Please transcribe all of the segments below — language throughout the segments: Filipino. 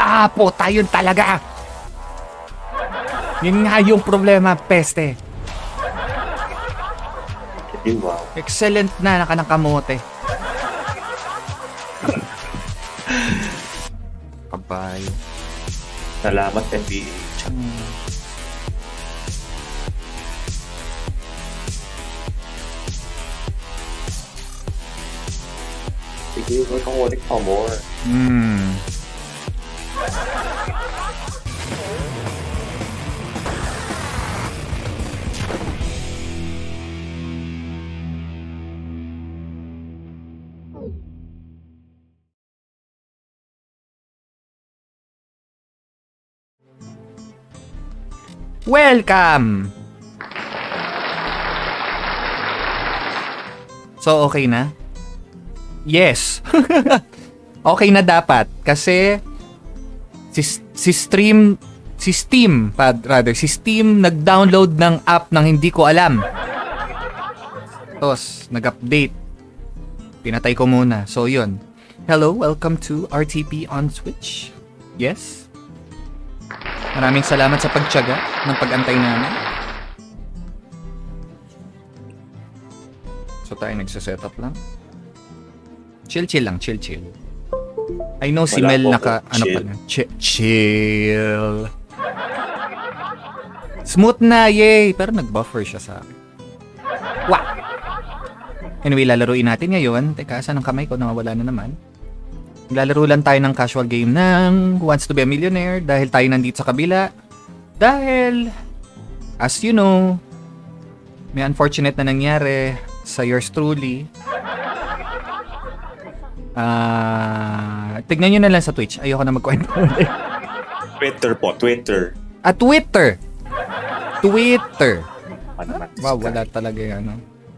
Po, tayo talaga. Yun nga yung problema, peste. Wow. Excellent na nakanakamote. Kabay. Salamat, NBA. Sige, huwag kang ulit pa more. Welcome! So, okay na? Yes. Okay na dapat. Kasi, si Steam nag-download ng app nang hindi ko alam. Tapos, nag-update. Pinatay ko muna. So, yun. Hello, welcome to RTP on Switch. Yes? Maraming salamat sa pagtiyaga ng pag-antay namin. So tayo nagsa-setup lang. Chill lang, chill. I know si Mel naka ano pa na. Chill. Smooth na, yay! Pero nag-buffer siya sa akin. Wah! Anyway, lalaruin natin ngayon. Teka, saan ang kamay ko? Nawawala na naman. Lalaro lang tayo ng casual game ng Who Wants to be a Millionaire dahil tayo nandito sa kabila. Dahil, as you know, may unfortunate na nangyari sa yours truly. Tignan nyo na lang sa Twitch. Ayoko na magkwento. Twitter po, Twitter. Twitter! Wow, wala talaga yan.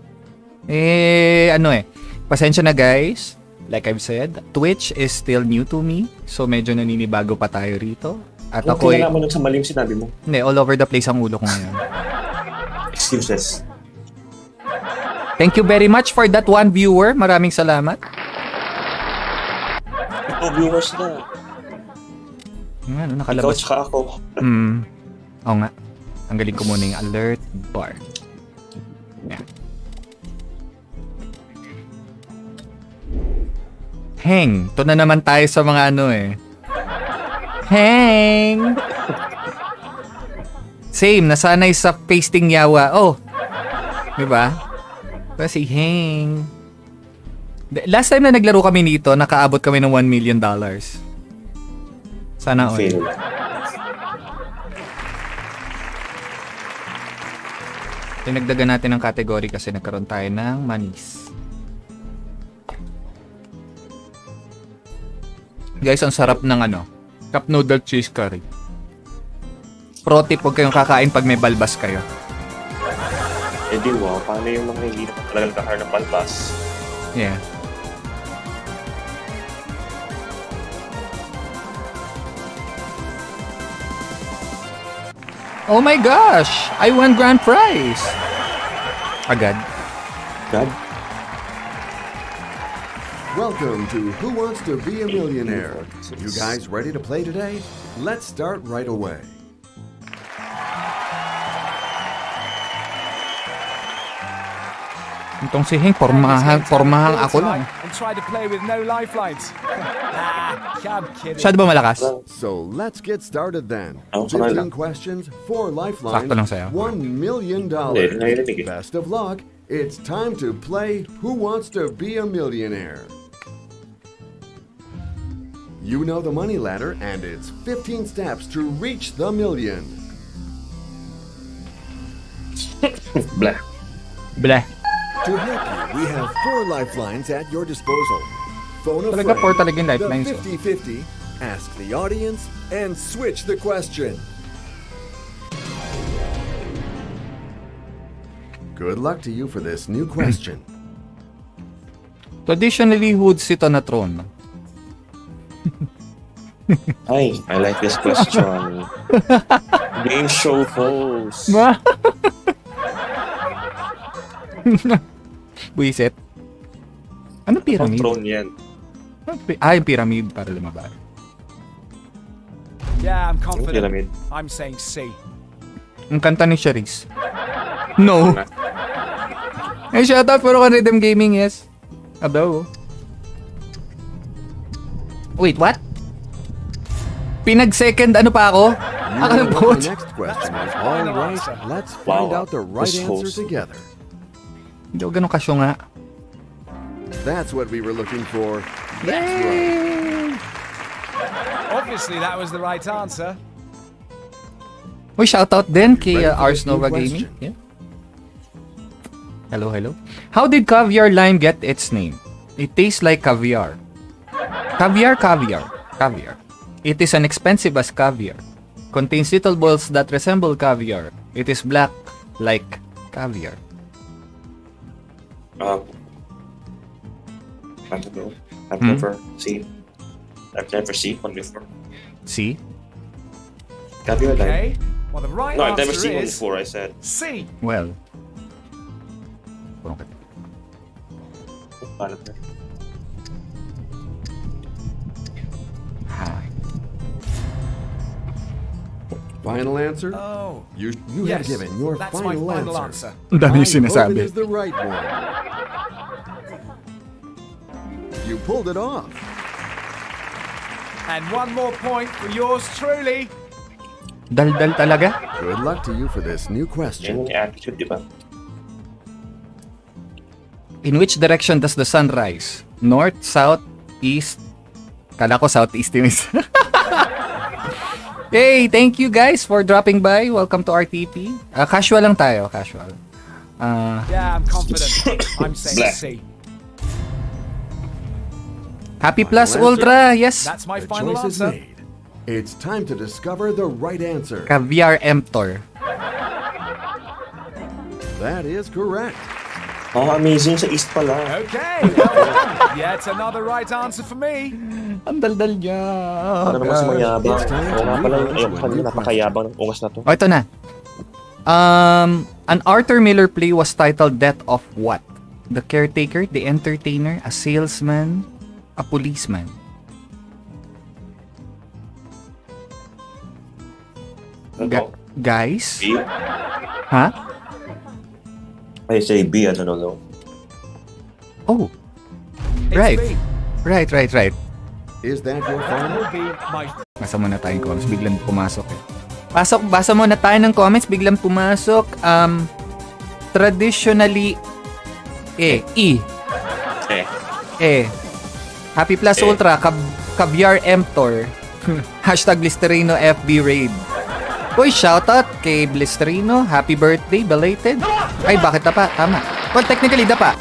Pasensya na guys. Like I've said, Twitch is still new to me. So medyo naninibago pa tayo rito. At ako kailangan mo nun sa maling sinabi mo. Hindi, all over the place ang ulo ko ngayon. Excuses. Thank you very much for that one viewer. Maraming salamat. Ito viewers na. Ano, nakalabas. Ikaw tsaka ako. Oo nga. Tanggalin ko muna yung alert bar. Yeah. Hang. Ito na naman tayo sa mga ano eh. Hang. Same. Nasanay sa pasting yawa. Oh. Diba? Kasi hang. Last time na naglaro kami nito, nakaabot kami ng $1 million. Sana all. Tinagdagan natin ang category kasi nagkaroon tayo ng manis. Guys, ang sarap ng cup noodle cheese curry. Pro tip, huwag kayong kakain pag may balbas kayo. Eh di wow, paano yung mga hindi naman talagang kakain ng balbas? Yeah. Oh my gosh! I won grand prize! Agad. God? Welcome to Who Wants to be a Millionaire? You guys ready to play today? Let's start right away. Itong si Hing, pormahang ako lang. Masyado ba malakas? So let's get started then. 15 questions, 4 lifelines, $1 million. Best of luck. It's time to play Who Wants to be a Millionaire? You know the money ladder, and it's 15 steps to reach the million. Blah. Blah. To help you, we have 4 lifelines at your disposal. Phone a Talaga friend, 4 talagang lifelines. the 50-50, ask the audience, and switch the question. Good luck to you for this new question. Traditionally, who would sit on a throne? Hi, I like this question. Game show host. Buisit. Anong pyramid? Throne yan. Yung pyramid para lumabas. Yeah, I'm confident. I'm saying C. Ang kanta ni Charisse. No. Eh, shoutout for Rhythm Gaming, yes. Ado. Wait, what? Pinag-second ano pa ako? Akala po. Next question is all right. Let's find out the right answer together. Hindi ko ganun kasyo nga. That's what we were looking for. That's right. Obviously, that was the right answer. Uy, shoutout din kay Ars Nova Gaming. Yeah. Hello, hello. How did caviar lime get its name? It tastes like caviar. Caviar. It is as expensive as caviar. Contains little balls that resemble caviar. It is black like caviar. I don't know. I've never seen one before. See? Caviar lime. Okay. Well, the right No, I've never answer seen one is before, I said. C. Well. Final answer? Oh. You have given your That's my final answer. Ang dami I hope sinasabi. it is the right one. You pulled it off. And one more point for yours truly. Daldal talaga? Good luck to you for this new question. Attitude, di ba? In which direction does the sun rise? North, south, east? Kala ko southeast yun. Hey, thank you guys for dropping by. Welcome to RTP. Casual lang tayo, casual. Yeah, I'm confident. I'm saying C. Happy Plus Ultra, yes. That's my The final choice is answer. made. It's time to discover the right answer. Caviar Emptor. That is correct. Oh, amazing sa East pala. Okay, well done. Yet another right answer for me. Ang daldal niya. Ano naman sa mayabang? Oo nga pala yung kanina, napakayabang ng ungas na to. Oh, ito na. An Arthur Miller play was titled Death of What? The caretaker, the entertainer, a salesman, a policeman. Guys? B? Ha? I say B, I don't know. Oh. It's Right. B. Right. Is that your final? Will be my Basa muna tayong comments, biglang pumasok eh. Basa muna tayo ng comments, biglang pumasok. Traditionally, E. Happy Plus Ultra, Caviar Emptor. Hashtag Blisterino FB Raid. Uy, shoutout kay Blisterino. Happy birthday, belated. Ay, bakit dapa? Tama. Well, technically, dapa.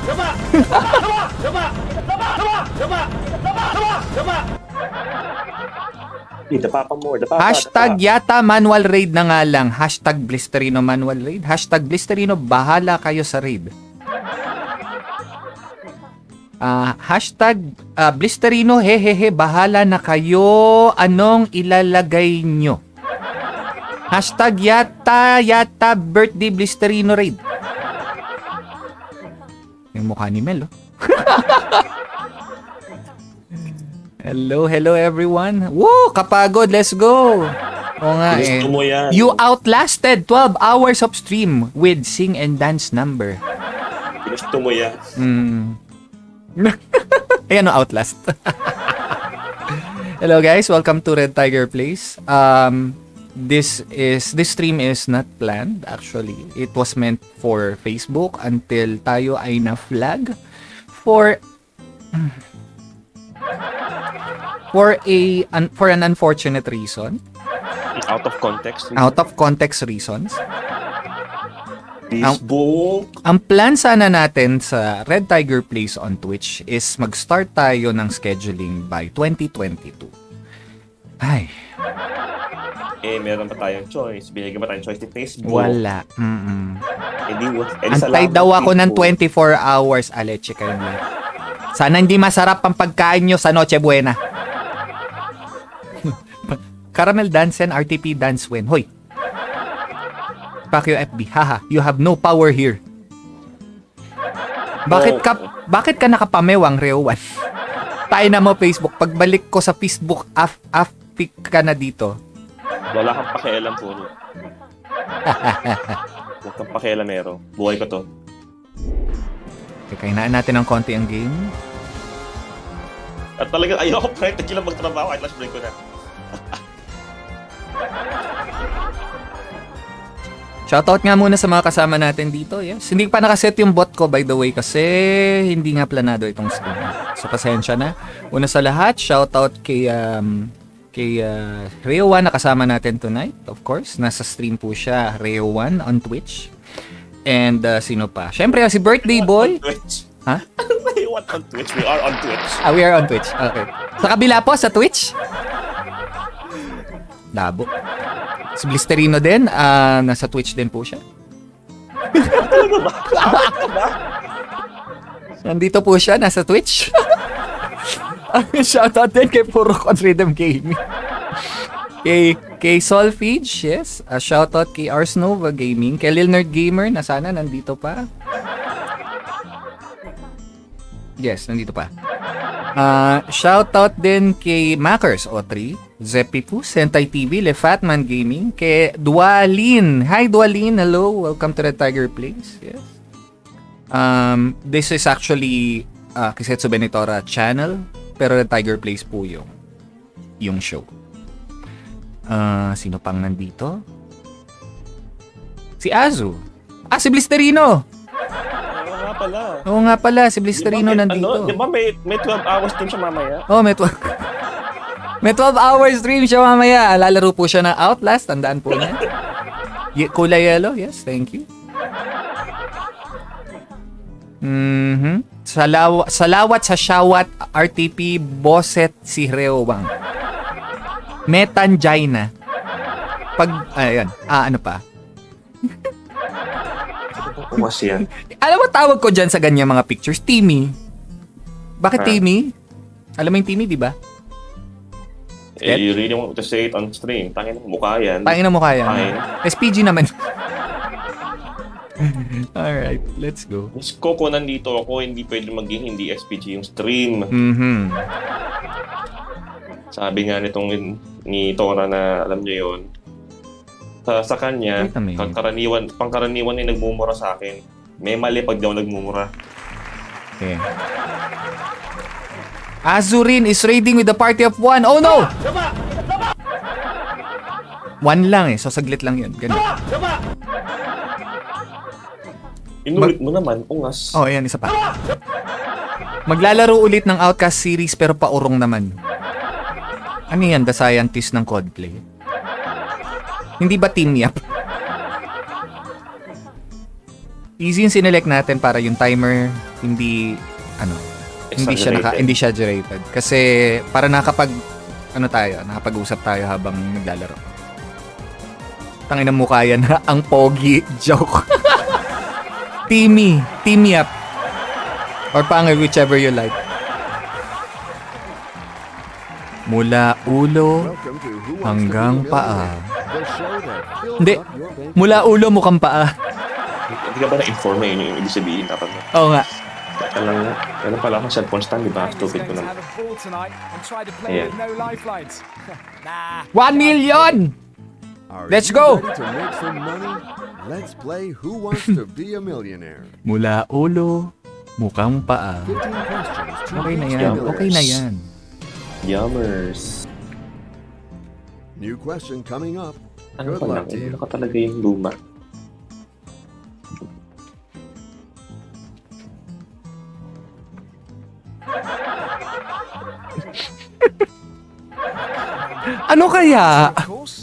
Hashtag yata manual raid na nga lang. Hashtag Blisterino manual raid. Hashtag Blisterino, bahala kayo sa raid. Hashtag Blisterino, hehehe, bahala na kayo. Anong ilalagay nyo? Hashtag yata birthday Blisterino raid. Yung mukha ni Mel, oh. Hello everyone. Woo, kapagod, let's go. Oo nga eh. You outlasted 12 hours of stream with sing and dance number. Gusto mo yan. Ayan o, outlast. Hello guys, welcome to Red Tiger Place. This stream is not planned actually. It was meant for Facebook until tayo ay na-flag for an unfortunate reason. Out of context. Out of context reasons. Facebook. Ang plan sana natin sa Red Tiger Place on Twitch is mag-start tayo ng scheduling by 2022. Ay. Meron pa tayong choice. Binigyan pa tayong choice ni Facebook. Wala. Antay daw ako ng 24 hours. Aleche kayo na. Sana hindi masarap ang pagkain nyo sa Noche Buena. Caramel Dance and RTP Dance Win. Hoy. Pacquiao FB. Haha, you have no power here. Bakit ka nakapamewang, Reowan? Tayo na mo Facebook. Pagbalik ko sa Facebook pick ka na dito. Wala kang pakialam po. Huwag kang pakialamero. Buhay ko to. Okay, kainaan natin ng konti ang game. At talaga, ayoko pre. Tagil lang magtrabaho kahit last break ko na. Shoutout nga muna sa mga kasama natin dito. Yes. Hindi pa nakaset yung bot ko by the way kasi hindi nga planado itong stream. So pasensya na. Una sa lahat, shoutout kay Reo1 na kasama natin tonight. Of course, nasa stream po siya, Reo1 on Twitch. And sino pa? Syempre si Birthday Boy. Ha? What on Twitch? We are on Twitch. We are on Twitch. Okay. Sa kabila po sa Twitch. Labo. Si Blisterino din, nasa Twitch din po siya. Nandito po siya, nasa Twitch. Shoutout din kay Puro on Rhythm Gaming. Kay Solfage, yes. Shoutout kay Ars Nova Gaming. Kay Lil Nerd Gamer, na sana nandito pa. Yes, nandito pa. Shoutout din kay Makers O3, Zepipu, Sentai TV, Le Fatman Gaming, kay Dualin. Hi Dualin, hello. Welcome to the Tiger Place. Yes. This is actually Kisetsu Benitora channel, pero the Tiger Place po yung show. Sino pang nandito? Si Azu. Si Blisterino. Oo nga pala, si Blisterino nandito. Di ba may 12 hours stream siya mamaya? May 12 hours stream siya mamaya. Lalaro po siya ng Outlast, tandaan po niya. Kulay yellow, yes, thank you. Salawat sa Shawat RTP Bosset si Reowang. Metangina. Ayan, ano pa? Yan. Alam mo tawag ko dyan sa ganyan mga pictures? Timmy. Bakit Timmy? Alam mo yung Timmy, di ba? You really want to say it on stream. Tangin ng mukha yan. SPG naman. Alright, let's go. Mas Coco, nandito ako. Hindi pwede maging hindi SPG yung stream. Sabi nga ni Tora na alam niyo yun. Sa kanya, pangkaraniwan ay nagmumura sa akin. May mali pag daw nagmumura. Okay. Azurin is raiding with the party of one. Oh no! One lang so saglit lang yun. Ganun. Inulit mo naman, ungas. Ayan, isa pa. Maglalaro ulit ng Outcast series pero paurong naman. Ano yan, The Scientist ng Coldplay? Hindi ba team yap? Easy yung sinelect natin para yung timer hindi hindi siya generated. Kasi para nakapag-usap tayo habang naglalaro. Tangin ng mukha yan ang pogi joke. Team yap. Or pangay, whichever you like. Mula ulo hanggang paa. Hindi. Mula ulo mukhang paa. Hindi ka ba na-inform na yun yung ibig sabihin? Dapat na. Oo nga. Kailan pala akong cellphone stand, diba? Stupid ko naman. Ayan. 1 million! Let's go! Let's play Who Wants to Be a Millionaire. Mula ulo, mukhang paa. Okay na yan. Okay na yan. Yummers. New question coming up. Ano pa lang? Ano ka talaga yung luma? Ano kaya?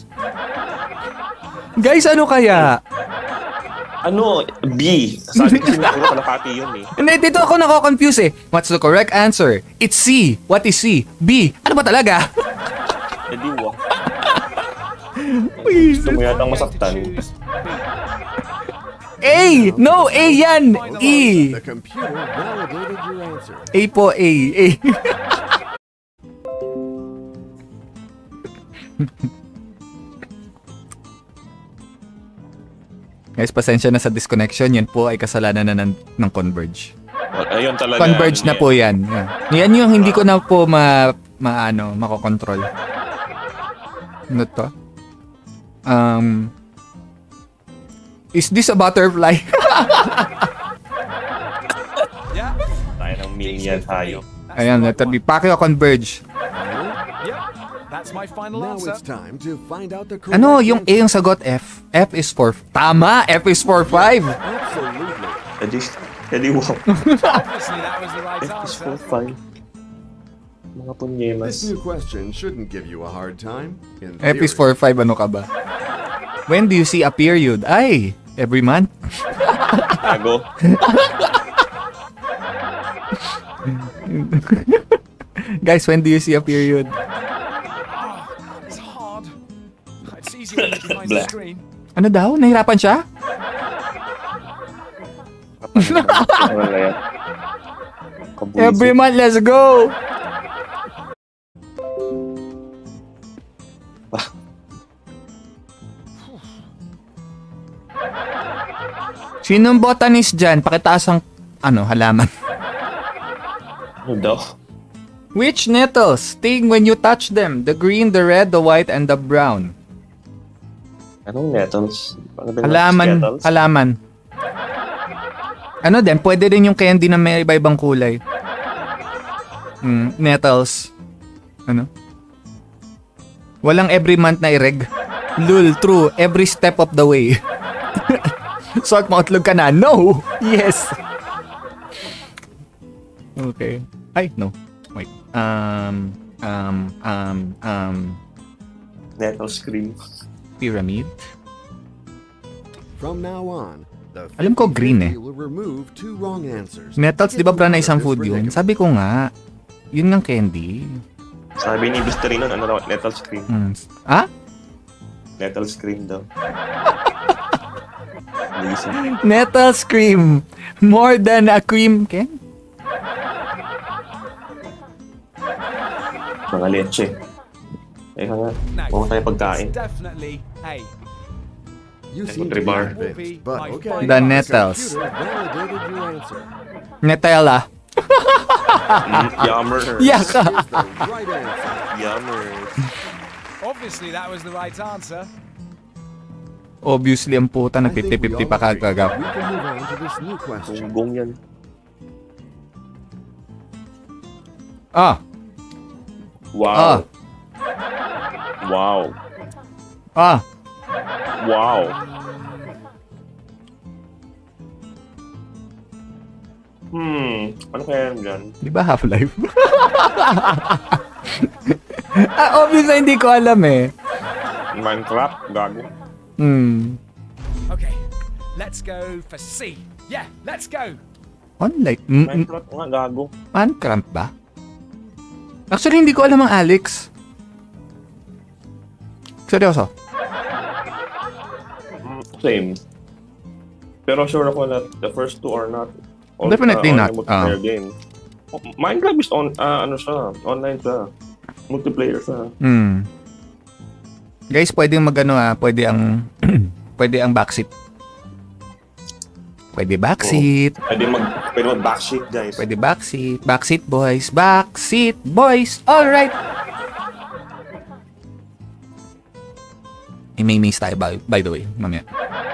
Guys, ano kaya? Ano? B. Sabi ko siguro kalapati yun eh. Hindi, dito ako nako-confuse eh. What's the correct answer? It's C. What is C? B. Ano ba talaga? Hindi wak. Gusto mo yatang masaktan. A! No! A yan! E! The computer validated your answer. A po, A. A. Guys, pasensya na sa disconnection. Yan po ay kasalanan na ng Converge. Ayun talaga. Converge na po yan. Yan yung hindi ko na po makokontrol. Ano to? Is this a butterfly? Tayo ng million tayo. Ayan, letter B. Pacquiao Converge. That's my final Now answer. it's time to find out the correct Ano, yung A yung sagot F. F is for... Tama! F is for 5. Absolutely. Edi wow. Obviously, that was the right F is answer. 4-5. Mga punyemas. This new question shouldn't give you a hard time. In F is theory. for 5. Ano ka ba? When do you see a period? Ay, every month? Tago. Guys, when do you see a period? It's hard. It's easy when you're behind the screen. Ano daw? Nahirapan siya? Every month, let's go! Sinong botanist dyan? Pakitaas ang halaman. Ano daw? Which nettles sting when you touch them? The green, the red, the white, and the brown. Anong nettles? Halaman. Ano din? Pwede din yung candy na may iba-ibang kulay. Nettles. Ano? Walang every month na ireg. Lul, true. Every step of the way. Sort mautlog ka na. No! Yes! Okay. Ay, no. Wait. Nettle scream. Pyramid. From now on, alam ko green eh. will remove 2 wrong answers. Nettles, di ba brand na isang food yun? Sabi ko nga, yun ng candy. Sabi ni Bisterino, ano daw? Nettle scream. Ah? Nettle scream daw. Nettle scream. More than a cream. Ken? Mga leche. Eh nga, huwag tayo pagkain. Definitely A. You seem to be convinced, but okay. The nettles. Validated your answer. Nutella. Yummer. Yaka. Here's the right answer. Yummer. Obviously, that was the right answer. Obviously, ang puta I think we 50-50 all pa agree. kagagaw. We can move on to this new question. Tunggong yan. Ah. Wow. Wow. Ah. Wow. Ano kaya yan dyan? Di ba Half-Life? Obviously, hindi ko alam eh. Minecraft? Gago. Okay, let's go for C. Yeah, let's go. Online? Minecraft nga, gago. Minecraft ba? Actually, hindi ko alam ang Alex. Seryoso? Same. Pero sure ako na the first two are not. Definitely not. Multiplayer game. Minecraft is online siya. Multiplayer siya. Guys, pwedeng pwede ang pwede ang backseat. Pwede backseat. Pwede mag backseat, guys. Pwede backseat. Backseat boys. Backseat boys. All right. May miss tayo by the way, mamaya.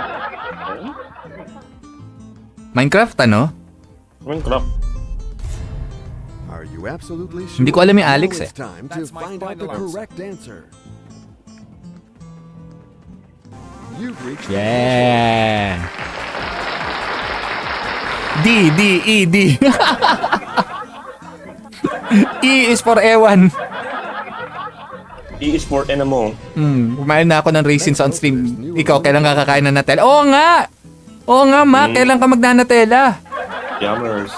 Minecraft ano? Minecraft. Are you absolutely sure? Hindi ko alam yung Alex eh. It's time to find out the correct answer. You've reached Yeah. D. E is for ewan. E is for enamo. Kumain na ako ng raisins on stream. Ikaw, kailan kakakain ng Nutella? Oo nga! Oo nga, Ma. Kailan ka magna-Nutella? Yummers.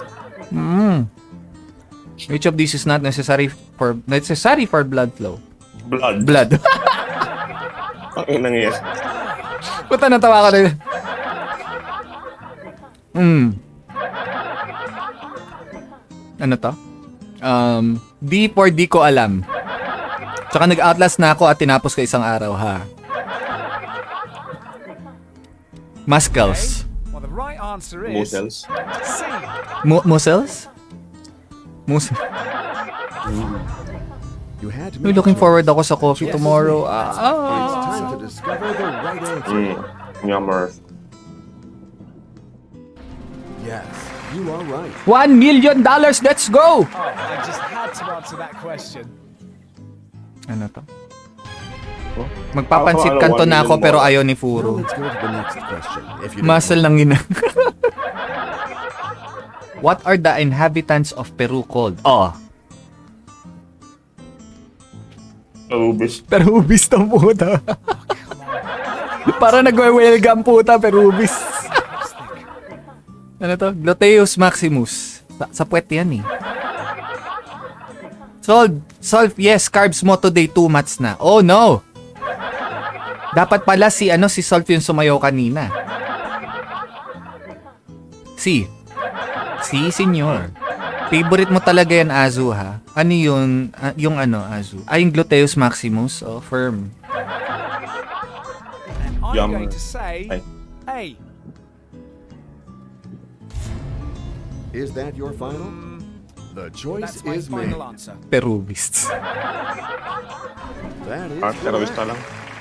Which of these is not necessary for blood flow? Blood. Ang inang yan. Puta, natawa ko rin. Ano to? D for di ko alam. Tsaka nag-outlast na ako at tinapos ko isang araw, ha? Muscles. Well, the right answer is Muscles. C. Muscles? Looking forward ako sa coffee tomorrow. It's time to discover the right answer. Yummer. Yes, you are right. $1 million! Let's go! Oh, I just had to answer that question. Ano to? Magpapansit kanto na ako pero ayaw ni Furo. Let's go to the next question. Muscle lang ina. What are the inhabitants of Peru called? Oh. Perubis. Perubis to puta. Para nagwe-welcome puta, Perubis. Ano to? Gluteus maximus. Sa puwet yan eh. Solve. Yes, carbs mo today. 2 mats na. Oh no! Dapat pala si Solve yung sumayaw kanina. Si, senyor. Favorite mo talaga yan, Azu, ha? Ano yun? Yung Azu? Ay, yung gluteus maximus. Oh, firm. And I'm going to say A. Is that your final? The choice is made. Perubis. That is Perubista lang.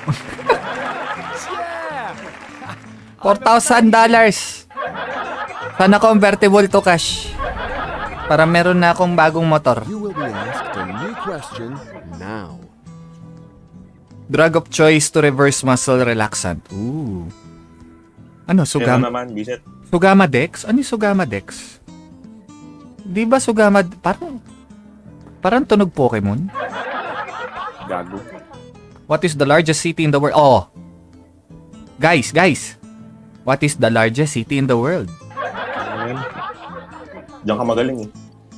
$4,000. Sana convertible to cash. Para meron na akong bagong motor. You will be asked a new question now. Drug of choice to reverse muscle relaxant. Ooh. Sugama? Naman, bisit. Sugama Dex? Ano yung Sugama Dex? Di ba Sugama... Parang tunog Pokemon? Gago. What is the largest city in the world? Oh! Guys! What is the largest city in the world? Diyan ka magaling eh.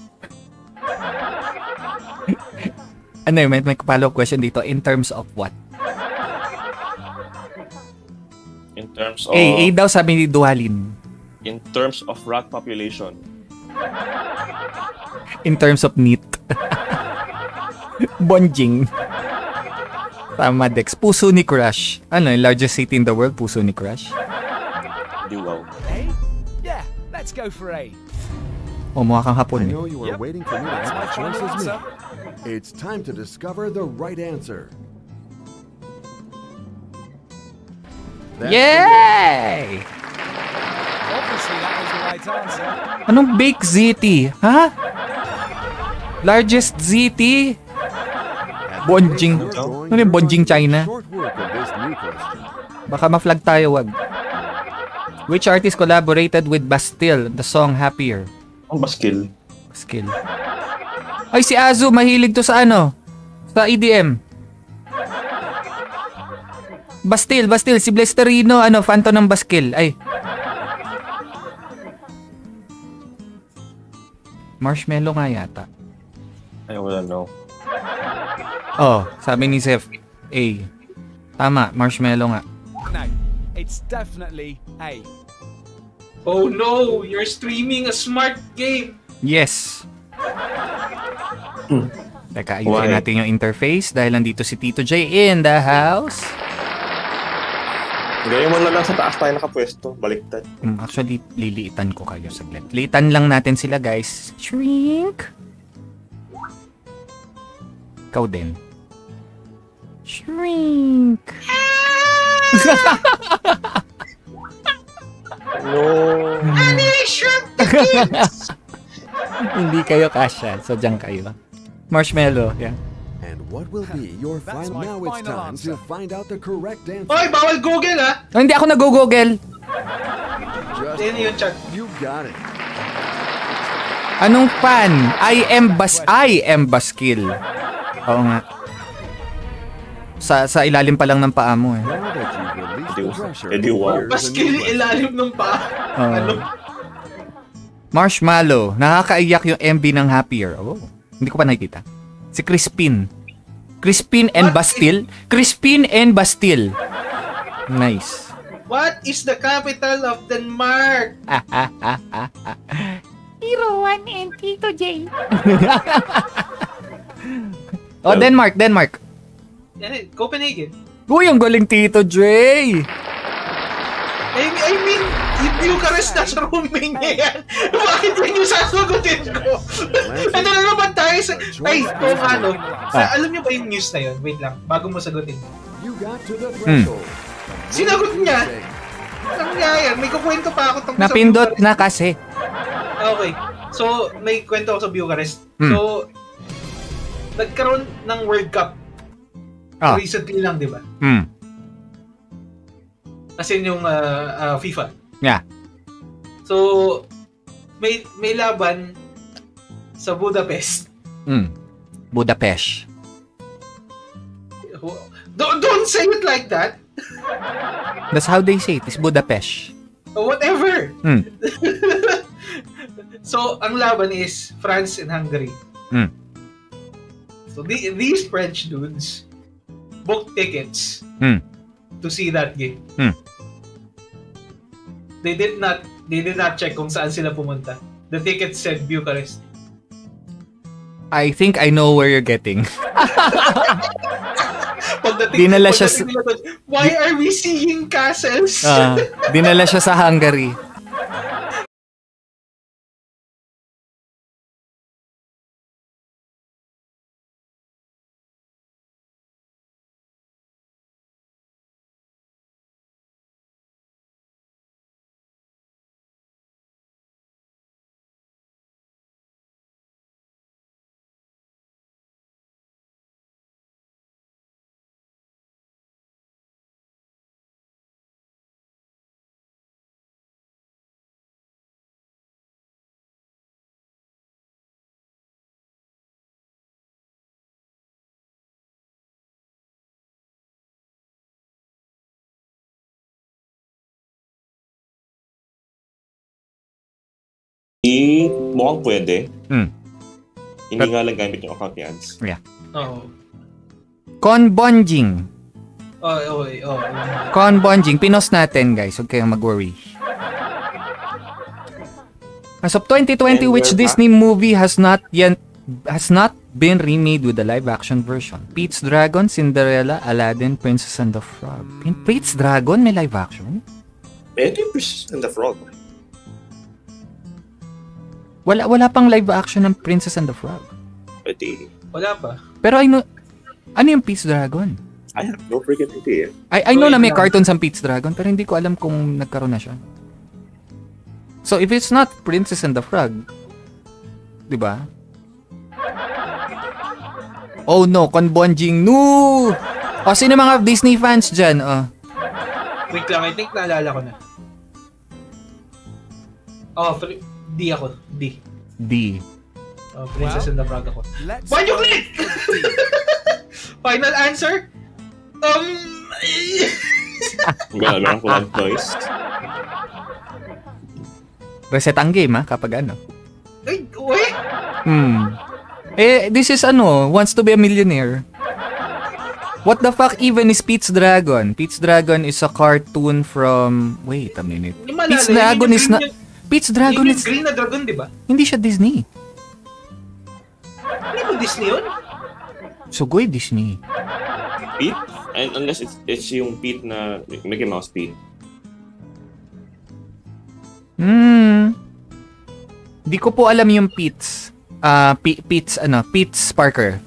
May follow-up question dito. In terms of what? In terms of... A daw sabi ni Duhalin. In terms of rat population. In terms of meat. Bonjing. Tama, Dex. Puso ni Crush. Yung largest city in the world? Puso ni Crush? Wow. A? Yeah, let's go for A. Mukha kang Hapon I know you are waiting for me to have the choices made. It's time to discover the right answer. Yay! Obviously, that was the right answer. Anong bake ZT? Ha? Largest ZT? Bonjing. Ano yung Bonjing China? Baka ma-flag tayo, wag. Which artist collaborated with Bastille, the song Happier? Ang Bastille. Ay, si Azu, mahilig to sa sa EDM. Bastille, si Blesterino, fan to ng Bastille. Ay. Marshmallow nga yata. I wouldn't know. Oh, sabi ni Seth, A. Tama, marshmallow nga. No, it's definitely A. Oh no, you're streaming a smart game. Yes. Teka, ayusin natin yung interface dahil nandito si Tito J in the house. Gaya mo na lang sa taas tayo nakapwesto. Baliktad. Actually, liliitan ko kayo saglit. Liitan lang natin sila, guys. Shrink. Ikaw din. Shrink. No. Hindi kayo kasya. So, dyan kayo. Marshmallow. Yeah. And what will be your final? Now it's time to find out the correct answer. Oy, bawal Google ha. Oh, hindi ako nag-google. Yan yung chat. You got it. Anong fan? I am Baskil. Oo nga. Sa ilalim pa lang ng paa mo eh. Baskil ilalim ng paa. Marshmallow. Nakakaiyak yung MB ng Happier. Oh, hindi ko pa nakikita. Si Crispin and Bastille. Crispin and Bastille. Nice. What is the capital of Denmark? Hero 1 and Tito J. Oh, Denmark. Yan eh, Copenhagen. Uy, ang galing Tito J. I mean, yung Bucharest na sa rooming niya yan. Bakit yun yung sasagutin ko? Ano na naman tayo sa... Ay, kung ano. Alam niyo ba yung news na yun? Wait lang, bago mo sagutin. Sinagot niya. Ano nga yan? May kukwento pa ako tungkol sa napindot na kasi. Okay. So, may kwento ako sa Bucharest. So, nagkaroon ng World Cup. Recently lang, di ba? As in yung FIFA. Yeah. So, may laban sa Budapest. Budapest. Don't say it like that. That's how they say it. It's Budapest. Whatever. So, ang laban is France and Hungary. So, these French dudes booked tickets to see that game. They did not check kung saan sila pumunta. The ticket said Bucharest. I think I know where you're getting. Dinala siya sa... Why are we seeing castles? Dinala siya sa Hungary. Mukhang pwede. Hindi nga lang gamit yung account ni ads. Yeah. Conbonjing. Conbonjing. Pinost natin, guys. Huwag kayong mag-worry. As of 2020, which Disney movie has not been remade with a live-action version? Pete's Dragon, Cinderella, Aladdin, Princess and the Frog. Pete's Dragon may live-action? Ito yung Princess and the Frog. Wala pang live action ng Princess and the Frog. Pwede. Wala pa. Pero I know, ano yung Pete's Dragon? I have no freaking idea. I know na may cartoons ang Pete's Dragon, pero hindi ko alam kung nagkaroon na siya. So if it's not Princess and the Frog, di ba? Oh no, Conbonjing, no! O sino mga Disney fans dyan? Wait lang, I think naalala ko na. D ako. D. Princess and the Frog ako. Why you click? Final answer? Galang ko lang choice. Reset ang game kapag ano. Ay, wait. This is Wants to be a Millionaire. What the fuck even is Pete's Dragon? Pete's Dragon is a cartoon from... Wait a minute. Pete's Dragon is not... Pete's Dragon is... Green na dragon, di ba? Hindi siya Disney. Hindi mo Disney yun? Sugoy Disney. Pete? And unless it's yung Pete na Mickey Mouse Pete. Hindi ko po alam yung Pete's. Pete's Parker.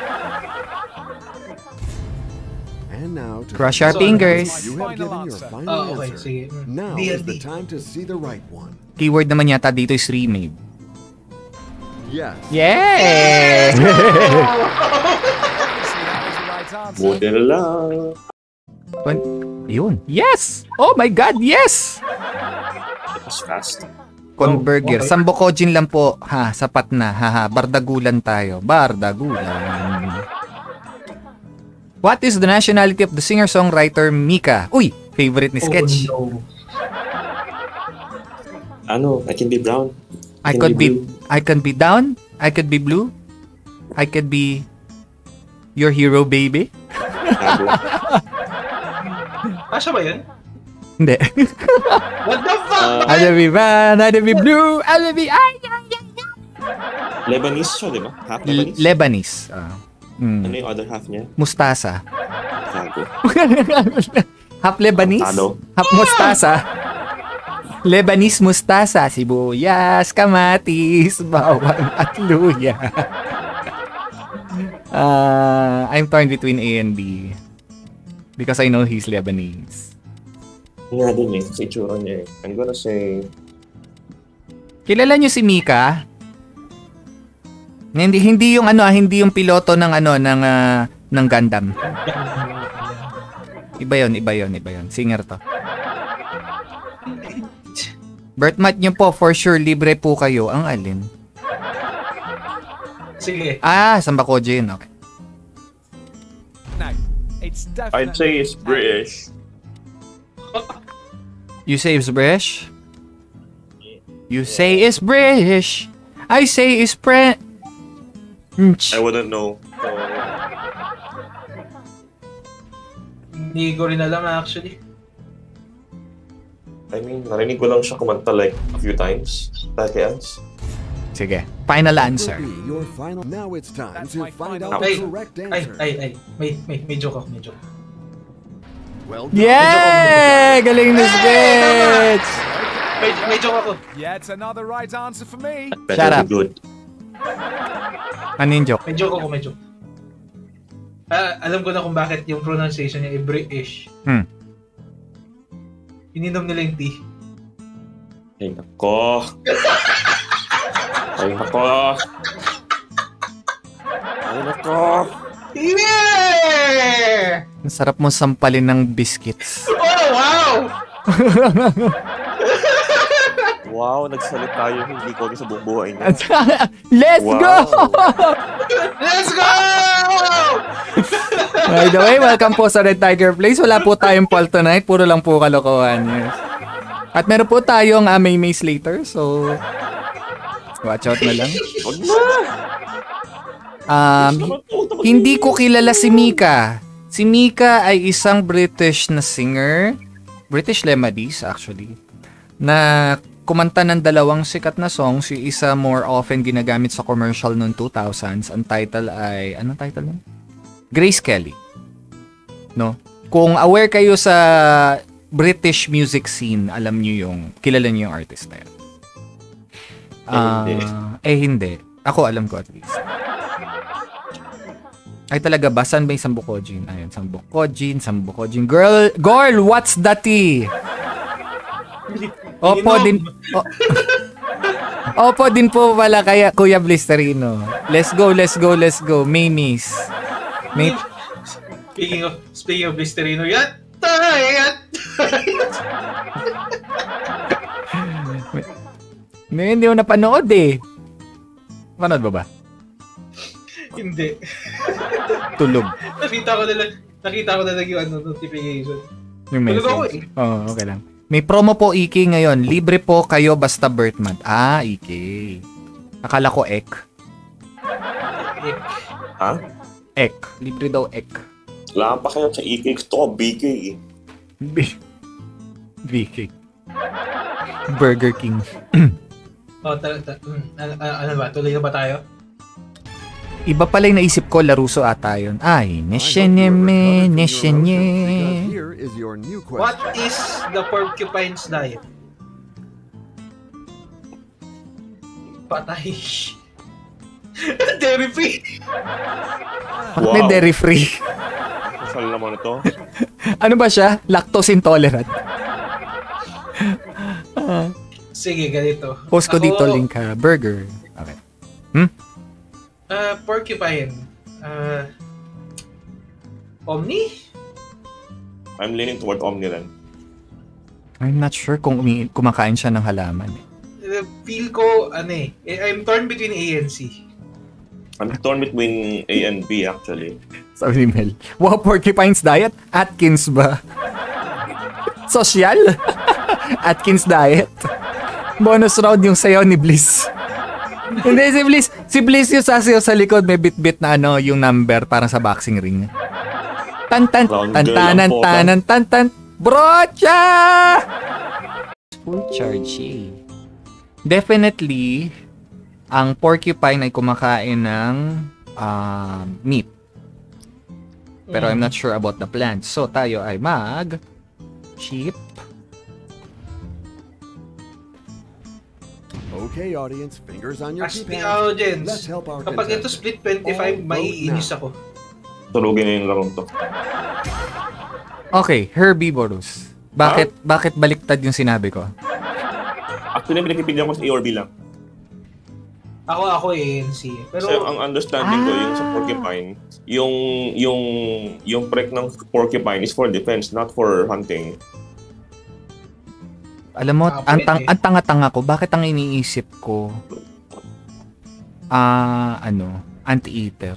Cross your fingers. You have given your final answer. Sige. Now is the time to see the right one. Keyword naman yata dito is remade. Yes. Yeah! Buti na lang. Yun. Yes! Oh my God, yes! It was fast. Conburger. Okay. Sambokojin lang po. Sapat na. Bardagulan tayo. Bardagulan. What is the nationality of the singer-songwriter Mika? Uy! Favorite ni Sketch. I can be brown. I can be down. I could be blue. I could be your hero, baby. Siya ba yun? Hindi. What the fuck? I will be brown, I will be blue, I will be... Lebanese siya, di ba? Half Lebanese? Lebanese. Ano yung other half niya? Mustasa. Gago. Half Lebanese? Tano. Half mustasa. Lebanese mustasa, sibuyas, kamatis, bawang at luya. I'm torn between A and B. Because I know he's Lebanese. Nga din eh, sa itsura niya eh. I'm gonna say... Kilala niyo si Mika? Hindi yung hindi yung piloto ng ng Gundam. Iba yon. Singer to. Birthmat niyo po, for sure, libre po kayo. Ang alin? Sige. Sambakojin. Okay. I'd say it's British. You say it's British? You say it's British. I say it's French. I wouldn't know. Hindi ko rin alam actually. I mean, narinig ko lang siya kumanta like a few times. Etiquette. Sige. Final answer. Now it's time to find out the correct answer. May joke ako. Well done. Yeah! Galing ni Spitz! May joke ako. Yeah, it's another right answer for me. Shut up. Good. Ano yung joke? May joke. Alam ko na kung bakit yung pronunciation niya ay British. Ininom nila yung tea. Ay, nako. Yeah! Ang sarap mo sampalin ng biscuits. Oh, wow! Wow, nagsalit tayo. Hindi ko sa buong buhay niya. Let's go! Let's go! By the way, welcome po sa Red Tiger Place. Wala po tayong poll tonight. Puro lang po kalokohan. Yes. At meron po tayong May Maze later. So, watch out na lang. Hindi ko kilala si Mika. Si Mika ay isang British na singer. British Lebanese actually. Na kumanta ng dalawang sikat na songs. Yung isa more often ginagamit sa commercial noong 2000s. Ang title ay... Anong title nun? Grace Kelly. No? Kung aware kayo sa British music scene, alam niyo yung... Kilala niyo yung artist na yun. Hindi. Ako alam ko at least. Ay talaga ba? Saan ba yung Sambukojin? Ayun, Sambukojin. Girl, what's the tea? Opo din. Opo din po pala kaya Kuya Blisterino. Let's go. Maymis. Speaking of Blisterino, yan. Hindi ko napanood eh. Panood ba? Hindi. Tulog. Nakita ko na lang yung notification. Yung message. Tulog ako eh. Okay lang. May promo po Iki ngayon. Libre po kayo basta birth month. Iki. Akala ko ek. Ha? Ek. Libre daw ek. Wala pa kayo sa Iki. Gusto ko BK eh. BK. Burger King. Ano ba? Tuloy na ba tayo? Iba pala yung naisip ko, Laruso ata yun. Ay, neshenye. What is the porcupine's diet? Patay. Dairy free. Bakit may dairy free? Kasal naman ito. Ano ba siya? Lactose intolerant. Sige, ganito. Post ko dito link ha. Burger. Okay. Porcupine. Omni? I'm leaning toward Omni then. I'm not sure kung kumakain siya ng halaman. Feel ko, I'm torn between A and C. I'm torn between A and B actually. Sabi ni Mel, wow, porcupine's diet? Atkins ba? Social? Atkins diet? Bonus round yung sayaw ni Bliss. Hindi, si Bliss yung sasayaw sa likod, may bit-bit na yung number parang sa boxing ring. Tan-tan, tan-tanan, brocha! Full charge. Definitely, ang porcupine ay kumakain ng meat. Pero I'm not sure about the plants. So, tayo ay sheep. Okay, audience, fingers on your Ask me keypads. audience. Let's help our Kapag ito split 25, maiinis ako. Tulugin na yung larong to. Okay, Herbivorous. Bakit baliktad yung sinabi ko? Actually, pinakipigyan ko sa A or B lang. Ako ANC. Pero so, ang understanding ko yung sa porcupine, yung prick ng porcupine is for defense, not for hunting. Alam mo, ang tanga-tanga ko, bakit ang iniisip ko anti-eater?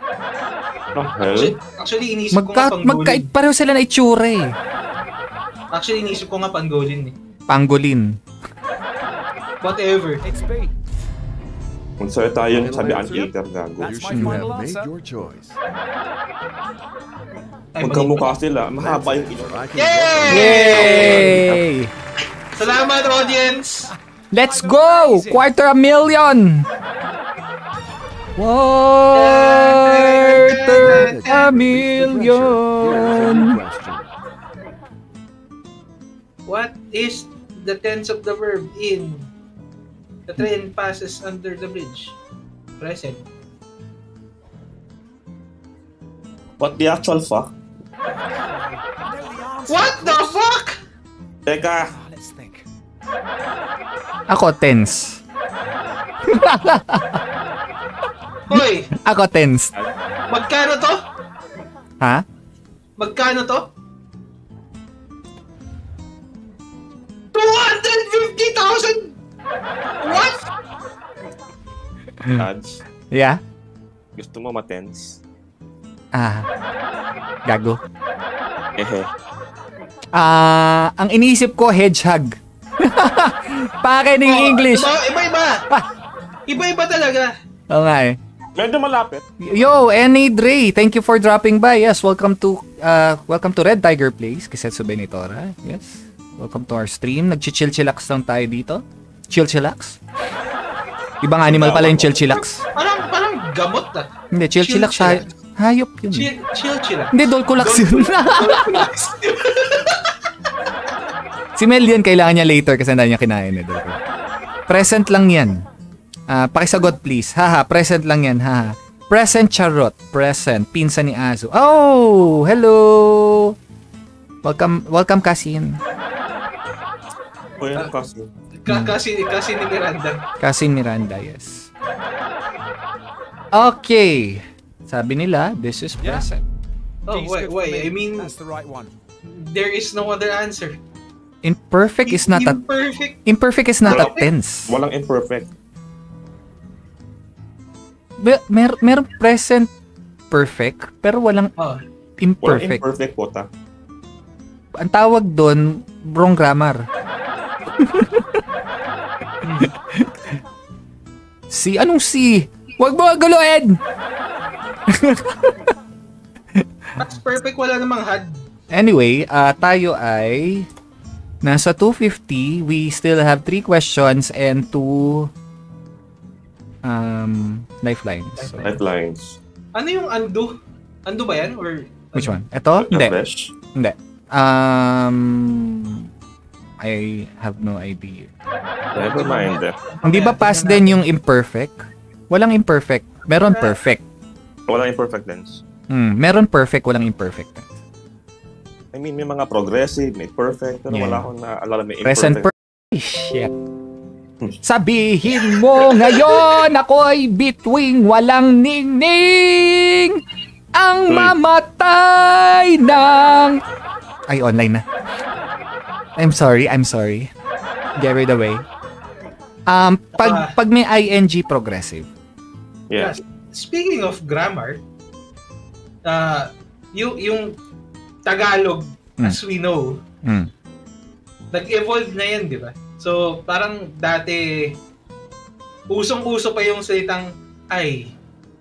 Actually iniisip ko nga pangolin. Pareho sila na itsura eh. Actually iniisip ko nga pangolin eh. Pangolin. Whatever. Kung sa'yo tayo sabi anti-eater, gago. You should have made your choice. Magkamukha sila, mahaba yung ilo. Yay! Salamat, audience! Let's go! $250,000! $250,000! What is the tense of the verb in the train passes under the bridge? Present. What the actual fuck? What the fuck? Teka! Ako tense. Hoy! Ako tense. Magkano to? Ha? Magkano to? 250,000! What? Ads, Yeah? gusto mo ma-tense? Gago. Ehe. Ang iniisip ko, hedgehog. Pake ng English. Iba-iba. Iba-iba talaga. Oo nga eh. Medyo malapit. Yo, N.A. Dre, thank you for dropping by. Yes, welcome to Red Tiger Place, Kisetsu Benitora. Yes. Welcome to our stream. Nag-chill-chillax lang tayo dito. Chill-chillax? Ibang animal pala yung chill-chillax. Parang gamot na. Hindi, chill-chillax. Hayop yun. Chill-chillax. Hindi, dolkulax yun. Si Mel yan, kailangan niya later kasi hindi niya kinain eh. Present lang yan. Pakisagot please. Haha, present lang yan. Haha. Present charot. Present. Pinsan ni Azo. Oh! Hello! Welcome Kasin. Kasi ni Miranda. Kasi Miranda, yes. Okay. Sabi nila, this is present. Oh, wait. I mean, that's the right one. There is no other answer. Imperfect is not Imperfect is not a tense. Walang imperfect. Merong present perfect, pero walang imperfect. Walang imperfect po ta. Ang tawag doon, wrong grammar. Si? Anong si? Huwag mo guluhin! That's perfect, wala namang had. Anyway, tayo ay nasa 250. We still have 3 questions and 2 lifelines. So. Lifelines. Ano yung undo? Undo ba yan? Or which one? Ito? Hindi. Hindi. I have no idea. Never mind. Hindi ba past din yung imperfect? Walang imperfect. Meron perfect. Walang imperfect tense. Meron perfect, walang imperfect. I mean, may mga progressive, may perfect, pero wala akong naalala may imperfect. Present perfect. Shit. Sabihin mo ngayon ako'y bituing walang ningning ang mamatay ng... Ay, online na. I'm sorry. Get rid away. Pag may ing progressive. Yeah. Speaking of grammar, yung Tagalog, as we know, nag-evolve na yan, di ba? So, parang dati, usong-uso pa yung salitang ay.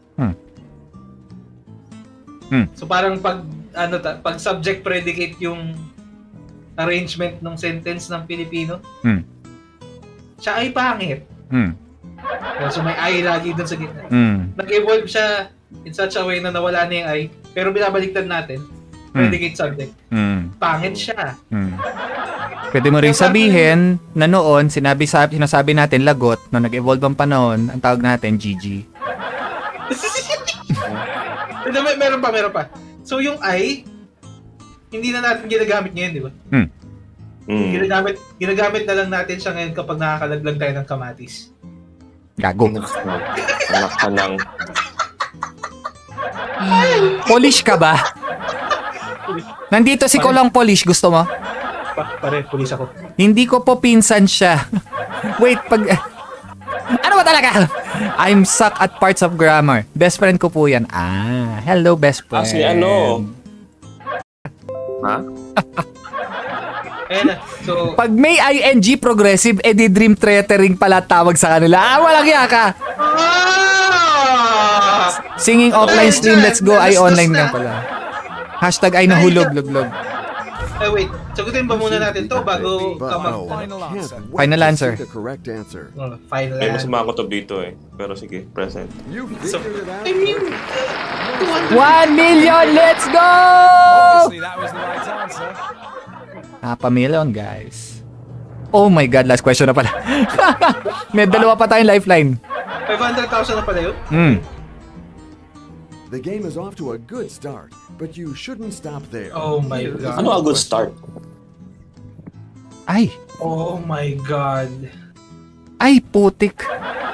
So, parang pag subject predicate yung arrangement ng sentence ng Pilipino, siya ay pangit. So, may ay lagi dun sa gitna. Nag-evolve siya in such a way na nawala na yung ay, pero binabaliktad natin, predicate subject. Pangit siya. Pwede mo rin sabihin na noon, sinasabi natin lagot, nung nag-evolve ang panahon, ang tawag natin, GG. Meron pa. So yung I, hindi na natin ginagamit ngayon, di ba? Ginagamit na lang natin siya ngayon kapag nakakalaglag tayo ng kamatis. Gago. Anak ka ng... Polish ka ba? Nandito si Kolong Polish, gusto mo? Pare, police ako. Hindi ko po pinsan siya. Wait, ano ba talaga? I'm suck at parts of grammar. Best friend ko po yan. Hello best friend. Si ano? Ha? Ayan na. So, pag may ing progressive, edi dream threatening pala tawag sa kanila. Walang yaka. Singing offline stream, let's go. Ay online lang pala. Hashtag ay nahulog, luglog. Wait, sagutin ba muna natin to bago ka Final answer. Final May masama ako to dito pero sige, present. So, I mean, 1 million, let's go! Obviously, that was the right answer. $500,000, guys. Oh my God, last question na pala. May dalawa pa tayong lifeline. 500,000 na pala yun? The game is off to a good start, but you shouldn't stop there. Oh my God. Ano a good start? Ay. Oh my God. Ay, putik.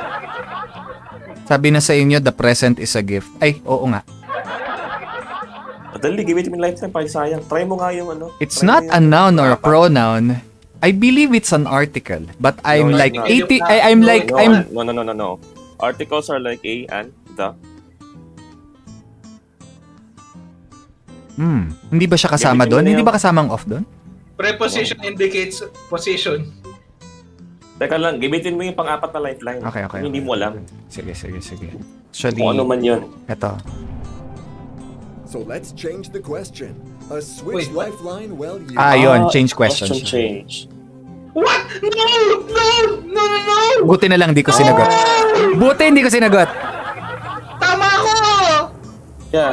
Sabi na sa inyo, the present is a gift. Ay, oo nga. Dali, gawin mo yung lifetime pa sayang. Try mo nga yung ano. It's not a noun or a pronoun. I believe it's an article, but I'm like 80. No. Articles are like a and the. Hindi ba siya kasama doon? Hindi ba kasamang off doon? Preposition indicates position. Teka lang, gamitin mo yung pang-apat na lifeline. Okay. Hindi mo alam. Sige. Actually, kung ano man yun. Ito. So let's change the question. A switch lifeline, well, you... Yun. Change question. Change. What? No! Buti na lang hindi ko sinagot. Tama ako! Yeah.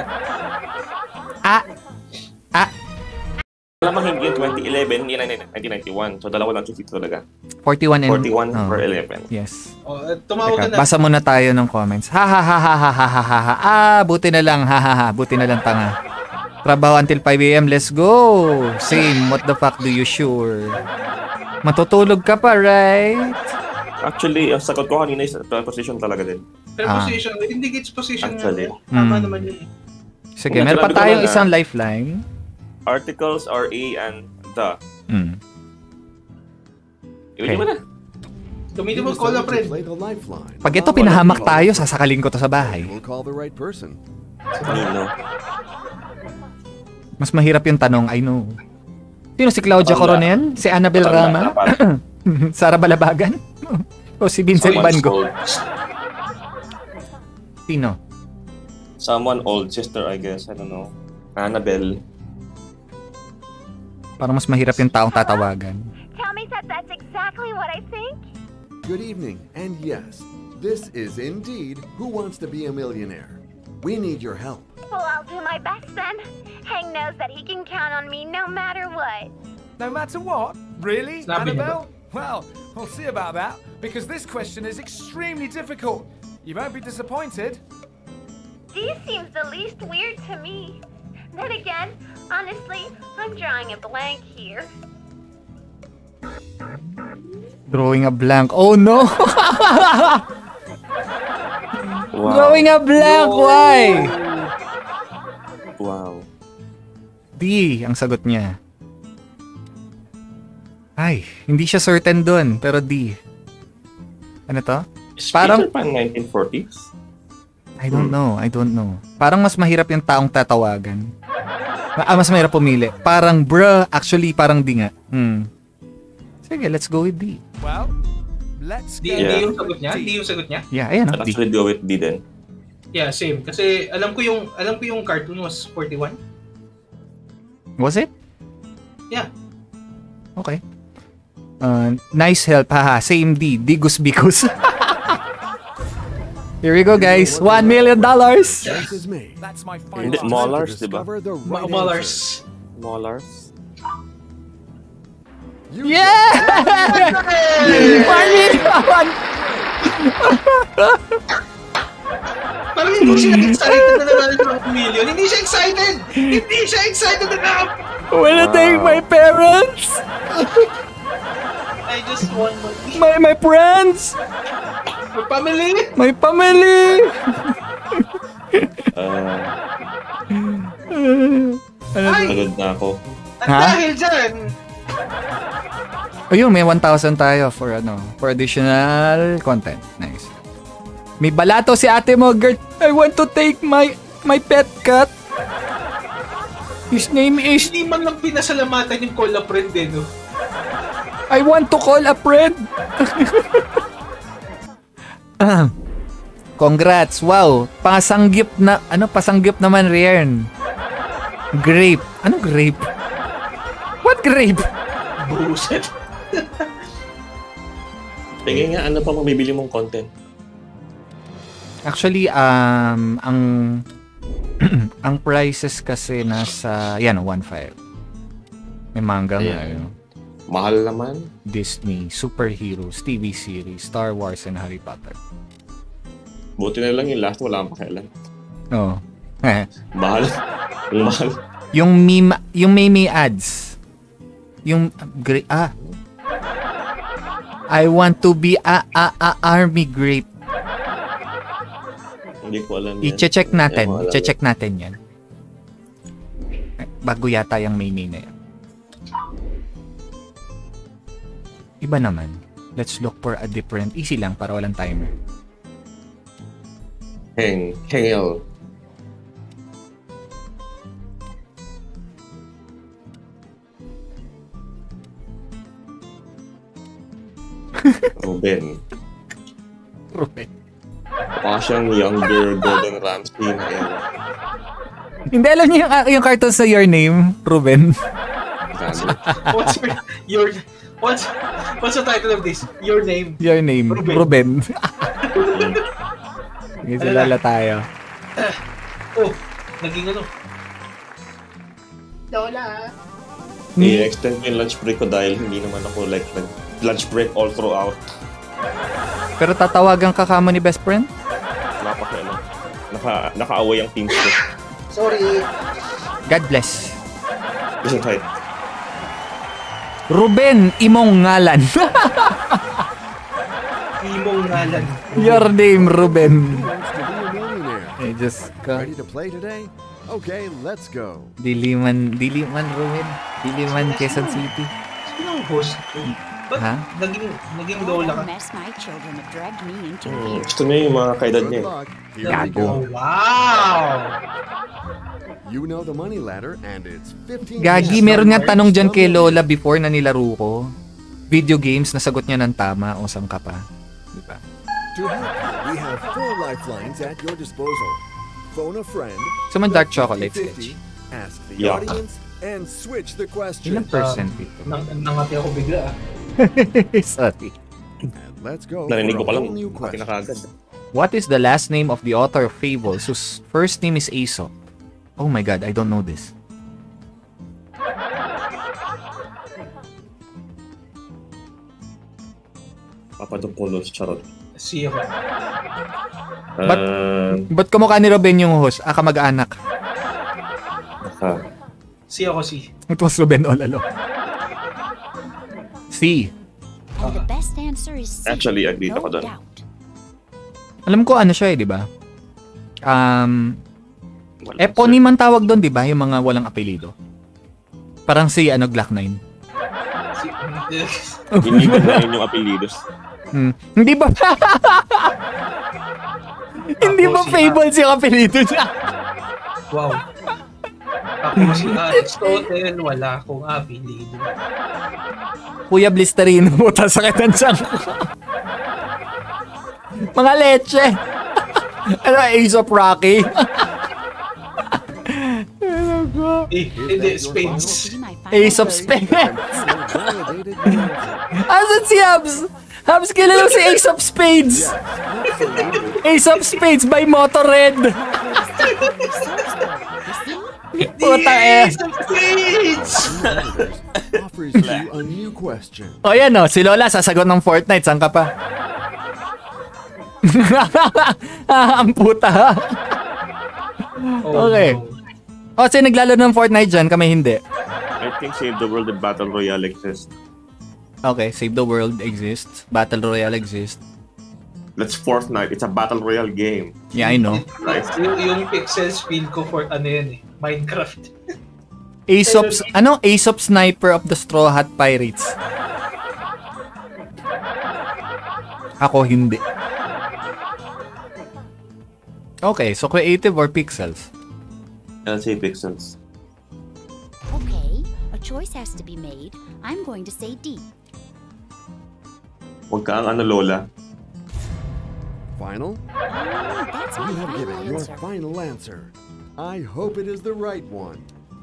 Alam mo hindi 2011, hindi 1991. So dalawa lang dito talaga. 41 for 11. Yes. Tumawag ka na. Basa muna tayo ng comments. Buti na lang. Buti na lang tanga. Trabaho until 5 AM. Let's go. Same. What the fuck do you sure? Matutulog ka pa, right? Actually, ang sagot ko kanina is preposition talaga din. Preposition. Indicates position. Actually. Tama naman yun. Sige, meron pa tayong isang lifeline. Articles are a and the. Okay. Gamitin mo call a friend. Pag ito pinahamak tayo, sasakalin ko to sa bahay. Mas mahirap yung tanong, I know. Sino si Claudia Coronel? Si Annabel Rama? Sara Balabagan? O si Vincent Bango? Sino? Someone old sister, I guess. I don't know. Annabelle. Parang mas mahirap yung taong tatawagan. Tell me that that's exactly what I think. Good evening, and yes, this is indeed Who Wants to Be a Millionaire. We need your help. Well, I'll do my best then. Hank knows that he can count on me no matter what. No matter what? Really, Snappy. Annabelle? Well, we'll see about that, because this question is extremely difficult. You won't be disappointed. These seems the least weird to me. Then again, honestly, I'm drawing a blank here. Drawing a blank. Oh no! Wow. Drawing a blank, why? Wow. D, ang sagot niya. Ay, hindi siya certain dun, pero D. Ano to? Parang Peter Pan 1940s? I don't know. Parang mas mahirap yung taong tatawagan. Mas mahirap pumili. Parang actually parang D nga. Sige, let's go with D. Well, let's go. D yung sagot niya? D yung sagot niya? Yeah, ayan. I'd actually go with D then. Yeah, same. Kasi alam ko yung cartoon was 41. Was it? Yeah. Okay. Nice help, haha. Same D. Digus Bigus. Here we go, guys. $1 million. That's my Hindi, Molars, diba? Molars. Molars. Yeah! 1 million! Parang hindi siya excited na nanalo ng 1 million. Hindi siya excited! Hindi siya excited na Wanna thank my parents? I just want money. My friends! My family! My family! Pagod na ako. At dahil dyan, ayun, may 1,000 tayo for additional content. Nice. May balato si ate mo, Gert. I want to take my pet cat. His name is... hindi man lang pinasalamatan yung call a friend eh, no? I want to call a friend. Congrats. Wow. Pasanggip naman, Rian. Grape. Ano grape? What grape? Buset. Tingin nga, ano pa mabibili mong content? Actually, ang prices kasi nasa, 1.5. May manga nga, Mahal naman. Disney, superheroes, TV series, Star Wars, and Harry Potter. Buti na lang yung last, wala kang pakialam. Oo. Mahal. Mahal. Yung meme ads. I want to be a army grape. Hindi ko alam yan. I-check natin yan. Bago yata yung meme na yan. Iba naman. Let's look for a different. Easy lang para walang timer. Hengel. Ruben. Mukha siyang younger Gordon Ramsay na yun. Hindi alam niyo yung cartoon sa Your Name, Ruben. What's the title of this? Your Name. Your Name, Ruben. Sige, lala tayo. Naging ano? Lola. I-extend ko yung lunch break ko dahil hindi naman ako lunch break all throughout. Pero tatawagan ka kamo ni best friend? Wala pa kayo. Naka-away ang teams ko. Sorry. God bless. Isn't right. Ruben, imong ngalan. Imong ngalan. Your name, Ruben. Hey, just ready to play today? Okay, let's go. Diliman, Ruben. Diliman, Quezon City. Sino ang host ko? Ba't naging lola ka? Gusto niya yung mga kaedad niya. Gago. Wow! You know the money ladder and it's 15. Gagi, meron nga tanong dyan kay Lola before na nilaro ko. Video games, nasagot niya ng tama o saan ka pa. Diba? To help you, we have 4 lifelines at your disposal. Phone a friend. Some dark chocolate, Sketch. Ask the audience and switch the question. Ilang percent ito? Nangati ako bigla. Sorry. And let's go. Narinig ko pa lang. Kinakagad. What is the last name of the author of Fables whose first name is Aesop? Oh my god, I don't know this. Papadopoulos, charot. Si ako. Ba't kamukha ni Ruben yung host? Kamag-anak. Si ako, si. It was Ruben all along. C. And the best answer is C. Actually, agree ako doon. Alam ko ano siya di ba? Eponym ang tawag doon, di ba? Yung mga walang apelido. Parang si Glock 9. Hindi ba na yun yung apelidos? Hindi ba? Hindi ba Fables yung apelido niya? Wow. Ako si Aristotle, wala akong apelido. Kuya Blisterino, puta sakit ng tiyan ko. Mga leche. Ano, Ace of Rocky? Hindi, Spades. Ace of Spades. Asan si Habs? Habs, kilala si Ace of Spades. Ace of Spades by Motorhead. Hindi Puta Yes! Please! Offers you a new question. O yan o, si Lola sasagot ng Fortnite. Saan ka pa? Ang puta. Okay. O, sino naglalaro ng Fortnite dyan? Kami hindi. I think Save the World and Battle Royale exist. Okay, Save the World exists. Battle Royale exists. That's Fortnite. It's a Battle Royale game. Yeah, I know. Right. Yung pixels feel ko for ano yan eh. Minecraft. Aesop Sniper of the Straw Hat Pirates. Ako hindi. Okay, so creative or pixels? I'll say pixels. Okay, a choice has to be made. I'm going to say D. Huwag ka ang Lola. Final? That's my You have final given your answer. final answer. I hope it is the right one.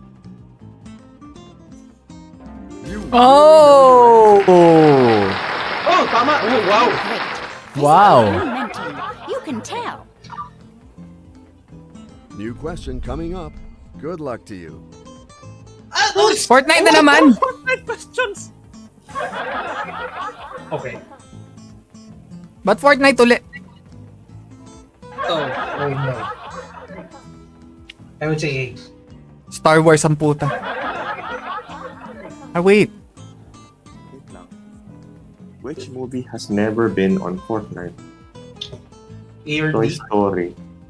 You Oh! Oh, tama! Oh, wow! Wow! Mentally, you can tell. New question coming up. Good luck to you. Fortnite na naman! Fortnite questions! Okay. Ba't Fortnite ulit? Oh no. I would say A. Star Wars ang puta. Wait. Wait lang. Which movie has never been on Fortnite? A or Toy B? Story.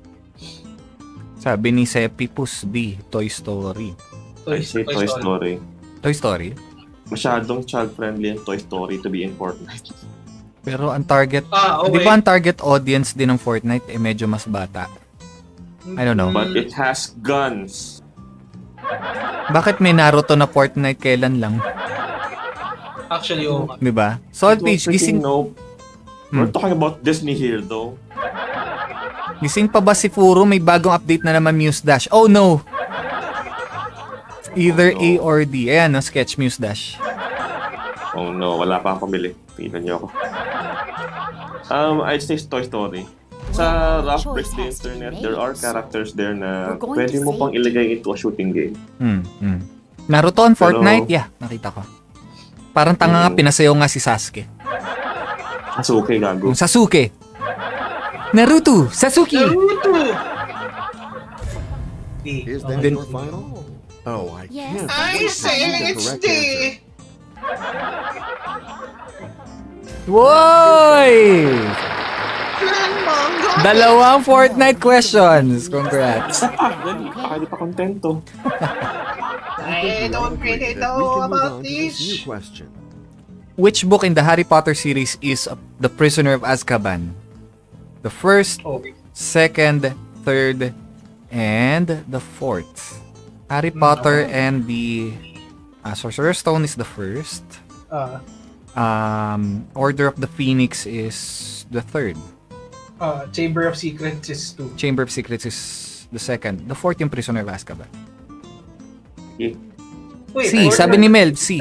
Sabi ni Sepipus D, Toy Story. I say Toy Story. Toy Story? Masyadong child-friendly yung Toy Story to be in Fortnite. Pero ang target, okay. di ba ang target audience din ng Fortnite medyo mas bata? I don't know. But it has guns. Bakit may Naruto na Fortnite kailan lang? Actually, oo. Di ba? Saltpage, gising... No. We're talking about Disney here though. Gising pa ba si Furo? May bagong update na naman Muse Dash. Oh no! Either A or D. Ayan, no? Sketch Muse Dash. Oh no, wala pa akong pamili. Tingnan niyo ako. I'd say Toy Story. Sa rough breaks the internet, there are characters there na pwede mo pang ilagay into a shooting game. Naruto on Fortnite? Yeah, nakita ko. Parang tanga nga, pinasayaw nga si Sasuke. Sasuke, gago. Sasuke! Naruto! Sasuke! Naruto! Is that your final? Oh, I can't. I say it's D! Woy! Dalawang Fortnite questions. Congrats. Baka di pa kontento. I don't really know about this. Which book in the Harry Potter series is The Prisoner of Azkaban? The first, second, third, and the fourth. Harry Potter and the Sorcerer's Stone is the first. Order of the Phoenix is the third. Chamber of Secrets is 2. Chamber of Secrets is the second. The fourth yung Prisoner of Azkaban. C, sabi ni Mel, C.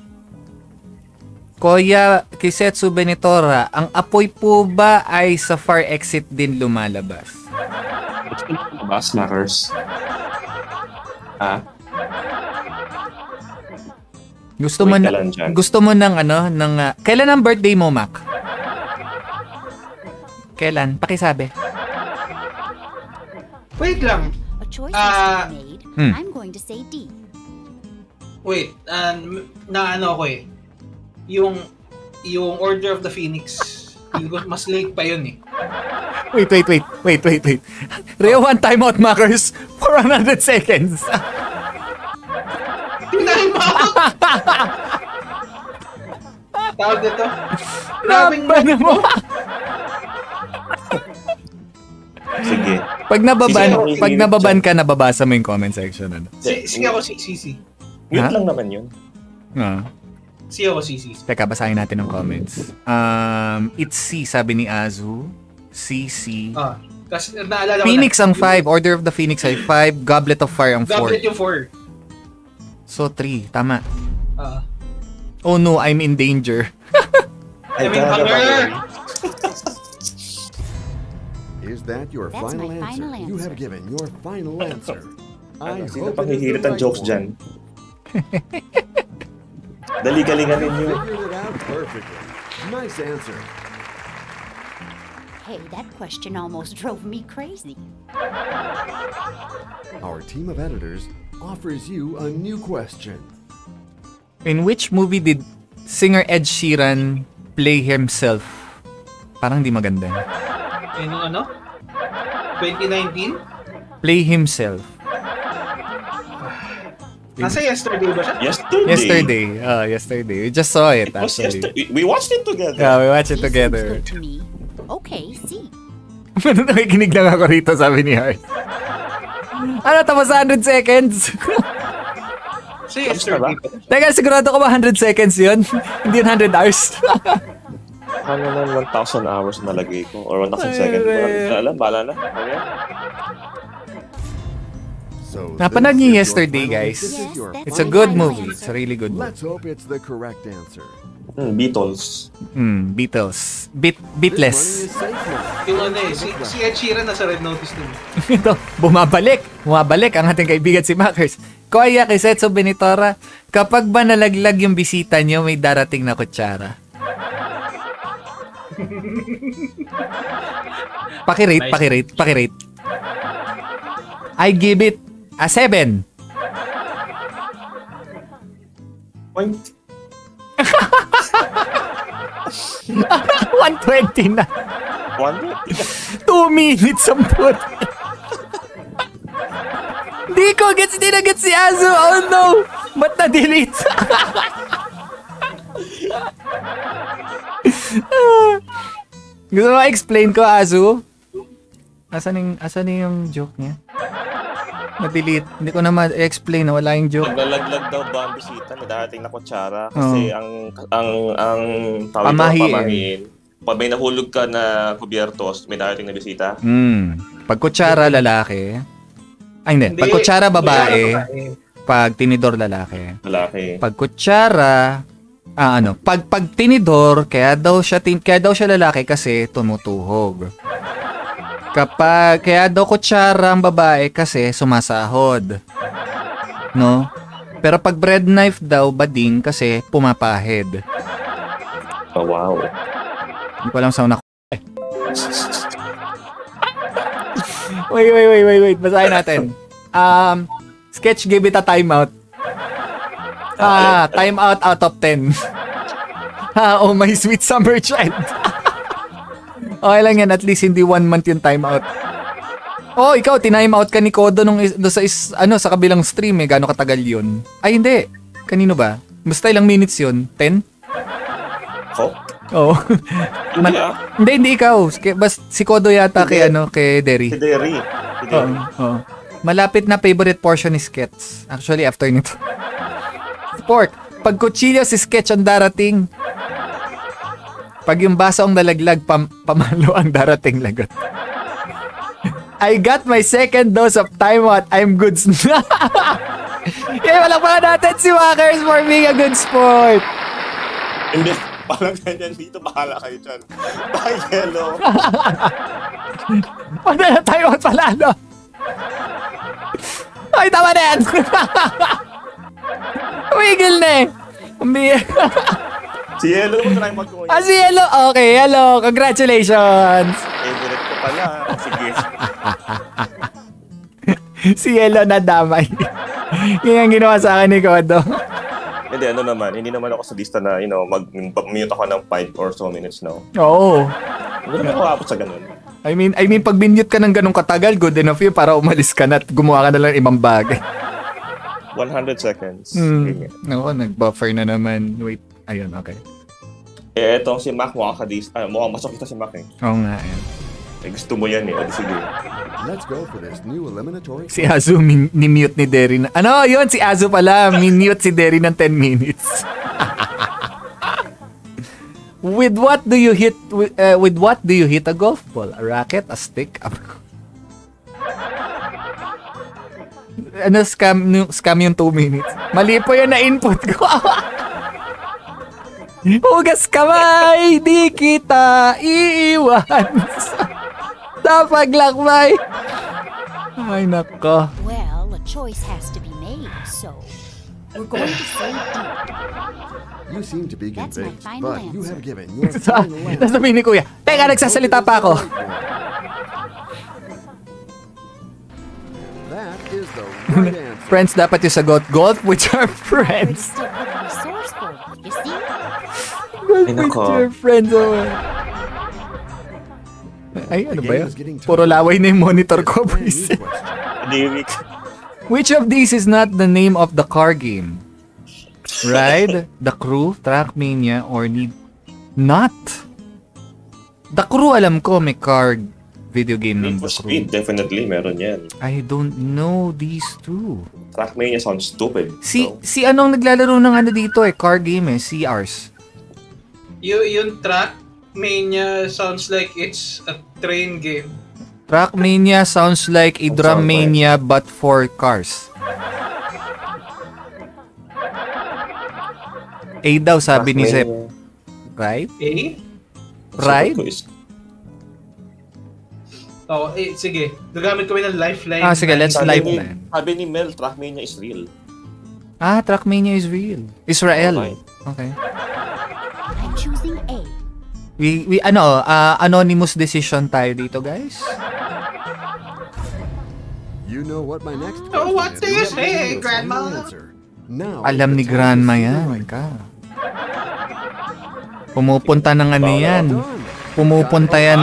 Kuya Kisetsu Benitora, ang apoy po ba ay sa far exit din lumalabas? Lumabas, Mackers. Gusto mo ng kailan ang birthday mo, Mac? Kailan? Pakisabi. Wait lang. A choice has to be made. I'm going to say D. Wait, naano ko eh. Yung Order of the Phoenix, mas late pa yun eh. Wait. Rio, one timeout, Mackers, for 100 seconds. Timeout! Tawag dito. Laban mo. Sige. Pag nababan ka, nababasa mo yung comment section. Sige ako CC. Mute lang naman yun. Sige ako CC. Teka, basahin natin ng comments. It's C, sabi ni Azu. CC. Kasi naalala ko Phoenix ang 5. Order of the Phoenix ay 5. Goblet of Fire ang 4. Goblet yung 4. So 3, tama. Oh no, I'm in danger. I'm in hunger! Is that your final answer? You have given your final answer. Sino pang hihirit ang jokes dyan? Dali-galingan ninyo. Nice answer. Hey, that question almost drove me crazy. Our team of editors offers you a new question. In which movie did singer Ed Sheeran play himself? Parang di maganda. Yung ano? 2019? Play himself. Nasa yesterday ba siya? Yesterday. We just saw it, actually. We watched it together. Yeah, we watched it together. To me. Okay, see. Nakikinig lang ako rito, sabi ni Hart. Ano, tapos 100 seconds? So yesterday. Teka, sigurado ko ba 100 seconds yun? Hindi yun 100 hours. Ano naman 1,000 hours nalagay ko? Or 1,000 seconds? Alam, bala na. Napanood niyo Yesterday, guys. It's a good movie. It's a really good movie. Let's hope it's the correct answer. Beatles. Beatles. Beatless. Yung ano si Ed Sheeran nasa Red Notice din. Ito, bumabalik ang ating kaibigan si Makers. Kuya, Kisetso Benitora, kapag ba nalaglag yung bisita niyo, may darating na kutsara. Pakirate. I give it a 7. Point. 120 na. 2 minutes ang put. Di ko gets si Azu. Oh no. Ba't na-delete? Gusto mo explain ko, Azu? Asan yung joke niya? Na-delete. Hindi ko na ma-explain na wala yung joke. Naglalaglag daw ba ang bisita na dating na kutsara? Kasi ang pamahiin. Pag may nahulog ka na kubyertos, may dating na bisita. Pag kutsara, lalaki. Ay, hindi. Pag kutsara, babae. Pag tinidor, lalaki. Pag kutsara, pag tinidor, kaya daw siya lalaki kasi tumutuhog. Kaya daw kutsara ang babae kasi sumasahod. No? Pero pag bread knife daw, bading kasi pumapahid. Oh, wow. Hindi ko alam saan ako. Wait. Basahin natin. Sketch give it a timeout. Timeout out of 10. Oh, my sweet summer child. Okay lang yan, at least hindi 1 month yung timeout. Oh, ikaw, tinimeout ka ni Kodo sa kabilang stream eh. Gano'ng katagal yun? Ay, hindi. Kanino ba? Basta ilang minutes yun? 10? Oh. Hindi ikaw. Si Kodo yata kay Derry. Si Derry. Oo. Malapit na favorite portion ni Sketch. Actually, after nito. Sport. Pag kutsilyo si Sketch ang darating. Pag yung baso ang nalaglag, pamalo ang darating lagot. I got my second dose of timeout. I'm good. Wala pa natin si Walkers for being a good sport. Hindi. Parang ganyan dito. Bahala kayo dyan. Bye, Yellow. Pwede na timeout palalo. Ay, tama na yan. Umigil na eh. Si Yellow mo try mag-coin. Si Yellow. Okay, Yellow. Congratulations. Favorite ko pala. Sige. Si Yellow na damay. Yan ang ginawa sa akin ni Kodo. Hindi naman ako sa lista na, mag-mute ako ng 5 or so minutes now. Oo. Hindi naman ako abot sa ganun. I mean, pag binmute ka ng ganung katagal, good enough yun para umalis ka na at gumawa ka na lang ibang bagay. 100 seconds. Ako, nag-buffer na naman. Wait. Ayun, okay. Etong si Mac, mukhang masokita si Mac eh. Oo nga, yan. Gusto mo yan eh. O, sige. Let's go for this new eliminatory. Si Azu, ni-mute ni Derry na... Yun, si Azu pala. Min-mute si Derry ng 10 minutes. With what do you hit a golf ball? A racket? A stick? Scam yung 2 minutes. Mali po yun na input ko. Hugas kamay, di kita iiwan sa paglakbay. Ay, nako. Well, a choice has to be made, so we're going to say D. You seem to be That's my convinced, final but you answer. have given your final answer. Sabi ni Kuya, teka, nagsasalita pa ako. That is the right answer. Friends dapat yung sagot. Golf with your friends. Still pretty resourceful, you see? Golf with your friends. Oh. Ay, ano ba yun? Puro laway na yung monitor ko. Which of these is not the name of the car game? Ride, The Crew, Trackmania, or Need... Not? The Crew, alam ko, may car video game ng The Crew. Definitely, meron yan. I don't know these two. Trackmania sounds stupid. Si anong naglalaro ng ano dito car game CRs. Yung Trackmania sounds like it's a train game. Trackmania sounds like a drum mania but for cars. A daw sabi ni Zep. Right? A? Right? Oh, sige. Gagamit kami ng lifeline. Sige, let's lifeline. Sabi ni Mel, Trackmania is real. Trackmania is real. Israel. Okay. I'm choosing A. We anonymous decision tayo dito, guys. You know what my next Oh, what do you say, Grandma? Alam ni Grandma yan. Pumupunta ng ano yan. Pumupunta yan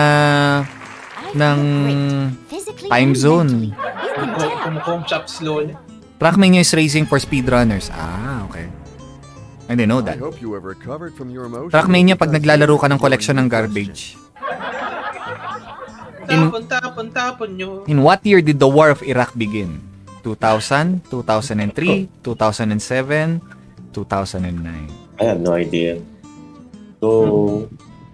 ng time zone. Kumukom chop slowly. Trackmania is racing for speedrunners. Okay. I didn't know that. Trackmania pag naglalaro ka ng collection ng garbage. Tapon nyo. In what year did the War of Iraq begin? 2000, 2003, 2007, 2009. I have no idea. So...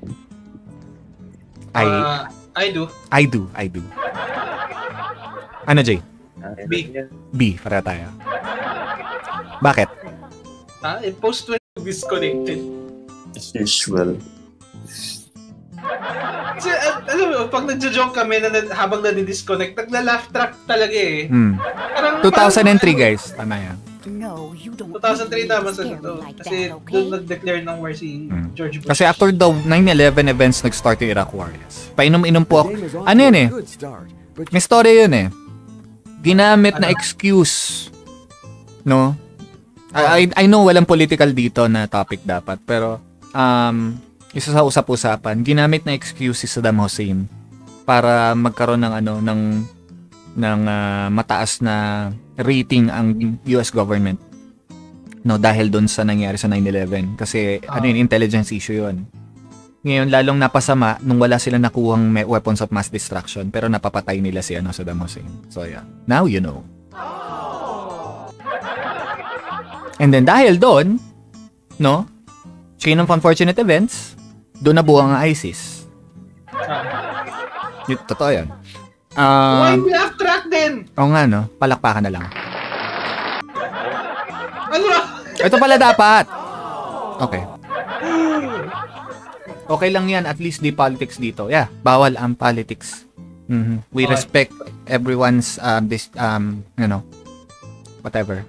I do. Ano, Jay? B. B, para tayo. Bakit? Post when disconnected. As usual. Kasi, alam mo, pag nagjo-joke kami habang nadi-disconnect, nagla-laugh track talaga eh. 2003 guys, tama yan. No, you don't. 2003 naman sa ito. Kasi doon nag-declare ng war si George Bush. Kasi after the 9/11 events, nag-start yung Iraq War. Yes. Painom-inom po ako. Ano yun eh? May story yun eh. Ginamit na excuse. No? I know walang political dito na topic dapat. Pero, isa sa usap-usapan, ginamit na excuse si Saddam Hussein para magkaroon ng ng mataas na rating ang US government, no, dahil doon sa nangyari sa 9/11 kasi intelligence issue yun. Ngayon lalong napasama nung wala silang nakuhang weapons of mass destruction pero napapatay nila si Saddam Hussein. So yeah, now you know. And then dahil doon, no, chain of unfortunate events, doon nabuo ang ISIS. Totoo yan. Why we have track din? Oo nga, no? Palakpakan na lang. Ano? Ito pala dapat. Okay. Okay lang yan. At least di politics dito. Yeah, bawal ang politics. We respect everyone's, whatever.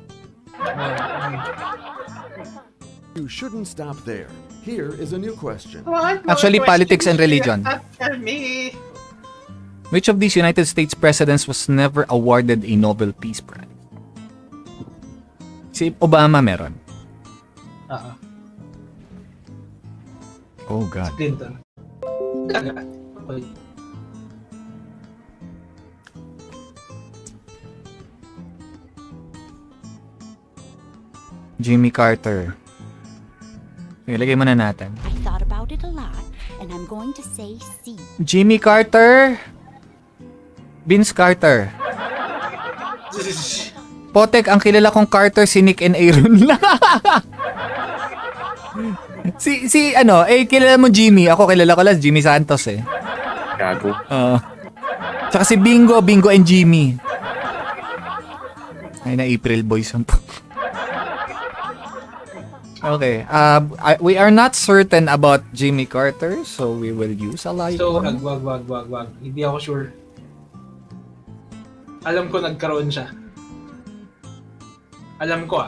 You shouldn't stop there. Here is a new question. Actually, politics and religion. Answer me. Which of these United States presidents was never awarded a Nobel Peace Prize? Si Obama meron. Oh God. Clinton. Jimmy Carter. Ilagay mo na natin. I thought about it a lot and I'm going to say C. Jimmy Carter. Vince Carter. Potek, ang kilala kong Carter si Nick and Aaron lang. kilala mo Jimmy. Ako kilala ko lang Jimmy Santos eh. Gago. Tsaka si Bingo and Jimmy. Ay na April Boys po. Okay. We are not certain about Jimmy Carter, so we will use a live. So, wag. Hindi ako sure. Alam ko nagkaroon siya. Alam ko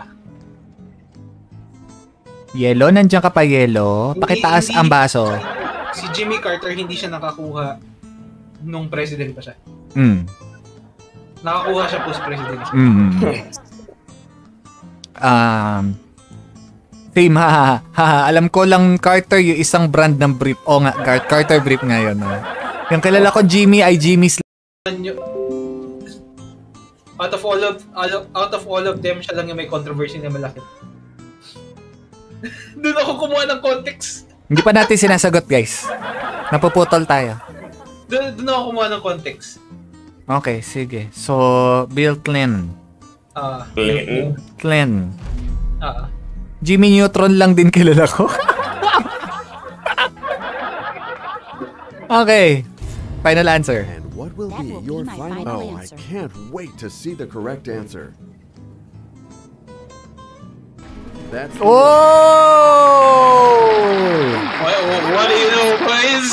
Yelo, nandiyan ka pa, Yelo. Pakitaas ang baso. Si Jimmy Carter hindi siya nakakuha nung president pa siya. Nakakuha siya post-president. Same ha. Alam ko lang Carter yung isang brand ng brief. O nga, Carter brief ngayon. Yung kilala ko Jimmy ay Jimmy's. Out of all of them, siya lang yung may controversy na malaki. Doon ako kumuha ng context. Hindi pa natin sinasagot, guys. Napuputol tayo. Doon ako kumuha ng context. Okay, sige. So, Bill Clinton. Clinton. Jimmy Neutron lang din kilala ko. Okay. Final answer. And what will be your final answer? I can't wait to see the correct answer. That's oh! What do you know, boys?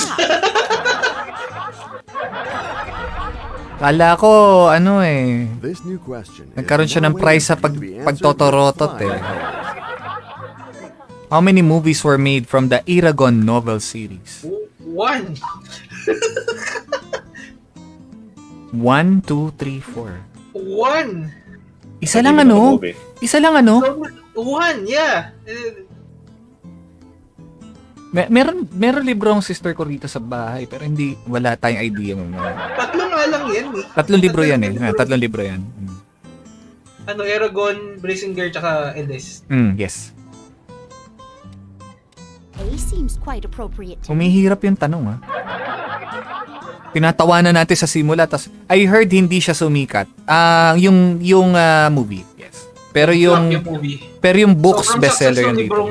Kala ko, ano This new question nagkaroon siya ng prize sa pagtotorotot How many movies were made from the Eragon novel series? 1. 1, 2, 3, 4. 1. Isa lang ano? Isa lang ano? 1, yeah. Meron libro ang sister ko rito sa bahay pero wala tayong idea mo. Tatlo nga lang yan Tatlong libro yan Tatlong libro yan. Ano, Eragon, Brisinger, tsaka Eldest. Yes. A seems quite appropriate. Humihirap yung tanong Tinatawanan natin sa simula tas I heard hindi siya sumikat. Yung movie. Yes. Pero yung books bestseller yan dito.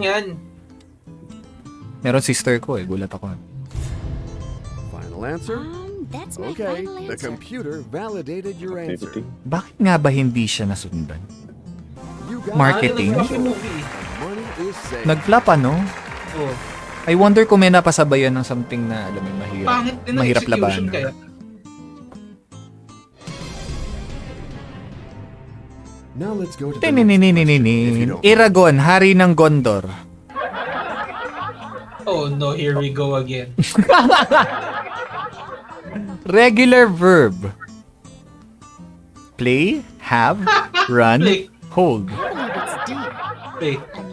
Meron sister ko gulat ako. Final answer? That's my okay, final answer. The computer validated your answer. Bakit nga ba hindi siya nasundan? Marketing? Nag-flop ano? I wonder kung may napasabayan ng something na alam mo mahirap labanan. Now let's go to Eragon, Hari ng Gondor. Oh no, here we go again. Regular verb. Play, have, run, hold. Play.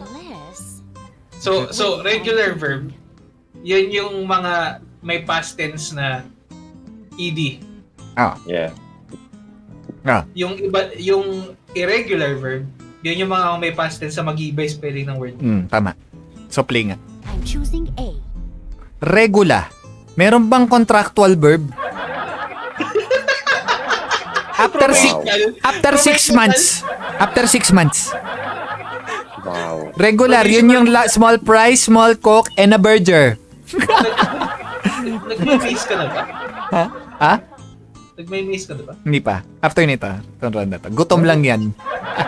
So regular verb, yun yung mga may past tense na ed. Yeah. Yung irregular verb, yun yung mga may past tense sa mag-iiba spelling ng word. Tama. So play nga. I'm choosing A. Regula. Meron bang contractual verb? After 6 months. After 6 months. Wow. Regular, yun yung small price, small coke, and a burger. Nag-may-maze ka na ba? Ha? Nag-may-maze ka na ba? Hindi pa. After nito, gutom lang yan.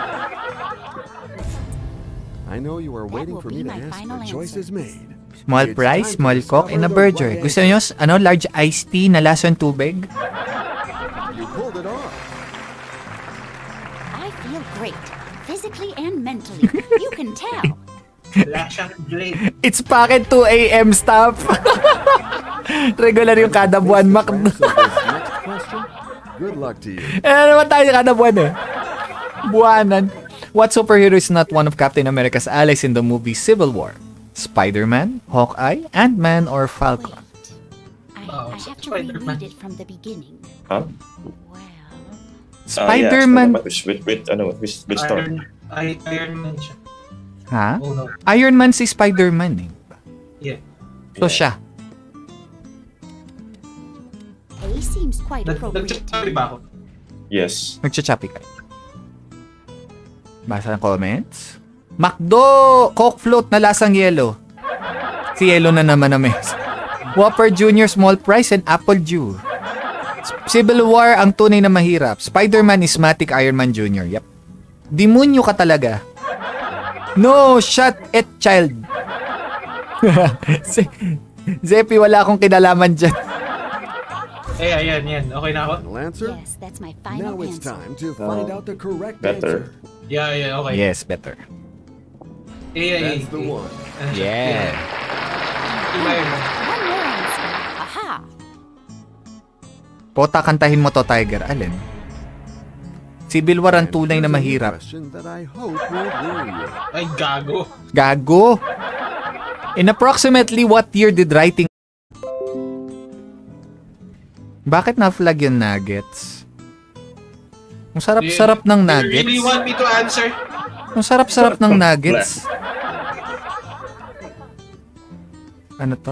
I know you are waiting for me to ask the choice is made. Small price, small coke, and a burger. Gusto nyo, large iced tea na lasang tubig? You pulled it off. I feel great. Physically and mentally. You can tell. It's packet 2 a.m. stuff. Regular yung kada buwan, Mac. Good luck to you. Naman tayo kada buwan Buwanan. What superhero is not one of Captain America's allies in the movie Civil War? Spider-Man, Hawkeye, Ant-Man, or Falcon? I have to reread it from the beginning. Huh? Spider-Man. With Storm. Iron Man siya. Ha? Oh, no. Iron Man si Spider-Man Yeah. So siya. A seems quite appropriate. Nagsasabi ba ako? Yes. Nagchachapi ka. Basa ng comments. McDo! Coke float na lasang yelo. Si yelo na naman na mes. Whopper Jr. small price and Apple Jew. Civil War ang tunay na mahirap. Spider-Man is Matic Iron Man Jr. Yep. Demonyo ka talaga. No, shut it, child. Zepi, wala akong kinalaman dyan. Yan. Okay na ako? Final answer? Yes, that's my final Now it's answer. time to find out the correct better. answer. Yeah, okay. Yes, better. That's the one. Yeah. One more answer. Aha! Pota, kantahin mo to, Tiger. Alin? Civil War ang tunay na mahirap. Question that I hope won't worry you. Ay, gago. Gago! In approximately what year did writing... Bakit na-flag yung nuggets? Ang sarap-sarap ng nuggets. You really want me to answer? Ang sarap-sarap ng nuggets. Ano to?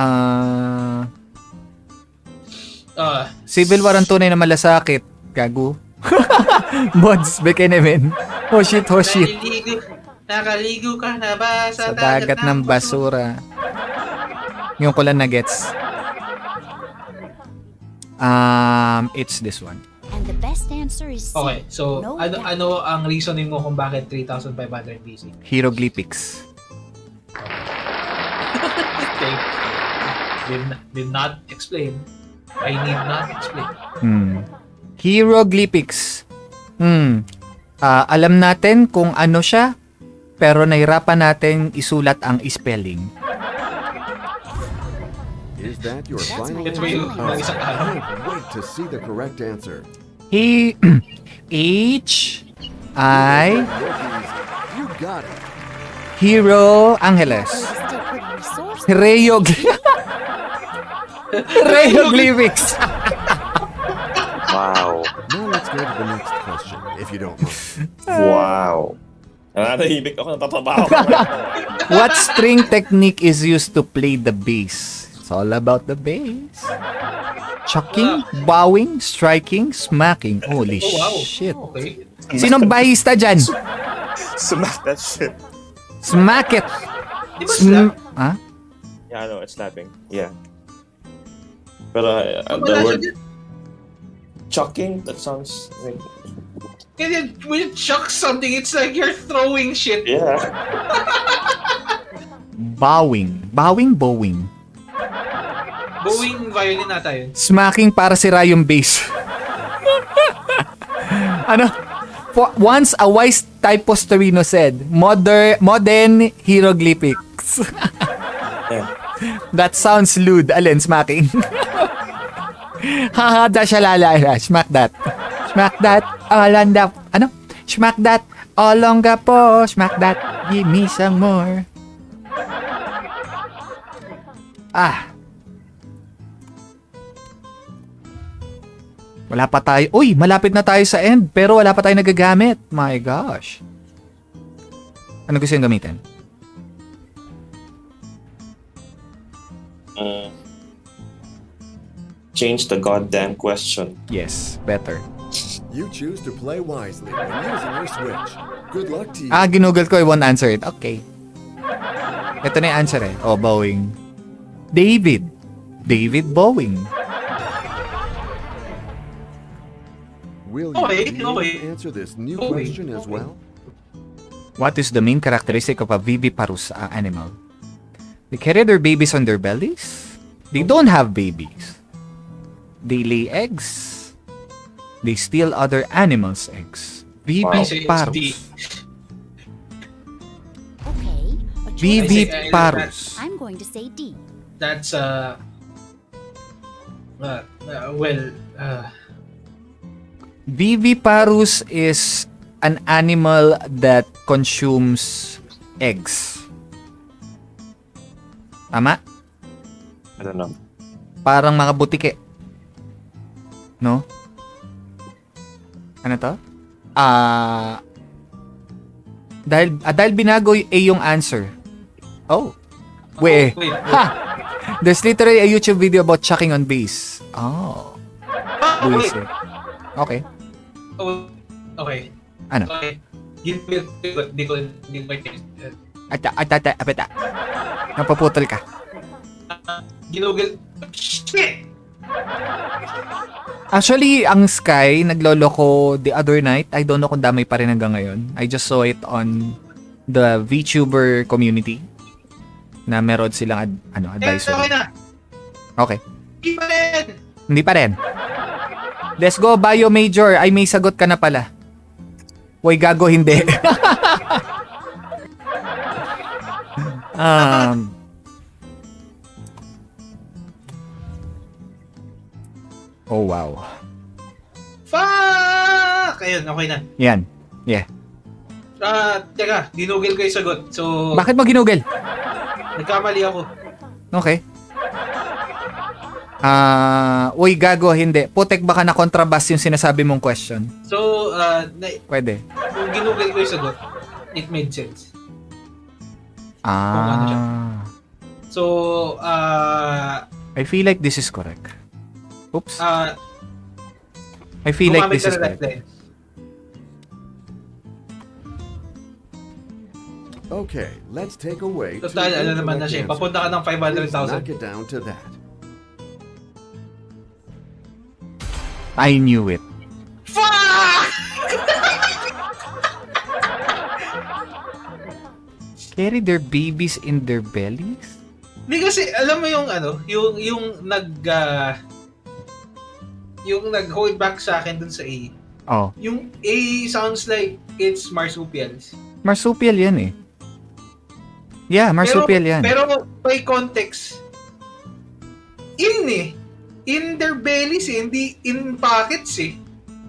Civil War ang tunay na malasakit. Gago. Mods, Bekenemen. Oh shit. Nakaligo ka na ba sa dagat ng basura? Yung ko lang nuggets. It's this one. And the best answer is C. Okay, so No ano ang reasoning mo kung bakit 3,500 BC? Hieroglyphics. Okay. Did not explain. I need not explain. Hieroglyphics. Alam natin kung ano siya, pero nahirapan natin isulat ang spelling. Is that your final It's way answer? Wait to see the correct answer. Ah. You got it. Hero Angeles. Hieroglyphics. Wow. Now let's go to the next question, if you don't mind. Wow. Nanahimik ako, natatrabaho. What string technique is used to play the bass? It's all about the bass. Chucking, bowing, striking, smacking. Holy shit. Okay. Sinong bahista dyan? Smack that shit. Smack it. Di ba slap? Ha? Yeah, I know, it's slapping. Yeah. Pero the word chucking, that sounds like... When you chuck something, it's like you're throwing shit. Yeah. Bowing. Bowing. Bowing violin nata yun. Smacking para sira yung bass. Ano? Once a wise typostorino said, modern hieroglyphics. Yeah. That sounds lewd. Alin, smacking. Haha, dashalala. Smack that. Smack that. Alanda. Ano? Smack that. Olongga po. Smack that. Give me some more. Wala pa tayo. Uy, malapit na tayo sa end. Pero wala pa tayo nagagamit. My gosh. Ano gusto yung gamitin? Change the goddamn question. Yes, better. You choose to play wisely when using your Switch. Good luck to you. Ginugol ko, I won't answer it. Okay. Ito na yung answer eh. Boeing. David Boeing. Will you be able to answer this new question as well? What is the main characteristic of a viviparous animal? They carry their babies on their bellies? They don't have babies. They lay eggs. They steal other animals' eggs. Viviparous. Okay. Viviparous. I'm going to say D. That's Viviparous is an animal that consumes eggs. Tama? I don't know. Parang mga butike. No? Ano to? Dahil binago yung answer. Oh. Wait. Ha! There's literally a YouTube video about chucking on bass. Oh. Bullshit. Okay. Oh, okay. Ano? Okay. Hindi ko Apeta. Napaputol ka. Ginugol. Shit! Actually, ang Sky, nagloloko the other night. I don't know kung damay pa rin hanggang ngayon. I just saw it on the VTuber community na meron silang advisory. Okay na. Okay. Hindi pa rin. Let's go, Bio Major. Ay, may sagot ka na pala. Uy, gago, hindi. Oh, wow. Fuck! Ayun, okay na. Yan. Yeah. Teka, ginugil ko yung sagot. So, bakit mo ginugil? Nagkamali ako. Okay. Uy, gago, hindi. Putek, baka na kontrabas yung sinasabi mong question. So, pwede. Kung ginugil ko yung sagot, it made sense. Ano siya. So, I feel like this is correct. Oops. I feel like this is correct. Okay, let's take away. Total, alam naman na siya. Papunta ka ng 500,000. Knock it down to that. I knew it. Fuck! Carry their babies in their bellies? Hindi kasi, alam mo yung ano, yung nag-hold back sa akin dun sa A. Oh. Yung A sounds like it's marsupials. Marsupial yan eh. Yeah, marsupial yan. Pero by context, in their bellies eh, hindi in pockets eh.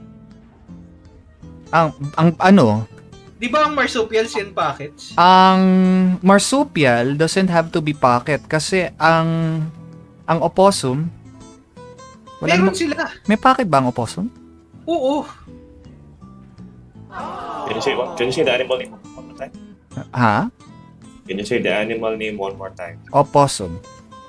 Ang ano? Di ba ang marsupials in pockets? Ang marsupial doesn't have to be pocket kasi ang opossum meron sila. May pocket ba ang opossum? Oo. Can you say the animal name one more time? Ha? Can you say the animal name one more time? Opossum.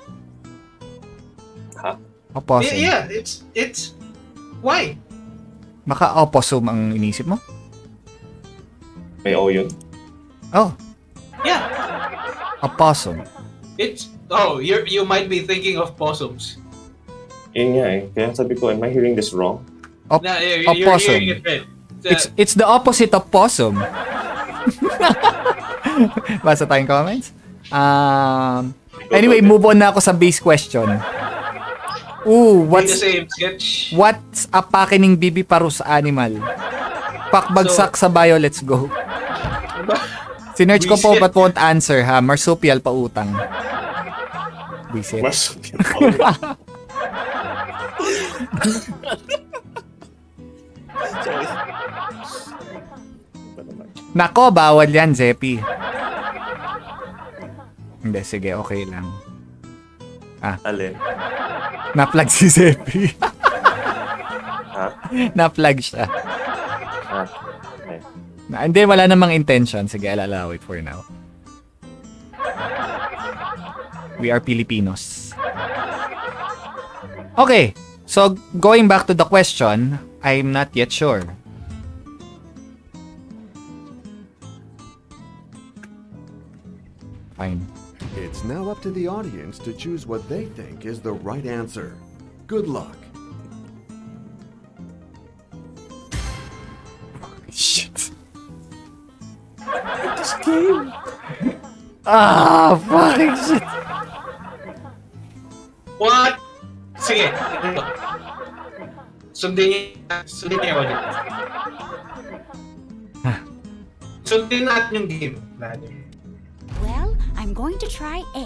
Ha? Opossum. Yeah, it's why? Baka opossum ang inisip mo? May O yun? Oh. Yeah. Opossum. You might be thinking of possums. Yun nga eh. Kaya sabi ko, am I hearing this wrong? You're hearing it right. It's the opposite of possum. Basta tayong comments. Anyway, move on na ako sa base question. What's a pakining bibiparous animal? Pakbagsak sa bio, let's go. Sinerch ko po but won't answer ha. Marsupial pa utang. Visit. Marsupial pa utang. Nako, bawal yan, Zeppy. Hindi, sige, okay lang. Alin? Na-plug si Zeppy. Ha? Na-plug siya. Okay. Hindi, wala namang intention. Sige, I'll allow it for now. We are Filipinos. Okay, so going back to the question, I'm not yet sure. Fine. It's now up to the audience to choose what they think is the right answer. Good luck. Shit. This game. Fucking shit. What? Sige. Sundin niya ulit. Sundin natin yung game. Well, I'm going to try A.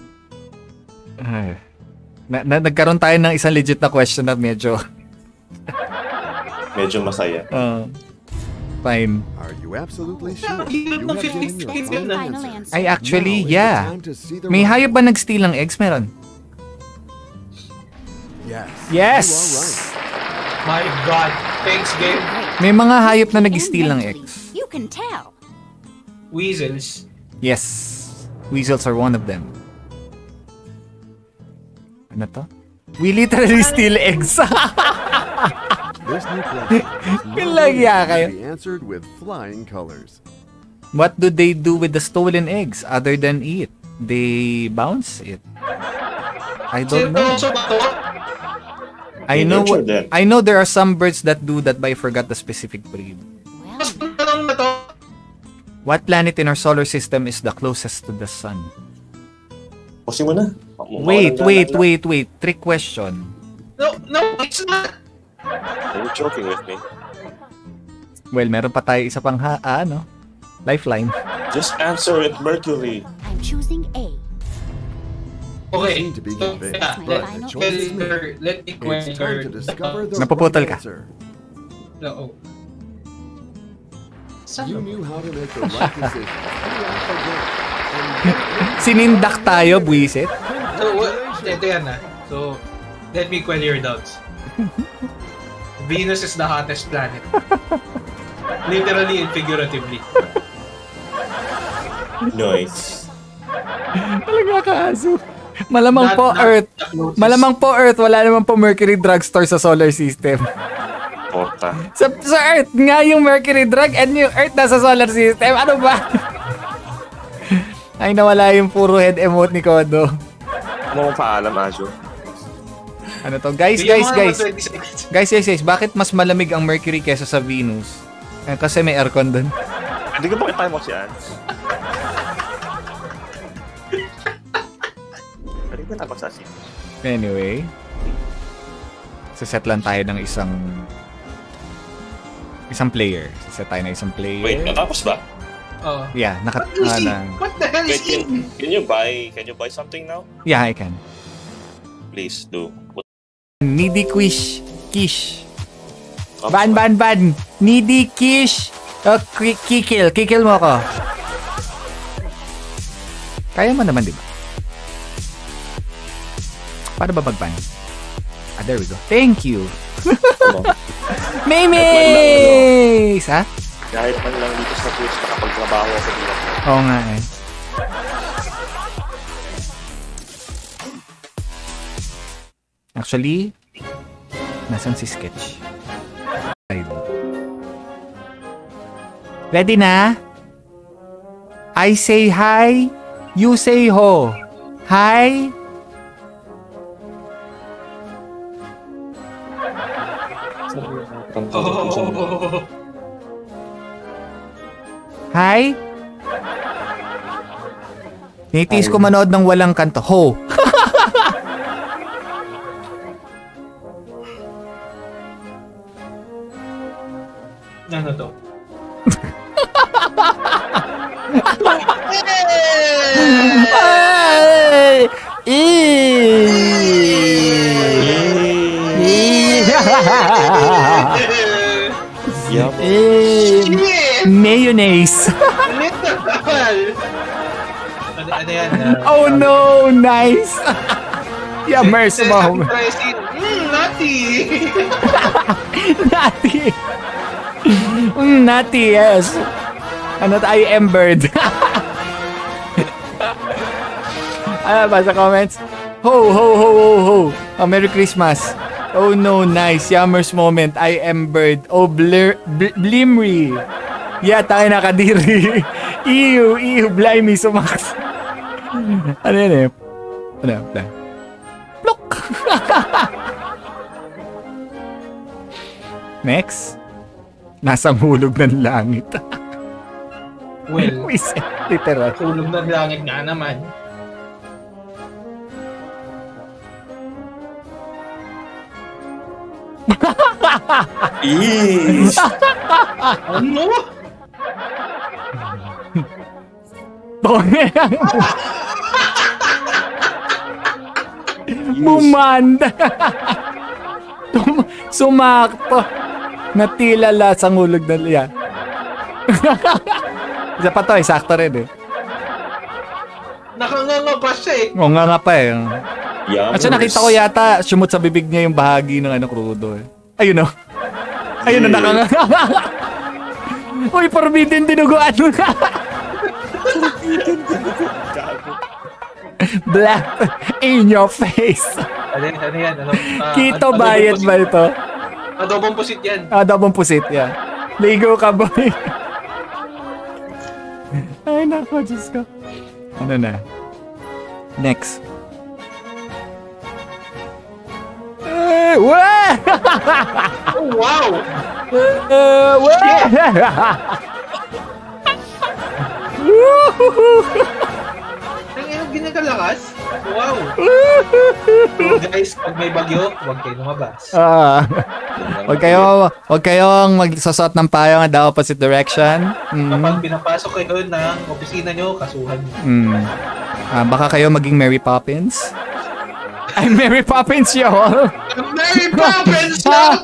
Nagkaroon tayo ng isang legit na question na medyo masaya. Fine. Are you absolutely sure? You have given your final answer. Ay, actually, yeah. May hayop ba nag-steal ng eggs? Meron? Yes! You are right. My God. Thanks, game. May mga hayop na nag-steal ng eggs. You can tell. Weasels. Yes. Weasels are one of them. Ano to? We literally steal eggs. This new question is be answered with flying colors. What do they do with the stolen eggs other than eat? They bounce it. I don't know. I know there are some birds that do that, but I forgot the specific breed. What planet in our solar system is the closest to the sun? Pusin mo na. Wait. Trick question. No, it's not. Are you joking with me? Well, meron pa tayo isa pang lifeline. Just answer it, Mercury. I'm choosing A. Okay. Let me question. Napuputol ka. No. You knew how to make the right decision. Sinindak tayo, buwisit. So, ito yan na. So, let me quell your doubts. Venus is the hottest planet. Literally and figuratively. Nice. Talaga kaaso. Malamang po Earth. Malamang po Earth. Wala naman po Mercury drugstore sa solar system. Porta. Sa Earth nga yung Mercury drug and yung Earth nasa solar system. Ano ba? Ay, nawala yung puro head emote ni Kodo. Ano mong paalam, Ajo? Ano to? Guys. Bakit mas malamig ang Mercury kesa sa Venus? Kasi may aircon dun. Hindi ko bakit tayo mo si Ans. Hindi ko napagsasin. Anyway. Set lang tayo ng isang player. Set tayo ng isang player. Wait, natapos ba? Yeah, What the hell is he? Can you buy something now? Yeah, I can. Please do. Needy Kish. Ban. Needy Kish. Kikil mo ako. Kaya mo naman, di ba? Paano ba mag-ban? There we go. Thank you. Maymays! Ha? Kahit man lang dito sa Twitch, nakapagtrabaho ako dito. Oo nga eh. Actually, nasan si Sketch? Ready na? I say hi, you say ho. Hi. Hi. Nitiis ko manood ng walang kanto. Ho. Ano to? Mayonnaise. Ano yan? Oh no, nice. Yeah, mercy mo. Nutty. Nutty. Nutty, yes. Ano tayo, Embered? Ano ba sa comments? Ho. Oh, Merry Christmas. Oh no, nice. Yummers moment. I am bird. Oh, Blimry. Yeah, tayo nakadiri. Ew, blimey, sumakas. Ano yun eh? Ano? Plok! Next. Nasang hulog ng langit. Well, literal. hulog ng langit nga naman. Eesh! Ano? Bumanda. Sumakto. Natilala sa ngulog na liya. Isa pa to, sakto rin eh. Nakanganga pa siya eh. Oo nga pa eh. At nakita ko yata, sumot sa bibig niya yung bahagi ng krudo eh. Ayun o. Ayun o, nakanganga. Uy, forbidden dinuguan. Black in your face. Ano yan? Kito bayad ba ito? Adobong pusit yan. Adobong pusit, yeah. Ligo ka, boy. Ay, nako, Diyos ko. Ano na? Next. Wow! Oh, wow! Ang ginagalakas? Wow! So guys, pag may bagyo, huwag kayo lumabas. Huwag kayong magsasot ng payong at the opposite direction. Kapag pinapasok kayo ng opisina nyo, kasuhan nyo. Baka kayo maging Mary Poppins. I'm Mary Poppins, y'all. Mary Poppins, y'all.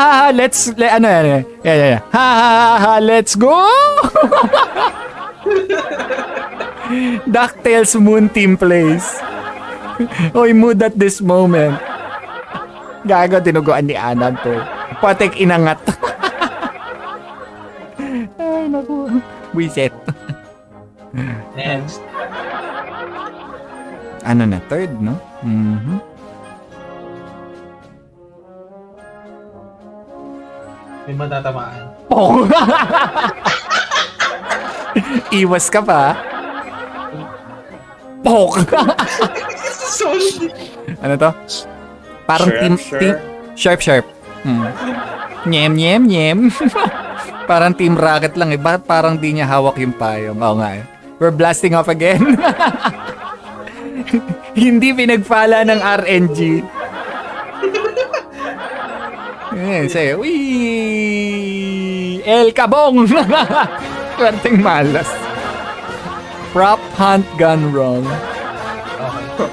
Let's go. DuckTales Moon Team plays. Oy, mood at this moment. Gago, tinuguan ni Anan to. Patek inangat. Ay, naku. Wiset. Next. Ano na, third, no? May matatamaan. Oh! Iwas ka pa. Pok! Ano to? Parang sharp. Nyem. Parang Team Rocket lang eh. Bakit parang di niya hawak yung payong? Oo nga eh. We're blasting off again. Hindi pinagpala ng RNG. Say, wee! El Kabong! Swerteng malas. Prop hunt gone wrong. Okay.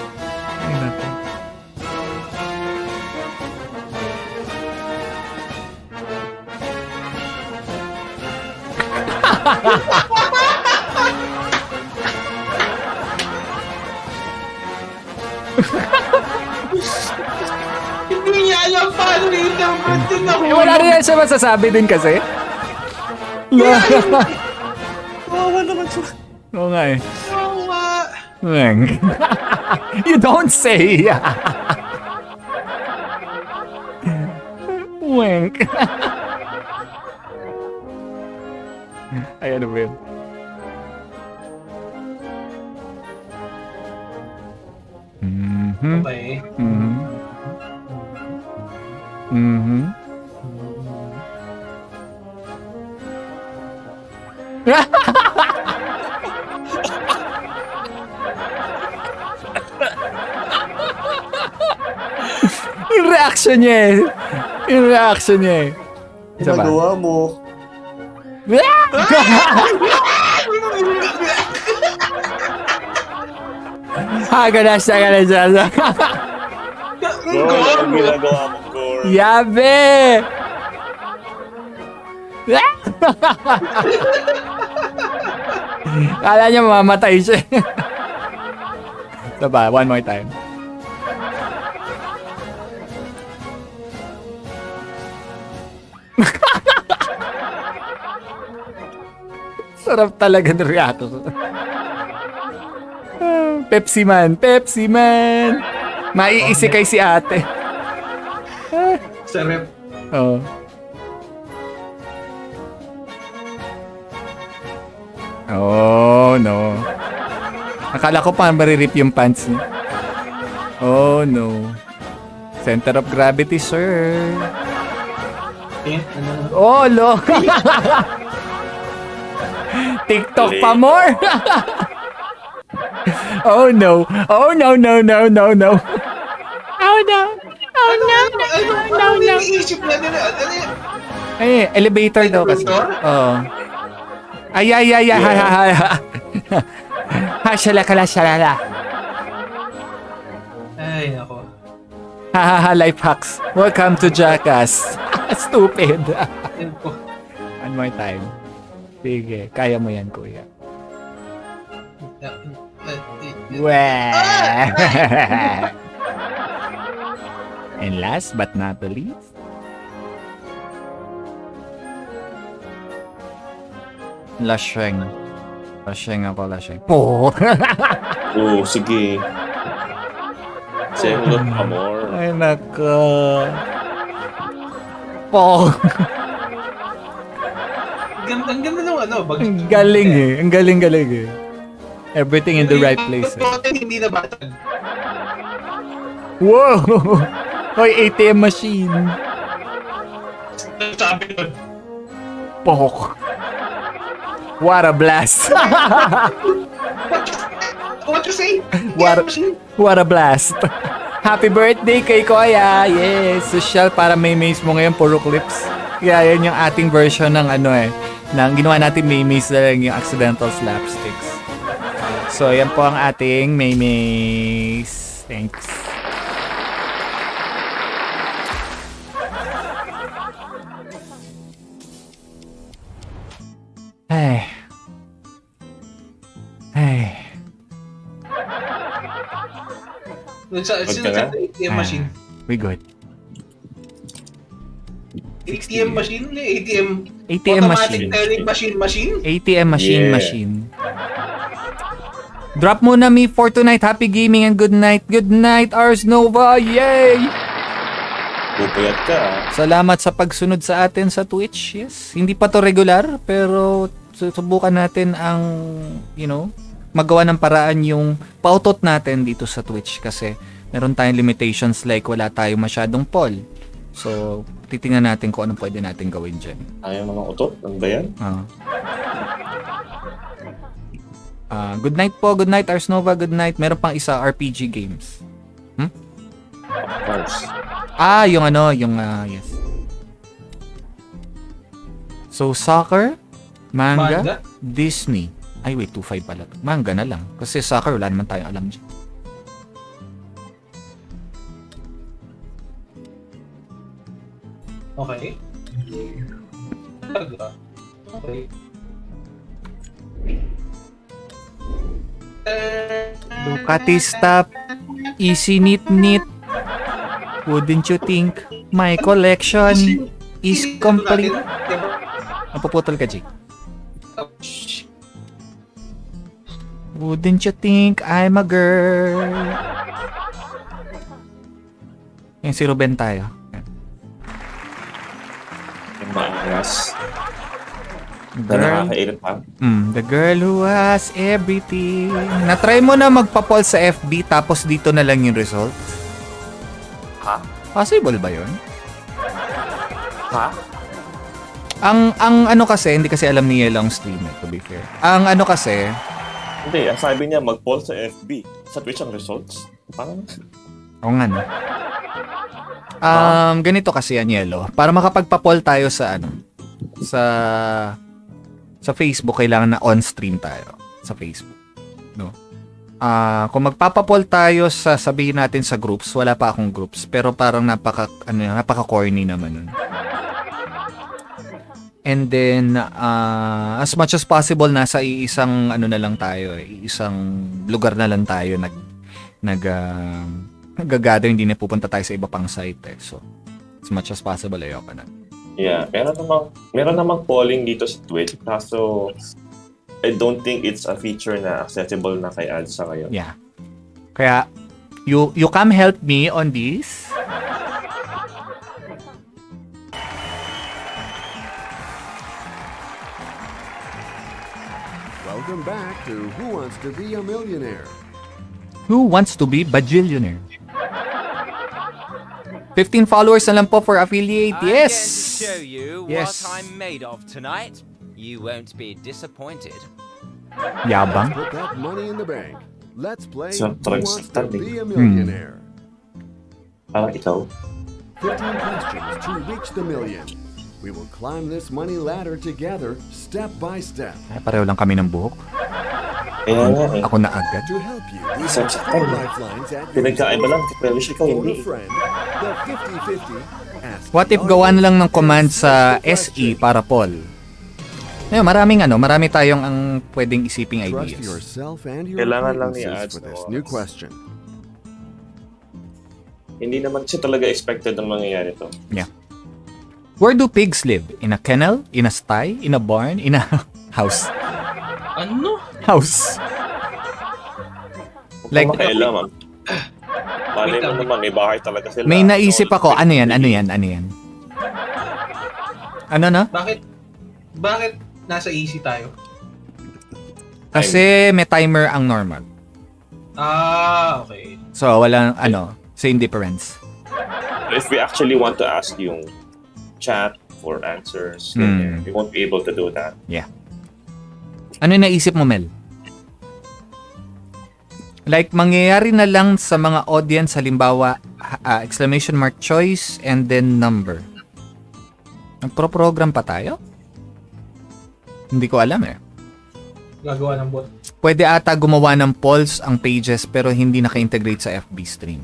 Hindi niya alam paano i-interpret din ako. Wala rin siya masasabi din kasi. Wawa naman siya. Oo nga eh. Wawa. You don't say. Wink. Ayan na ba yun? Okay. Yung reaction niya eh. Isa ba? Magawa mo. Ganas. Ang ginagawa mo, Gore. Yabe! Kala niya mamamatay siya. Diba? One more time. Sarap talaga ng reaction. Pepsi Man. Maiisi kay si ate. Sarap. Oo. Oh, no. Akala ko pa maririp yung pants niya. Oh, no. Center of gravity, sir. Oh, lo. TikTok pa more. Oh, no. Oh, no. Eh, elevator daw kasi. Oo. Ay. Shalala. Ay, nako. Life hacks. Welcome to Jackass. Stupid. One more time. Sige, kaya mo yan, kuya. And last but not the least, Lasheng. Lasheng. Po! Oh, sige. Sengot pa more. Ay, nako. Po! Ang ganda ng ano. Ang galing eh. Ang galing eh. Everything in the right place. Hindi na batag. Wow! Hoy, ATM machine. Sabi nun. Pok. What a blast. What to say? What a blast. Happy birthday kay Koya. Yes, social para may-maze mo ngayon, puro clips. Kaya yan yung ating version ng ng ginawa natin may-maze na lang yung accidental slapsticks. So, yan po ang ating may-maze. Thanks. Ay. Sa ATM machine. We good. ATM machine? ATM automatic machine. telling machine? ATM machine. Drop muna me for tonight. Happy gaming and good night. Good night, Ars Nova. Yay! Pupuyat ka. Salamat sa pagsunod sa atin sa Twitch. Yes. Hindi pa to regular, pero subukan natin ang, magawa ng paraan yung pautot natin dito sa Twitch kasi meron tayong limitations like wala tayong masyadong poll. So, titingnan natin kung anong pwede natin gawin dyan. Ayaw mga utot? Ano ba yan? Good night po. Good night, Ars Nova. Good night. Meron pang isa, RPG games. Of course. Yes. So, soccer, manga, Disney. Ay, wait, 2-5 pala. Manga na lang. Kasi soccer, wala naman tayong alam dyan. Okay. Okay. Ducati stop. Easy knit. Wouldn't you think my collection is complete? Napuputol ka, Jake. Wouldn't you think I'm a girl? Yung si Ruben tayo. Yung maangas. The girl who has everything. Na-try mo na magpa-poll sa FB tapos dito na lang yung results? Ha? Possible ba yun? Ha? Ang kasi, hindi kasi alam ni Yelong stream to be fair. Ang kasi... Hindi, sabi niya mag-poll sa FB. Sa Twitch ang results. Parang... Oo nga, no? Ganito kasi yan, Yelo. Para makapagpa-poll tayo sa sa Facebook, kailangan na on-stream tayo sa Facebook. No? Kung magpapa-poll tayo sa sabihin natin sa groups, wala pa akong groups. Pero parang napaka-corny naman nun. And then, as much as possible, nasa isang na lang tayo, isang lugar na lang tayo nag-gather, hindi na pupunta tayo sa iba pang site. So, as much as possible, ayoko na. Yeah, meron namang polling dito sa Twitch, kaso I don't think it's a feature na accessible na kay ads sa ngayon. Yeah. Kaya, you come help me on this. Welcome back to Who Wants to Be a Millionaire? Who wants to be bajillionaire? 15 followers na lang po for affiliate. Yes! I'm going to show you what I'm made of tonight. You won't be disappointed. Yabang. Put that money in the bank. Let's play So, Who Wants to Be a Millionaire? Parang ikaw. 15 questions to reach the million. We will climb this money ladder together, step by step. Ay, pareho lang kami ng buhok. Ako na agad. To help you, we have 4 lifelines at your Pinagkaiba lang, pero siya ikaw phone a hindi. friend. The 50-50 ask What if gawan lang ng command sa SE para poll? Ngayon, marami tayong ang pwedeng isiping Trust ideas. yourself and your Kailangan lang ni acquaintances ads for this na new oras. question. Hindi naman siya talaga expected na mangyayari to. Yeah. Where do pigs live? In a kennel? In a sty? In a barn? In a house? Ano? House. Like, makailaman. Bale mo naman, may bahay talaga sila. May naisip ako, ano yan? Ano na? Bakit nasa easy tayo? Kasi may timer ang normal. Okay. So, walang, same difference. If we actually want to ask yung chat for answers, we won't be able to do that. Yeah. Ano yung naisip mo, Mel? Like, mangyayari na lang sa mga audience, halimbawa, exclamation mark choice and then number. Nagpro-program pa tayo? Hindi ko alam eh. Gagawa ng bot. Pwede ata gumawa ng polls ang pages pero hindi naka-integrate sa FB stream.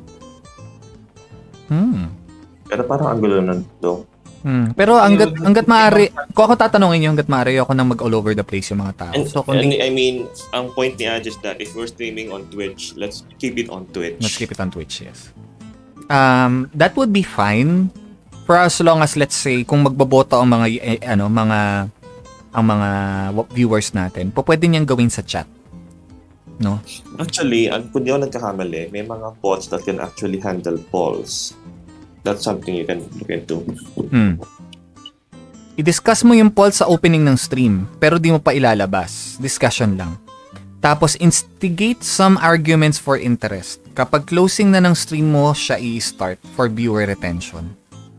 Pero parang ang gulo nun do. Pero hanggat maaari, kung ako tatanungin nyo, hanggat maaari ako nang mag all over the place yung mga tao. And, I mean, ang point niya is that if we're streaming on Twitch, let's keep it on Twitch. Let's keep it on Twitch, yes. That would be fine for as long as, let's say, kung magboboto ang mga viewers natin, pwede niyang gawin sa chat. No? Actually, kung di ako nagkakamali, may mga bots that can actually handle polls. That's something you can look into. I-discuss mo yung poll sa opening ng stream, pero di mo pa ilalabas. Discussion lang. Tapos, instigate some arguments for interest. Kapag closing na ng stream mo, siya i-start for viewer retention.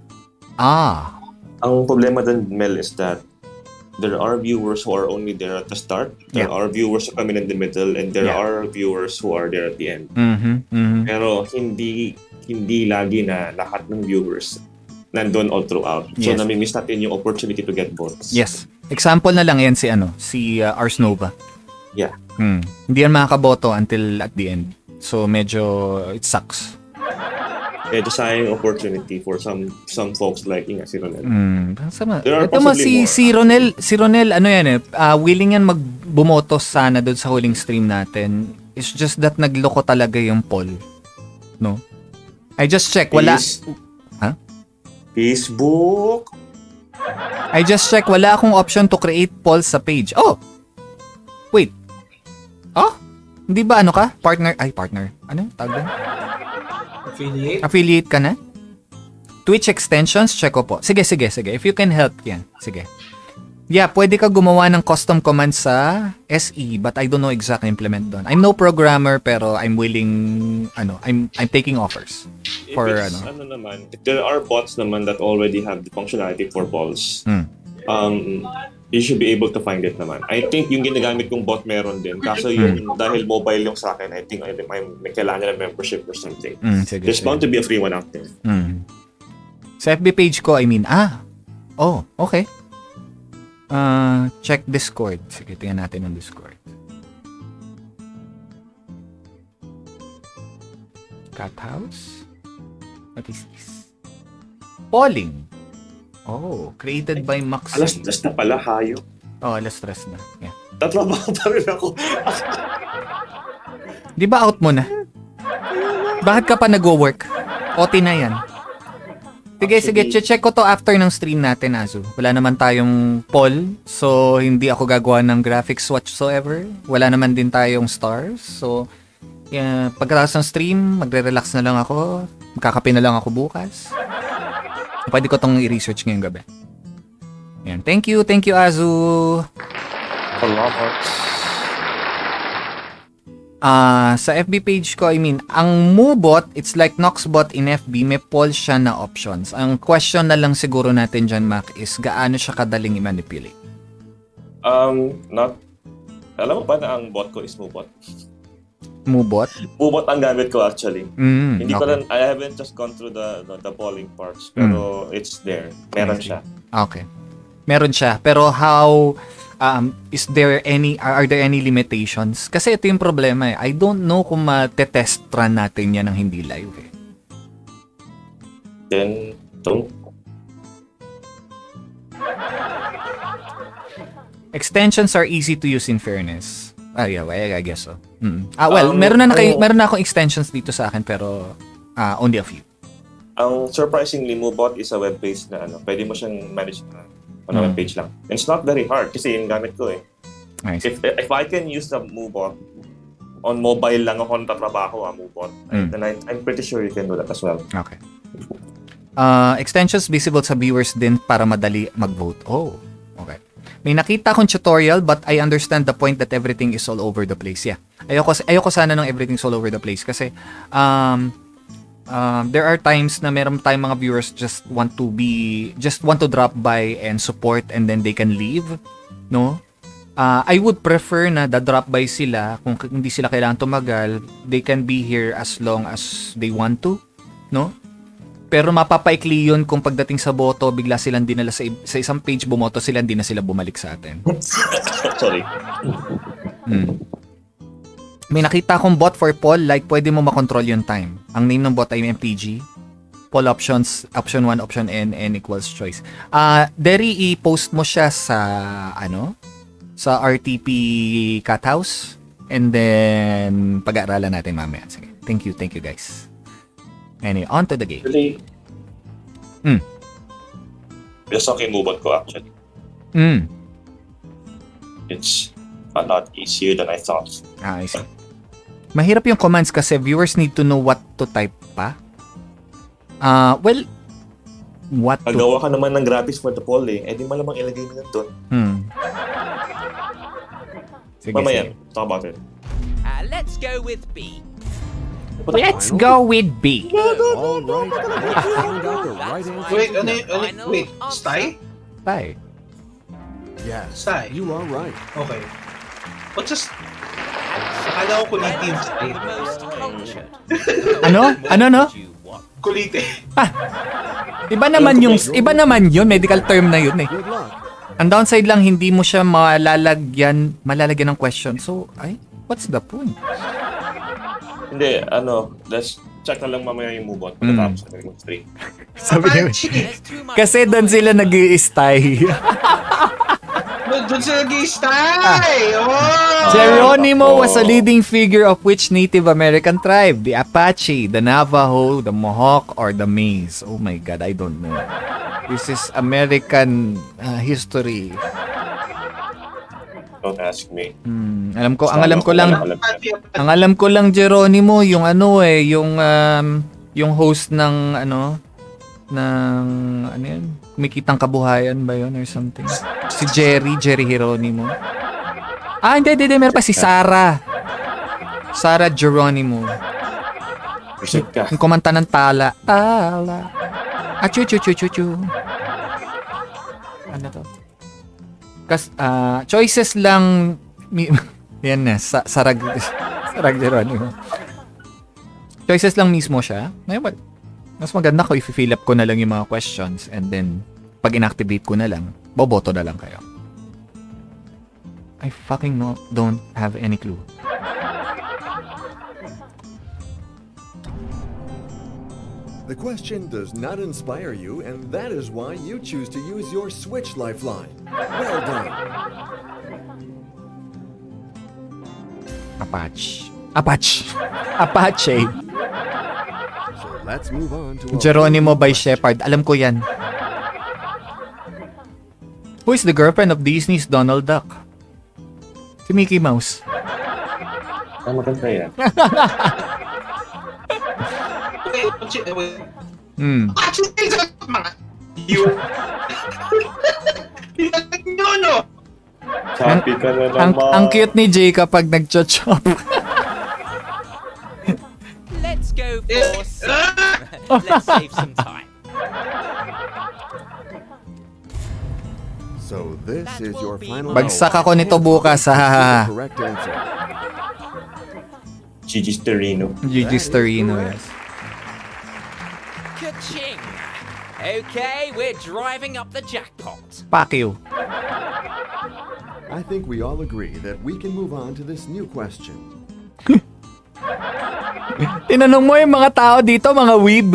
Ang problema dun, Mel, is that there are viewers who are only there at the start. There are viewers who come in the middle, and there are viewers who are there at the end. Pero hindi lagi na lahat ng viewers nandun all throughout. So, nami-miss natin yung opportunity to get votes. Yes. Example na lang yan si Ars Nova. Yeah. Hindi yan makakaboto until at the end. So, medyo it sucks. Medyo sayang opportunity for some folks like si Ronel. Ito mo si Ronel, ano yan willing yan magbumoto sana doon sa huling stream natin. It's just that nagloko talaga yung poll. No? I just check, wala. Facebook. I just check, wala akong option to create polls sa page. Oh! Wait. Hindi ba partner? Ano? Tawag doon? Affiliate ka na? Twitch extensions, check ko po. Sige. If you can help, yan. Sige. Yeah, pwede ka gumawa ng custom command sa SE, but I don't know exactly implement doon. I'm no programmer, pero I'm willing, I'm taking offers. For, naman, if there are bots naman that already have the functionality for polls, you should be able to find it naman. I think yung ginagamit kong bot meron din. Kaso yung, dahil mobile yung sa akin, I think may kailangan na membership or something. There's bound to be a free one out there. Sa FB page ko, okay. Check Discord. Sige, tingnan natin ang Discord. Cat House? What is this? Polling. Created by Max. Alas 3 na pala, hayo. Alas 3 na. Yeah. Tatrabaho pa rin ako. Di ba out mo na? Bakit ka pa nag-work? OT na yan. Sige, check ko to after ng stream natin, Azu. Wala naman tayong poll, so hindi ako gagawa ng graphics whatsoever. Wala naman din tayong stars, so pagkatapos ng stream, magre-relax na lang ako. Magkakape na lang ako bukas. Pwede ko tong i-research ngayong gabi. Yan. Thank you, Azu. Salamat. Sa FB page ko, ang Moobot, it's like Noxbot in FB, may poll siya na options. Ang question na lang siguro natin dyan, Mac, is gaano siya kadaling i-manipulate? Alam mo ba na ang bot ko is Moobot? Moobot? Moobot ang gamit ko actually. Hindi ko lang, I haven't just gone through the polling parts, pero it's there. Meron siya. Okay. Meron siya. Pero how... are there any limitations? Kasi ito yung problema I don't know kung ma-test run natin yan ng hindi live Then, don't. Extensions are easy to use in fairness. I guess so. Meron na akong extensions dito sa akin pero only a few. Ang surprisingly, Moobot is a web-based na pwede mo siyang manage on a web page lang. And it's not very hard kasi yung gamit ko Nice. If I can use the Moobot on mobile lang ako natatrabaho Moobot, then I'm pretty sure you can do that as well. Okay. Extensions visible sa viewers din para madali mag-vote. Okay. May nakita akong tutorial but I understand the point that everything is all over the place. Yeah. Ayoko sana ng everything's all over the place kasi there are times na meron tayong mga viewers just want to drop by and support and then they can leave, no? I would prefer na da-drop by sila. Kung hindi sila kailangan tumagal, they can be here as long as they want to, no? Pero mapapaikli yun kung pagdating sa boto, bigla silang dinala sa isang page bumoto sila, hindi na sila bumalik sa atin. Sorry. May nakita akong bot for poll, like pwede mo makontrol yung time. Ang name ng bot ay MTG. Poll options, option 1, option N equals choice. Derry, i-post mo siya sa, sa RTP Cat House. And then, pag-aaralan natin mamaya. Sige. Thank you guys. Anyway, on to the game. Actually, just okay move on ko actually. It's a lot easier than I thought. I see. Mahirap yung commands kasi viewers need to know what to type pa. Well, what to... Pagawa ka naman ng graphics for the poll di malamang ilagay mo yan doon. Sige, mamaya, talk about it. Let's go with B. Let's go with B. All right. Find out the right answer. Wait, Sty? Sty. Yes, Sty. you are right. Okay. But just... Akala ko kulite yung Sty. Ano? Kulite. Iba naman yun, medical term na yun eh. Good luck. Ang downside lang, hindi mo siya malalagyan ng question. So, what's the point? Hindi, let's check na lang mamaya yung move on. Pagkatapos na yung stream. Sabi niya, kasi doon sila nag-i-stay. Doon sila nag-i-stay! Oh! Geronimo was a leading figure of which Native American tribe? The Apache, the Navajo, the Mohawk, or the Maize? Oh my God, I don't know. This is American history. Don't ask me. Ang alam ko lang Geronimo, yung yung host ng yun? Kumikitang kabuhayan ba yun or something? Si Jerry Geronimo. Hindi, meron pa si Sarah Geronimo. Yung kumanta ng tala. Chu. Ano to? Choices lang yan na, Sarag Geronimo. Choices lang mismo siya. Mas maganda ko i-fill up ko na lang yung mga questions and then pag inactivate ko na lang, boboto na lang kayo. I fucking don't have any clue. The question does not inspire you, and that is why you choose to use your Switch Lifeline. Well done. Apache. So let's move on to Geronimo by Shepard. Alam ko yan. Who is the girlfriend of Disney's Donald Duck? Si Mickey Mouse. Maganda yan. Wait. Happy ka na naman. Ang cute ni Jay kapag nag-chop. Let's go for let's save some time. So this is your final. Bagsak ako nito bukas, ha. Correct answer. Gigi's Terreno, yes. Ka-ching! Okay, we're driving up the jackpot. Fuck you. I think we all agree that we can move on to this new question. Tinanong mo yung mga tao dito, mga weeb.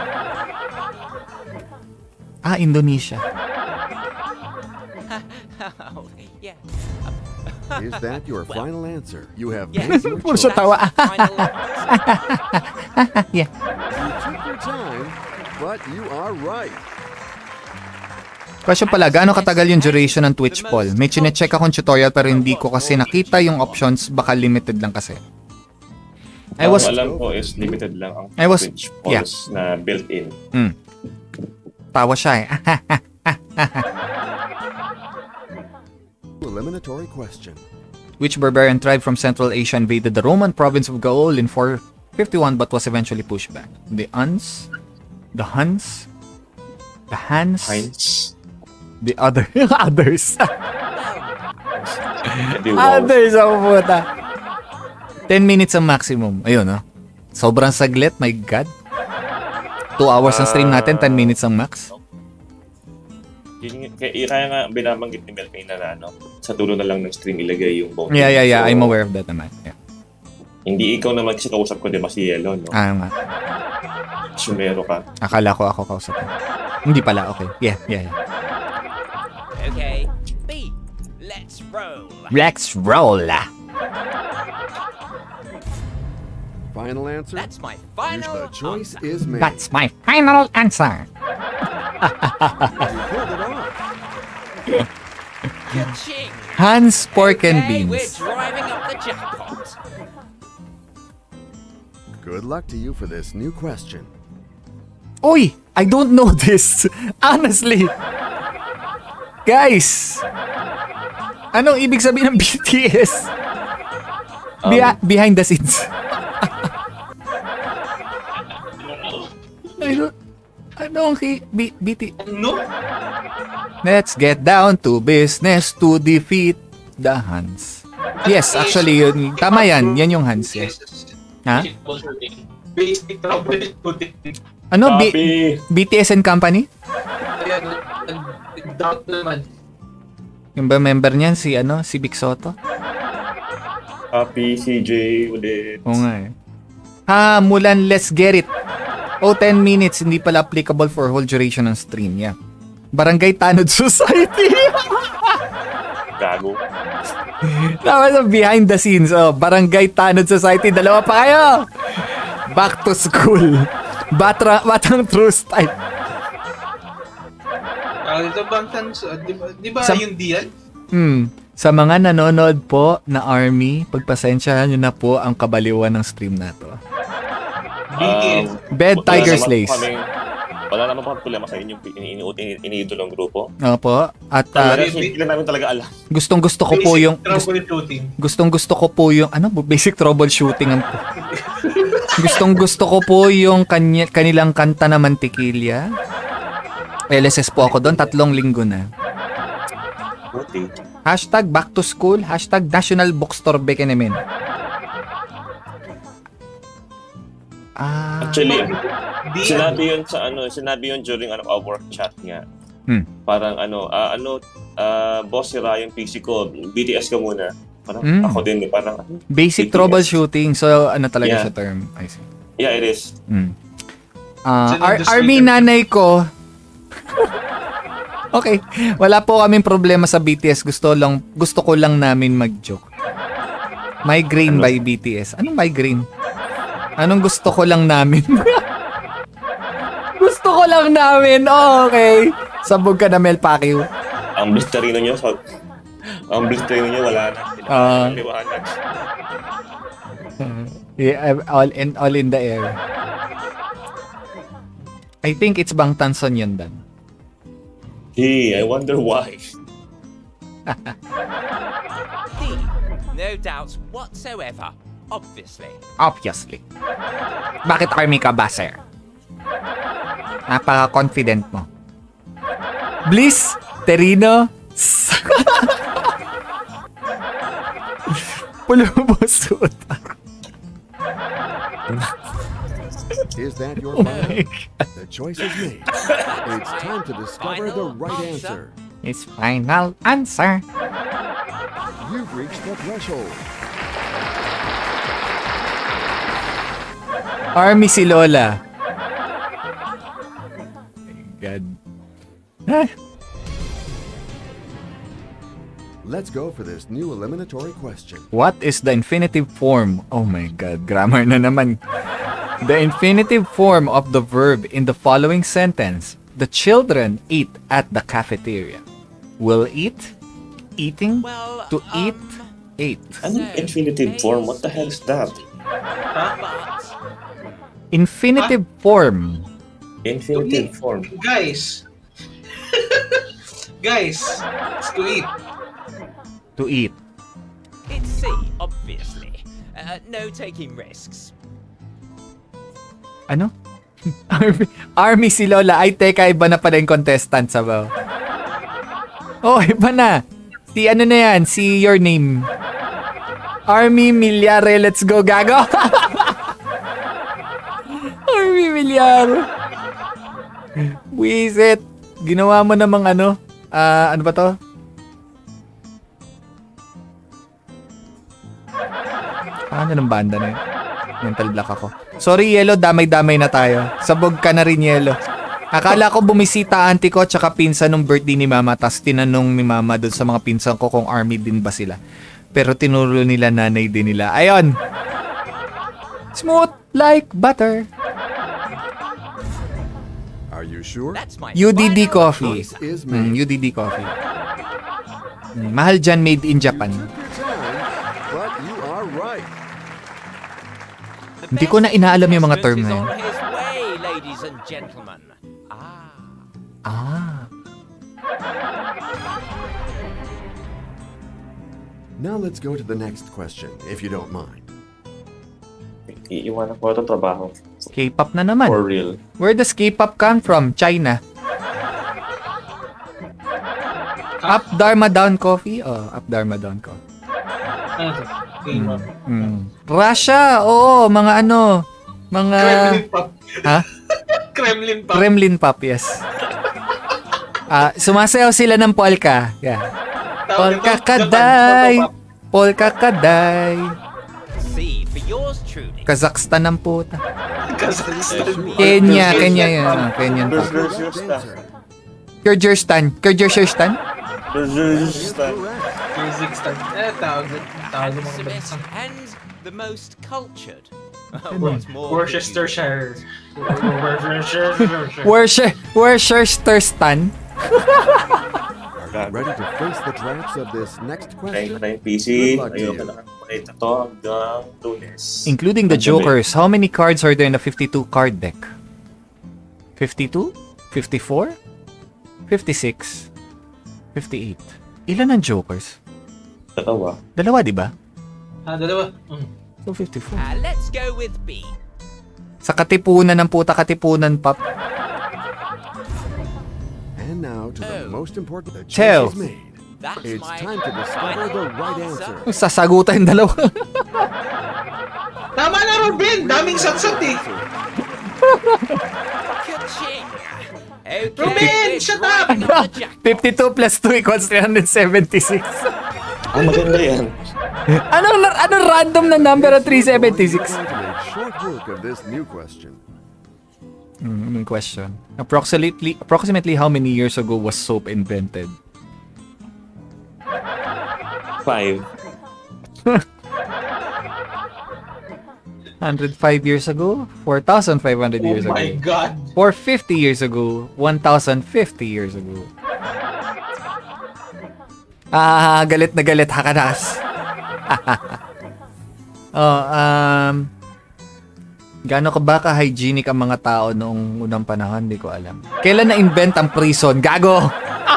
Indonesia. Yeah. Is that your final answer? You have Puro siya tawa. Yeah. You took your time, but you are right. Question pala, gaano katagal yung duration ng Twitch poll? May chine-check akong tutorial pero hindi ko kasi nakita yung options, baka limited lang kasi. Alam ko is limited lang ang Twitch polls na built-in. Tawa siya eh. Eliminatory question. Which barbarian tribe from Central Asia invaded the Roman province of Gaul in 451 but was eventually pushed back? The Huns? The Huns? The Hans? Heinz? The others? Others ang puta. 10 minutes ang maximum. Ayun, no? Sobrang saglit, my God. 2 hours ang stream natin, 10 minutes ang max. Kaya nga binabanggit ni Mel na sa dulo na lang ng stream ilagay yung bounty. Yeah. So, I'm aware of that naman. Yeah. Hindi ikaw naman kasi kausap ko, di ba si Yellow, no? Nga. Sumero ka. Akala ko ako kausap ko. Hindi pala, okay. Yeah. Okay, B, let's roll. Let's roll. Final answer? That's my final The choice answer. is made. That's my final answer. You pulled it off. Ka-ching. Hans Pork and Okay, we're Beans. driving up the jackpot. Good luck to you for this new question. Uy! I don't know this. Honestly. Guys. Anong ibig sabihin ng BTS? Behind the scenes. Anong BTS? No? Let's get down to business to defeat the Hans. Yes, actually, yun. Tama yan. Yan yung Hans. Yes. Ha? Basic troubleshooting. Ano? BTS and Company? Ayan, doubt naman. Yung ba member niyan? Si Big Soto? Happy, CJ, ulit. Oo nga eh. Mulan, let's get it. 10 minutes. Hindi pala applicable for whole duration ng stream. Yeah. Barangay Tanod Society. Gago. Tama behind the scenes. Barangay Tanod Society. Dalawa pa kayo. Back to school. Batang truce type. Dito bang di ba yung diyan? Sa mga nanonood po na Army, pagpasensyahan nyo na po ang kabaliwan ng stream na to. Bed Tiger Slays. Wala naman pa problema sa inyong iniidolong grupo. Opo. At hindi namin talaga alam. Gustong-gusto ko po yung Gustong-gusto ko po yung basic troubleshooting ang Gustong-gusto ko po yung kanilang kanta na Mantikilya. LSS po ako doon, 3 linggo na. Okay. Hashtag back to school, hashtag National Bookstore Bekenemen. Actually, sinabi yun during our work chat nga. Parang boss, sira yung PC ko, BTS ka muna. Parang ako din, parang basic BTS. Troubleshooting, so talaga siya term. I see. Yeah, it is. Army nanay ko. Okay, wala po kaming problema sa BTS. Gusto ko lang namin mag-joke. Migraine by BTS. Anong migraine? Anong gusto ko lang namin? Gusto ko lang namin. Okay. Sabog ka na, Mel Pacquiao. Ang blisterino nyo, wala na. Liwanag. Yeah, all in the air. I think it's Bangtanson yun, Dan. Hey, I wonder why. No doubts whatsoever. Obviously. Bakit Army ka ba, sir? Napaka-confident mo. Bliss, Terino, Pulubos utak. Is that your final? The choice is made. It's time to discover the right answer. It's final answer. You've reached the threshold. Army si Lola. God. Let's go for this new eliminatory question. What is the infinitive form? Oh my God, grammar na naman. The infinitive form of the verb in the following sentence. The children eat at the cafeteria. Will eat, eating, to eat, ate. Ano infinitive form? What the hell is that? Infinitive form. Infinitive form. Guys. Guys, it's to eat. To eat. It's C, obviously. No taking risks. Ano? Army si Lola. Ay, teka, iba na pala yung contestant, sabaw. Oh, iba na. Si ano na yan? Si your name. Army Milyare, let's go, gago. Army Milyare. Wisit. Ginawa mo namang ano? Ano ba to? Ano ng banda na yun? Mental block ako. Sorry, Yelo. Damay-damay na tayo. Sabog ka na rin, Yelo. Akala ko bumisita auntie ko tsaka pinsan nung birthday ni Mama. Tas tinanong ni Mama doon sa mga pinsan ko kung army din ba sila. Pero tinuro nila nanay din nila. Ayon! Smooth like butter. Are you sure? UDD Coffee. UDD Coffee. Mahal dyan, made in Japan. But you are right. Hindi ko na inaalam yung mga term na yun. Now let's go to the next question, if you don't mind. Iiwanan ko ito trabaho. K-pop na naman. For real. Where does K-pop come from? China. Up Dharma Down Coffee? Oh, Up Dharma Down Coffee. Russia, oo, mga ano, mga... Kremlin Pop. Ha? Kremlin Pop. Kremlin Pop, yes. Sumasayaw sila ng polka. Yeah. Polka kaday. Polka kaday. Kazakhstan ang puta. Kazakhstan. Kenya yun. Kenyan Pop. Kyrgyzstan. Kyrgyzstan? Kyrgyzstan. Tawag mga bansa. And the most cultured. Worcestershire. Worcesterstan. Ready to face the traps of this next question? PC. Ayoko lang makita to hanggang Lunes. Including the jokers, how many cards are there in the 52 card deck? 52? 54? 56? 58? Ilan ang jokers? Dalawa. Dalawa, di ba? Dalawa. So 54. Let's go with B. Sa katipunan ng puta, katipunan, Pop. And now to the most important, the Tell. choice is made. It's time to discover the right answer. Sasagutan yung dalawa. Tama na, Robin! Daming sansat eh! Robin! Shut up! 52 plus 2 equals 376. Ang maganda yan. Anong random na number at 376? Short work of this new question. Question. Approximately how many years ago was soap invented? 5. 105 years ago? 4,500 years ago? Oh my God! 450 years ago? 1,050 years ago? Galit na galit, Hakanas. Gaano ka ba ka-hygienic ang mga tao noong unang panahon? Hindi ko alam. Kailan na-invent ang prison? Gago!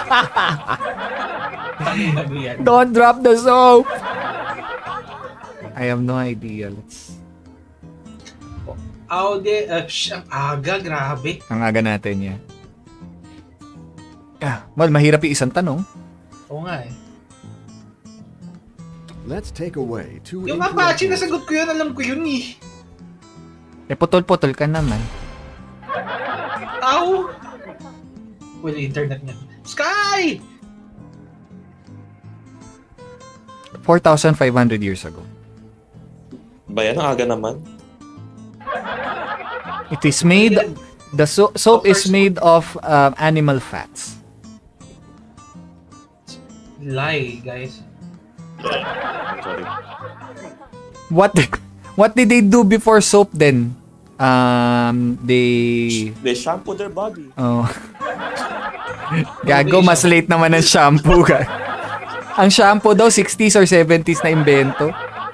Don't drop the soap! I have no idea. Ang aga, grabe. Ang aga natin, yan. Well, mahirap yung isang tanong. Oo nga eh. Let's take away 2 Yung Apache, nasagot ko yun, alam ko yun eh. Putol-putol ka naman. Ow! Well, internet niya. Sky! 4,500 years ago. Bayan, ang aga naman. It is made... The soap is made of animal fats. Lie, guys. Sorry. What did they do before soap then? They shampoo their body. Oh. Gago, mas late naman ang shampoo, guys. Ang shampoo daw 60s or 70s na imbento.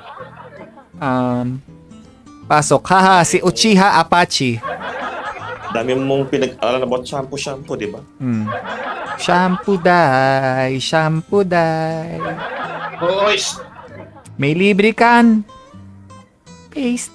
Pasok. Haha, si Uchiha Apache. Dami mong pinag-aralan about shampoo, di ba? Shampoo dye, shampoo dye. Boys! May libre kan. Paste.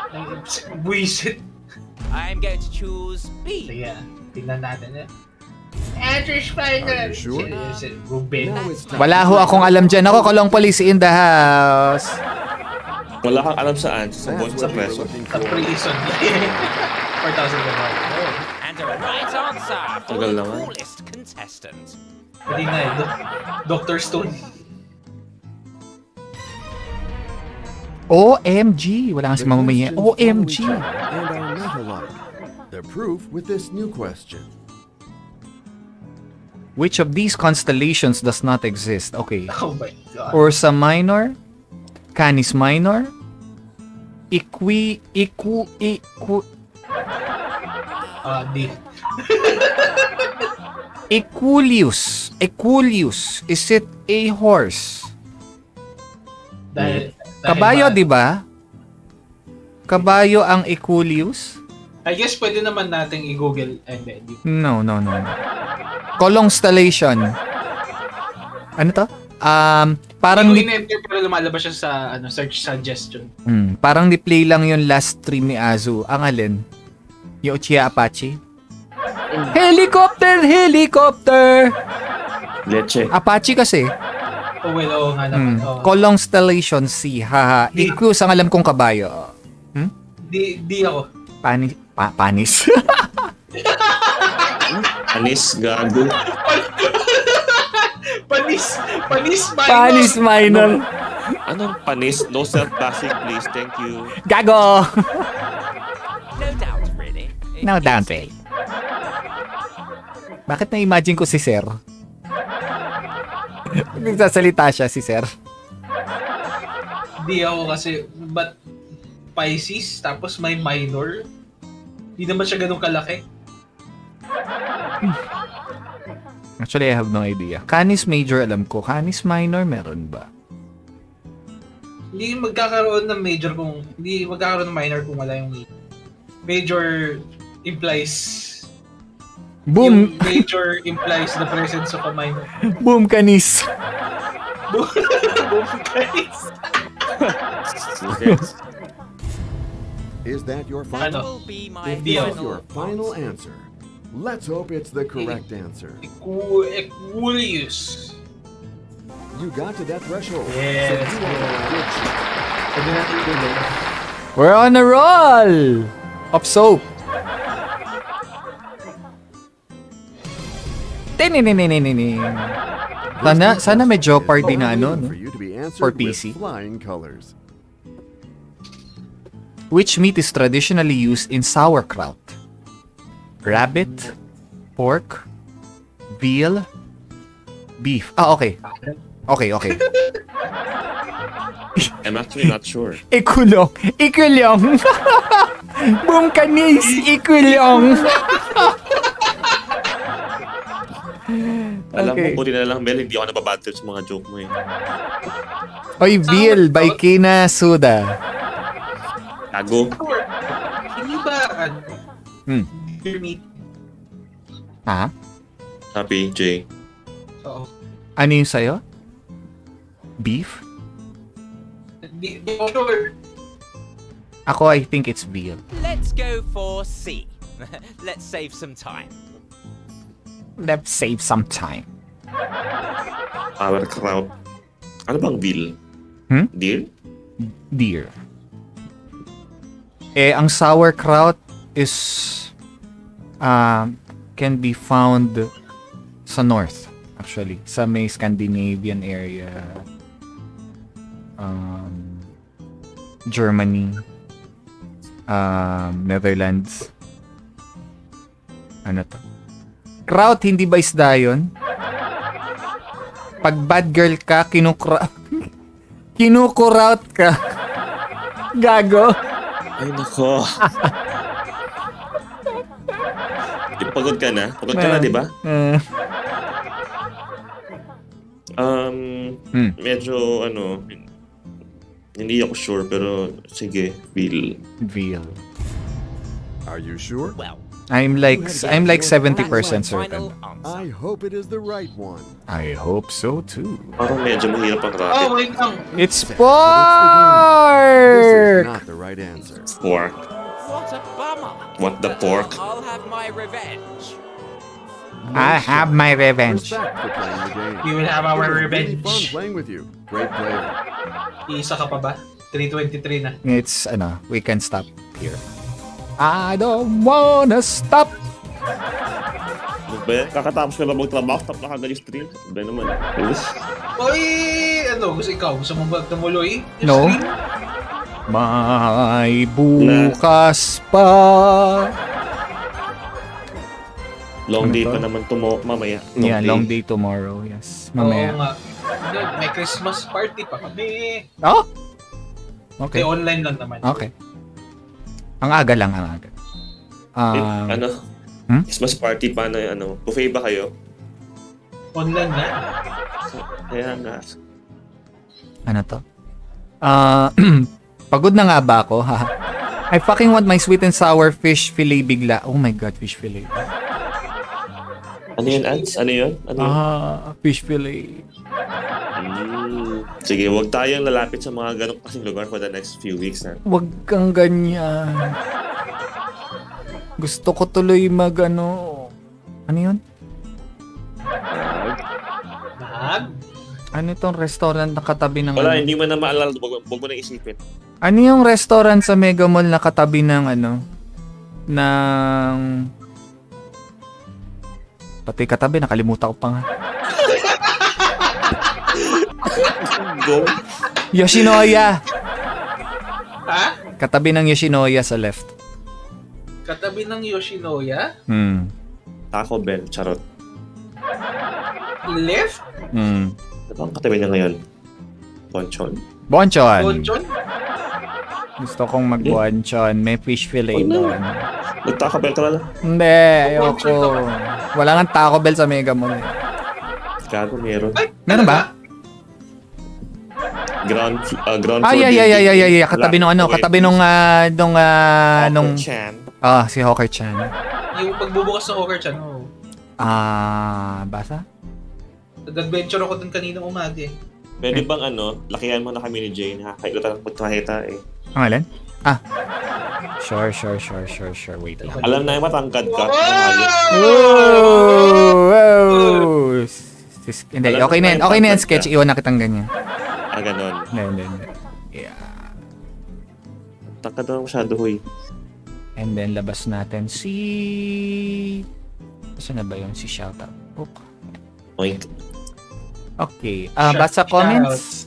Buisit. I'm going to choose B. Sige, tingnan natin eh. Andrew's final. Sure? Ruben. Wala ho akong alam dyan. Ako, Kolong Police in the house. Wala kang alam saan. Sa preso. Sa prison. 4,000 na. And a right answer for Tagal the naman. coolest contestant. Hindi nga eh. Dr. Stone. OMG! Wala kang si mamamayan. OMG! And are not alike. The proof with this new question. Which of these constellations does not exist? Okay. Oh my God. Ursa Minor, Canis Minor, D. Equuleus. Is it a horse? Dahil Kabayo, di ba? Kabayo ang Equuleus? I guess pwede naman nating i-google and then No. Constellation. Ano to? Parang in-enter pero lumalabas siya sa search suggestion. Parang ni-play lang yung last stream ni Azu. Ang alin? Yung Uchiha Apache? Helicopter! Leche. Apache kasi. Oh well, oo nga naman. Constellation C. Haha. Equus ang alam kong kabayo. Di ako. Panis. Panis, gago. Panis minor. Anong panis? No self-bashing, please. Thank you. Gago! No doubt, really. No doubt, eh. Bakit na-imagine ko si Sir? Nagsasalita siya si Sir. Di ako kasi, but Pisces, tapos may minor. Di naman siya ganun kalaki. Actually, I have no idea. Canis Major alam ko. Canis Minor meron ba? Hindi magkakaroon ng major kung hindi magkakaroon ng minor kung wala yung major. Major implies Boom! Yung major implies the presence of a minor. Boom, Canis! Boom, Canis! Is that your final? If that's your final answer, let's hope it's the correct answer. Equuleus. You got to that threshold. Yeah, so you are a good shot. We're on a roll of soap. Sana may Jeopardy na ano, no? For PC. Which meat is traditionally used in sauerkraut? Rabbit, pork, veal, beef. Okay. Okay. I'm actually not sure. Ikulong. Boom, Canis. Ikulong. Alam mo, buti na lang, Mel, hindi ako nababad trip sa mga joke mo eh. Oy, veal by Kina Suda. Tago. Hindi ba deer meat? Ha? Happy, Jay. Oo. Ano yung sayo? Beef? Di sure. Ako, I think it's veal. Let's go for C. Let's save some time. Let's save some time. Sauerkraut. Ano bang veal? Deer? Deer. Ang sauerkraut is can be found sa north, actually. Sa may Scandinavian area. Germany. Netherlands. Ano to? Kraut, hindi ba isda yun? Pag bad girl ka, kinukuraut ka. Gago. Ay, nako. Pagod ka na? Pagod ka na, di ba? Medyo, hindi ako sure, pero sige, veal. Are you sure? Well, I'm like 70% certain. I hope it is the right one. I hope so too. Parang medyo mahirap ang racket. Oh, wait lang. It's This pork! is not the right answer. Pork. what a bummer. What the pork? I'll have my revenge. I have my revenge. We will have our revenge. Fun playing with you. Great player. Isa ka pa ba? 323 na. It's, we can stop here. I don't wanna stop. Kakatapos ko na magtrabaho, stop na kagad yung stream. Ba naman. Oy, gusto mo ba tumuloy? No. May bukas pa. Long day pa naman mamaya. Yeah, long day tomorrow. Yes, mamaya. Oo nga. May Christmas party pa kami. Oh? Okay. Online lang naman. Okay. Ang aga lang, ang aga. Christmas party pa na buffet ba kayo? Online na. Kaya nga. Ano to? Pagod na nga ba ako? I fucking want my sweet and sour fish fillet bigla. Oh my god, fish fillet. Ano yun, Ads? Ano yun? Fish fillet. Sige, huwag tayong lalapit sa mga ganong kasing lugar for the next few weeks na. Huwag kang ganyan. Gusto ko tuloy Ano yun? Mag? Ano itong restaurant na katabi ng... Wala, hindi mo na maalala. Huwag mo na isipin. Ano yung restaurant sa Mega Mall na katabi ng Pati katabi, nakalimutan ko pa nga. Go. Yoshinoya! Ha? Katabi ng Yoshinoya sa left. Katabi ng Yoshinoya? Taco Bell, charot. Left? Ano ang katabi niya ngayon? Bonchon? Bonchon! Gusto kong mag-bonchon. May fish fillet doon. Nag-Taco Bell ka na lang? Hindi, ayoko. Wala nga Taco Bell sa Mega Mall. Gago, meron. Meron ba? Ground floor. Yeah. Katabi nung katabi nung Chan. si Hawker Chan. Yung pagbubukas ng Hawker Chan, basa? Nag-adventure ako dun kaninang umaga eh. Pwede bang lakihan mo na kami ni Jane, nakakailutan ng pagkahita eh. Ang alin? Sure. Wait lang. Alam na yung matangkad ka. Wow! Hindi, okay na yan, sketch. Iwan na kitang ganyan. Ganon. Hindi. Yeah. Tangkad na masyado, huy. And then, labas natin si... Saan na ba yun? Si shoutout. Oink. Okay. Basa comments.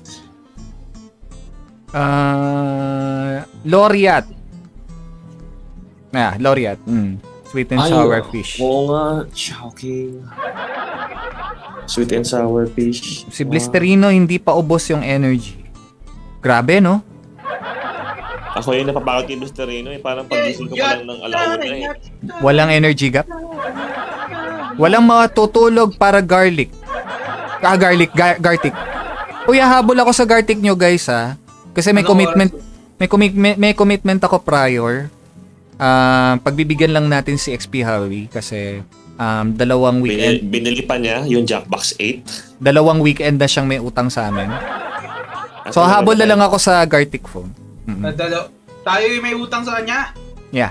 Laureate. Laureate. Sweet and sour fish. Oo nga. Shocking. Sweet and sour fish. Si Blisterino, hindi pa ubos yung energy. Grabe, no? Ako yung napapagod kay Blisterino eh. Parang pagising ko pa lang ng alauna eh. Walang energy gap? Walang matutulog para garlic. Gartic. Uy, habol ako sa gartic nyo, guys, ha? Kasi may commitment ako prior. Pagbibigyan lang natin si XP Harvey kasi 2 weekend. Binili pa niya yung Jackbox 8. 2 weekend na siyang may utang sa amin. So habol na lang ako sa Gartic phone. Tayo yung may utang sa kanya. Yeah.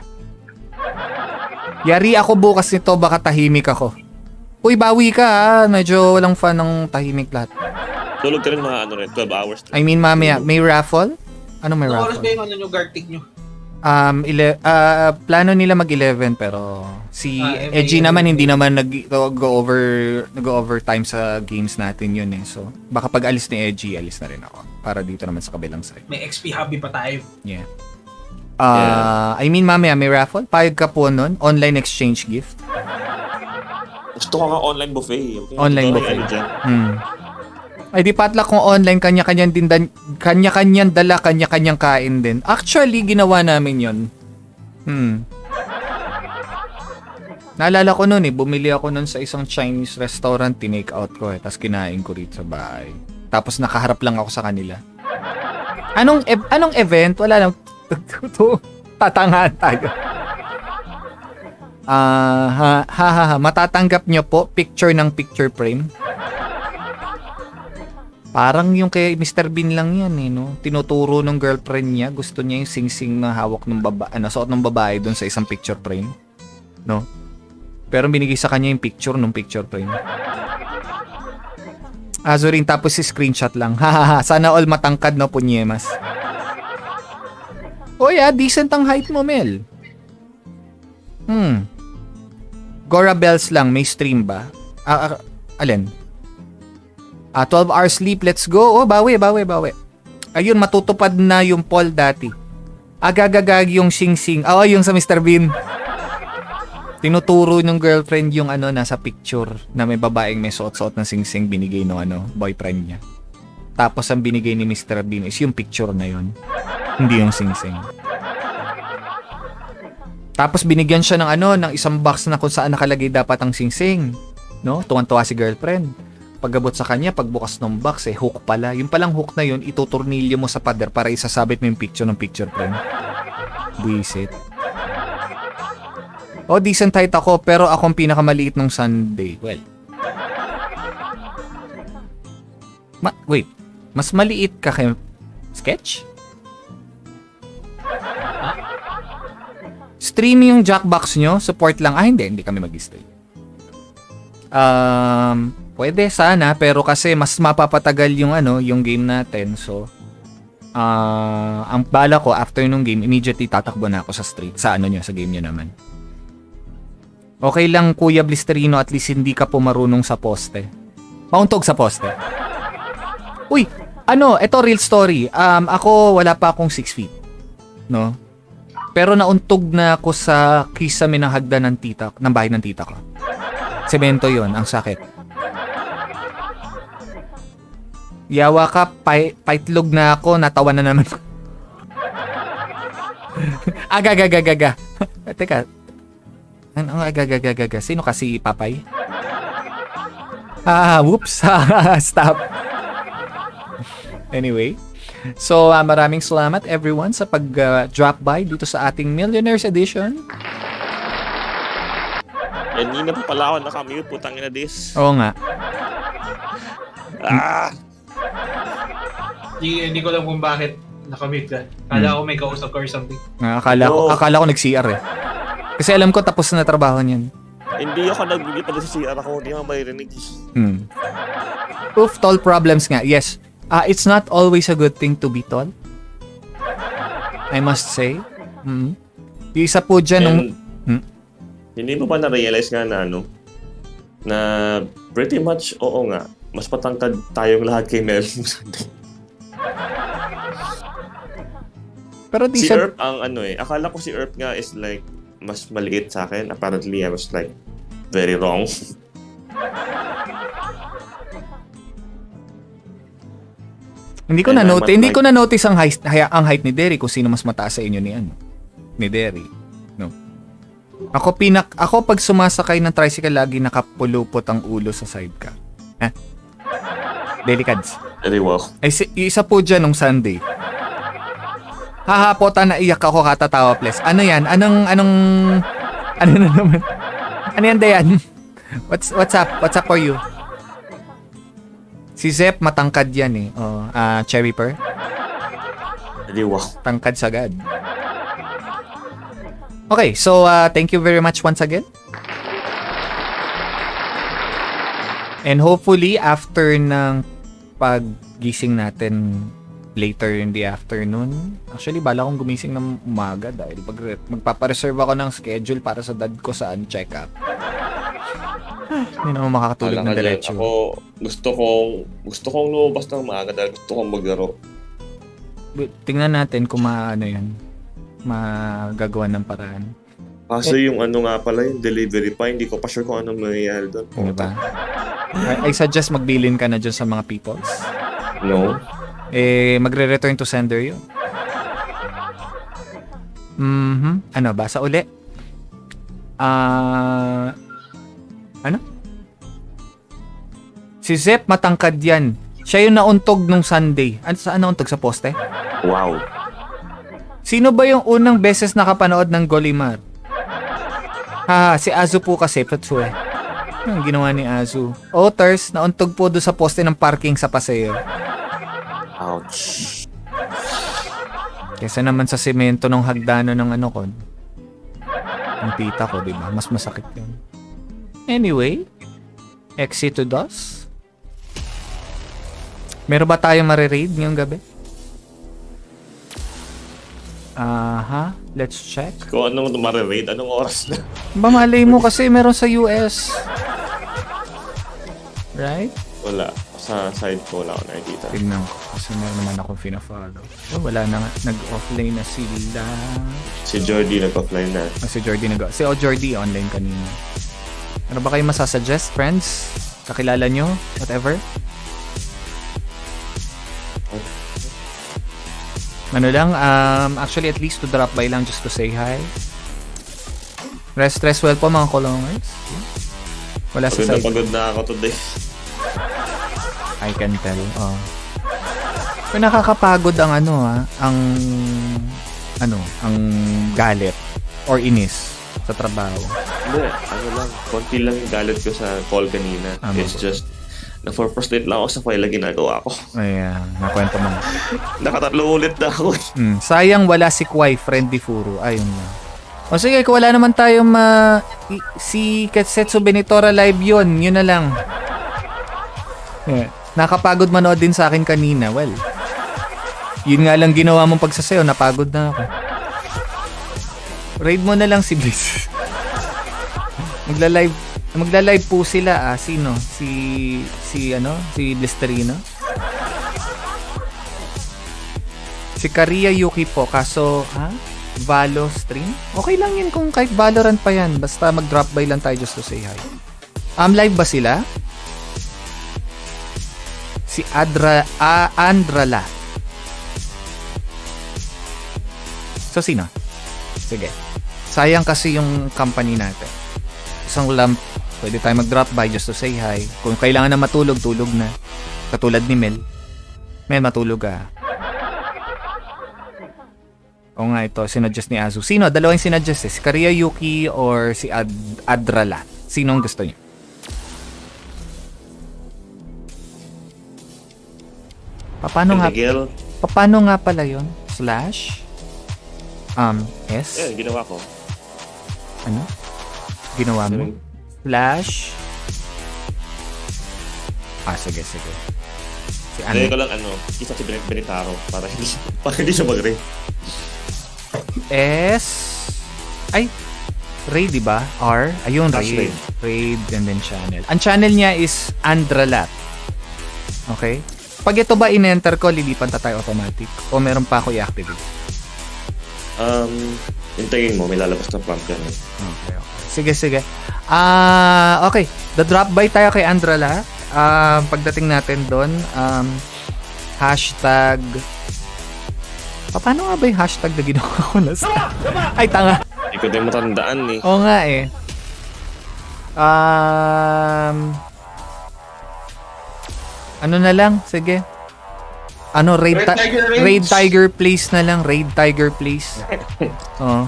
Yari ako bukas nito, baka tahimik ako. Uy, bawi ka ha. Medyo walang fan ng tahimik lahat. Tulog ka rin mga 12 hours. I mean, mamaya, may raffle? Ano may raffle? Oras ba yung Gartic nyo? Plano nila mag-11 pero si Edgy naman hindi naman nag-go overtime sa games natin yun eh. So, baka pag alis ni Edgy, alis na rin ako. Para dito naman sa kabilang side. May XP hobby pa tayo. Yeah. I mean, mamaya may raffle. Payag ka po nun. Online exchange gift. Gusto ko nga online buffet. Okay? Online buffet. Ay di patlak kung online, kanya-kanyang dala, kanya-kanyang kain din. Actually, ginawa namin yun. Naalala ko nun bumili ako nun sa isang Chinese restaurant, tinake out ko tapos kinain ko rito sa bahay. Tapos nakaharap lang ako sa kanila. Anong event? Wala lang. Tatangahan tayo. Matatanggap nyo po picture ng picture frame. Parang yung kay Mr. Bean lang yan no? Tinuturo ng girlfriend niya, gusto niya yung sing-sing na hawak ng suot ng babae doon sa isang picture frame. No? Pero binigay sa kanya yung picture nung picture frame. Azo rin, tapos si screenshot lang. Hahaha, sana all matangkad, no, punyemas. Oh yeah, decent ang height mo, Mel. Gora Bells lang, may stream ba? Alin? 12 hours sleep, let's go. Oh, bawi. Ayun, matutupad na yung poll dati. Agagagag yung sing-sing. Oo, yung sa Mr. Bean. Tinuturo ng girlfriend yung nasa picture na may babaeng may suot-suot na sing-sing binigay ng boyfriend niya. Tapos ang binigay ni Mr. Bean is yung picture na yun. Hindi yung sing-sing. Tapos binigyan siya ng isang box na kung saan nakalagay dapat ang sing-sing. No? Tuwan-tuwa si girlfriend. Pagabot sa kanya, pagbukas ng box, hook pala. Yung palang hook na yun, ituturnilyo mo sa pader para isasabit mo yung picture ng picture frame. Visit. Oh, decent height ako, pero akong pinakamaliit nung Sunday. Well. Wait. Mas maliit ka kay Sketch? Stream yung Jackbox nyo? Support lang. Hindi kami mag-stream. Pwede sana, pero kasi mas mapapatagal yung game natin. So, ang bala ko, after nung game, immediately tatakbo na ako sa street. Sa sa game nyo naman. Okay lang, Kuya Blisterino, at least hindi ka pumarunong sa poste. Pauntog sa poste. Uy, ito real story. Ako, wala pa akong 6 feet. No? Pero nauntog na ako sa kisame ng hagdan ng bahay ng tita ko. Semento yon, ang sakit. Yawa ka, paitlog na ako, natawa na naman. Agagagagaga. Teka. Ang agagagagaga? Sino kasi Papay? Whoops. Stop. Anyway. So, maraming salamat everyone sa pag-drop by dito sa ating Millionaires Edition. Hindi na pa pala ako nakamute, putang ina this. Oo nga. Hindi ko alam kung bakit nakamute ka. Akala ko may kausap ka or something. Akala ko nag-CR eh. Kasi alam ko tapos na trabaho niyan. Hindi ako nagbibigay pa sa CR ako, hindi ako maririnig. Oof, tall problems nga. Yes. It's not always a good thing to be tall. I must say. Yung isa po dyan Hindi mo pa na-realize nga na na pretty much, oo nga, mas patangkad tayong lahat kay Mel Sunday. Pero si Earp ang akala ko si Earp nga is like mas maliit sa akin. Apparently, I was like very wrong. Hindi ko na notice ang height ni Derry kung sino mas mataas sa inyo ni Derry. No. Ako pag sumasakay ng tricycle lagi nakapulupot ang ulo sa sidecar. Delicads. Very well. Isa po dyan nung Sunday. Hahapota na iyak ako katatawa please. Ano yan? Ano na naman? Ano yan, Dayan? What's up? What's up for you? Si Zep matangkad yan eh. Cherry Pearl. Very well. Tangkad sagad. Okay, so thank you very much once again. And hopefully after ng paggising natin later in the afternoon. Actually, bala kong gumising ng umaga dahil magpapareserve ako ng schedule para sa dad ko sa check-up. Hindi naman makakatulog ng diretso. Ako, gusto kong lumabas ng maaga dahil gusto kong maglaro. Tingnan natin kung magagawa ng paraan. Kaso yung nga pala, yung delivery pa, hindi ko pa sure kung anong mangyayari doon. Ano ba? I suggest magbilin ka na dyan sa mga peoples. No. Magre-return to sender yun. Basa uli. Ano? Si Zep matangkad yan. Siya yung nauntog nung Sunday. Saan nauntog? Sa poste? Wow. Sino ba yung unang beses nakapanood ng Golimar? Si Azu po kasi. Patsue. Anong ginawa ni Azu? Otters, nauntog po doon sa poste ng parking sa Paseo. Ouch. Kesa naman sa semento ng hagdano ng ng tita ko, di ba? Mas masakit yun. Anyway, Exodus. Meron ba tayong mariread ngayong gabi? Let's check. Kung anong mariread, anong oras na? Malay mo kasi meron sa US. Right? Wala. Sa side ko wala ako nakikita. Tignan ko. Kasi meron naman akong fina-follow. Wala na nga. Nag-offline na sila. Si Jordy nag-offline na. Si Jordy Jordy online kanina. Ano ba kayo masasuggest, friends? Kakilala nyo? Whatever? Ano lang, actually at least to drop by lang just to say hi. Rest well po mga kolongers. Wala sa side. Pagod na ako today. I can tell. Pero nakakapagod ang ang galit or inis sa trabaho. Hindi, lang, konti lang yung galit ko sa call kanina. It's just, na-frustrate lang ako sa file na ginagawa ko. Ayan, nakwento mo. Nakatatlo ulit na ako. Sayang wala si Kwai, friendly Furo. Ayun na. O sige, kung wala naman tayong si Ketsetsu Benitora live yun na lang. Yeah. Nakapagod manood din sa akin kanina. Well, yun nga lang ginawa mong pagsasayo, napagod na ako. Raid mo na lang si Bliss. Magla-live po sila. Sino? Si Blisterino? Si Karia Yuki po. Kaso, Valo stream? Okay lang yun kung kahit Valorant pa yan. Basta mag-drop by lang tayo just to say hi. Live ba sila? Si Andrala. So, sino? Sige. Sayang kasi yung company natin. Isang lamp, pwede tayo mag-drop by just to say hi. Kung kailangan na matulog, tulog na. Katulad ni Mel. Mel, matulog ka. O nga, ito, sinuggest ni Azu. Sino? Dalawang sinuggest Si Karia Yuki or si Adrala? Sino ang gusto niyo? Paano nga pala yun? Slash? S? Ginawa ko. Ano? Ginawa mo? Slash? Sige. Si ano? Ko lang isa si Benitaro para hindi siya mag-raid. S? Ay, Raid, diba? R? Ayun, Raid. Raid and then channel. Ang channel niya is Andralat. Okay? Pag ito ba in-enter ko, lilipan tayo automatic? O meron pa ako i-activate? Hintayin mo, may lalabas na prompt yan. Okay. Sige. Okay. The drop by tayo kay Andrala. Pagdating natin doon, hashtag... Paano nga ba yung hashtag na ginawa ko na sa... Ay, tanga. Hindi ko din matandaan eh. Oo nga eh. Ano na lang? Sige. Raid Tiger Place na lang. Raid Tiger Place. Oo.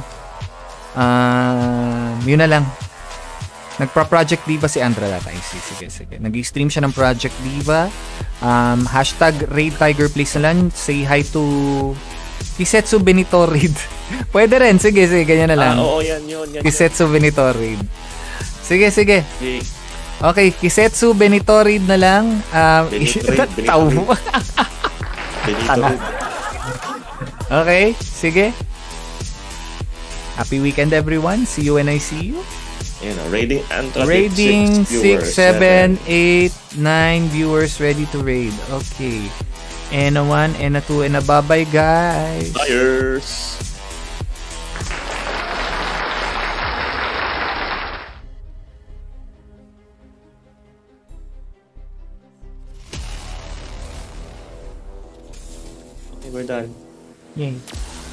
Yun na lang. Nagpa-Project Diva si Andra Lata. Sige. Nag-stream siya ng Project Diva. Hashtag Raid Tiger Place na lang. Say hi to Kisetsu Benito Raid. Pwede rin. Sige. Ganyan na lang. Oo, yan. Kisetsu Benito Raid. Sige. Okay, Kisetsu Benito Raid na lang. Benito. Okay, sige. Happy weekend everyone. See you when I see you. Raiding 6, 7, 8, 9 viewers ready to raid. Okay. And a 1, and a 2, and a bye-bye guys. Buyers. Okay, we're done. Yay.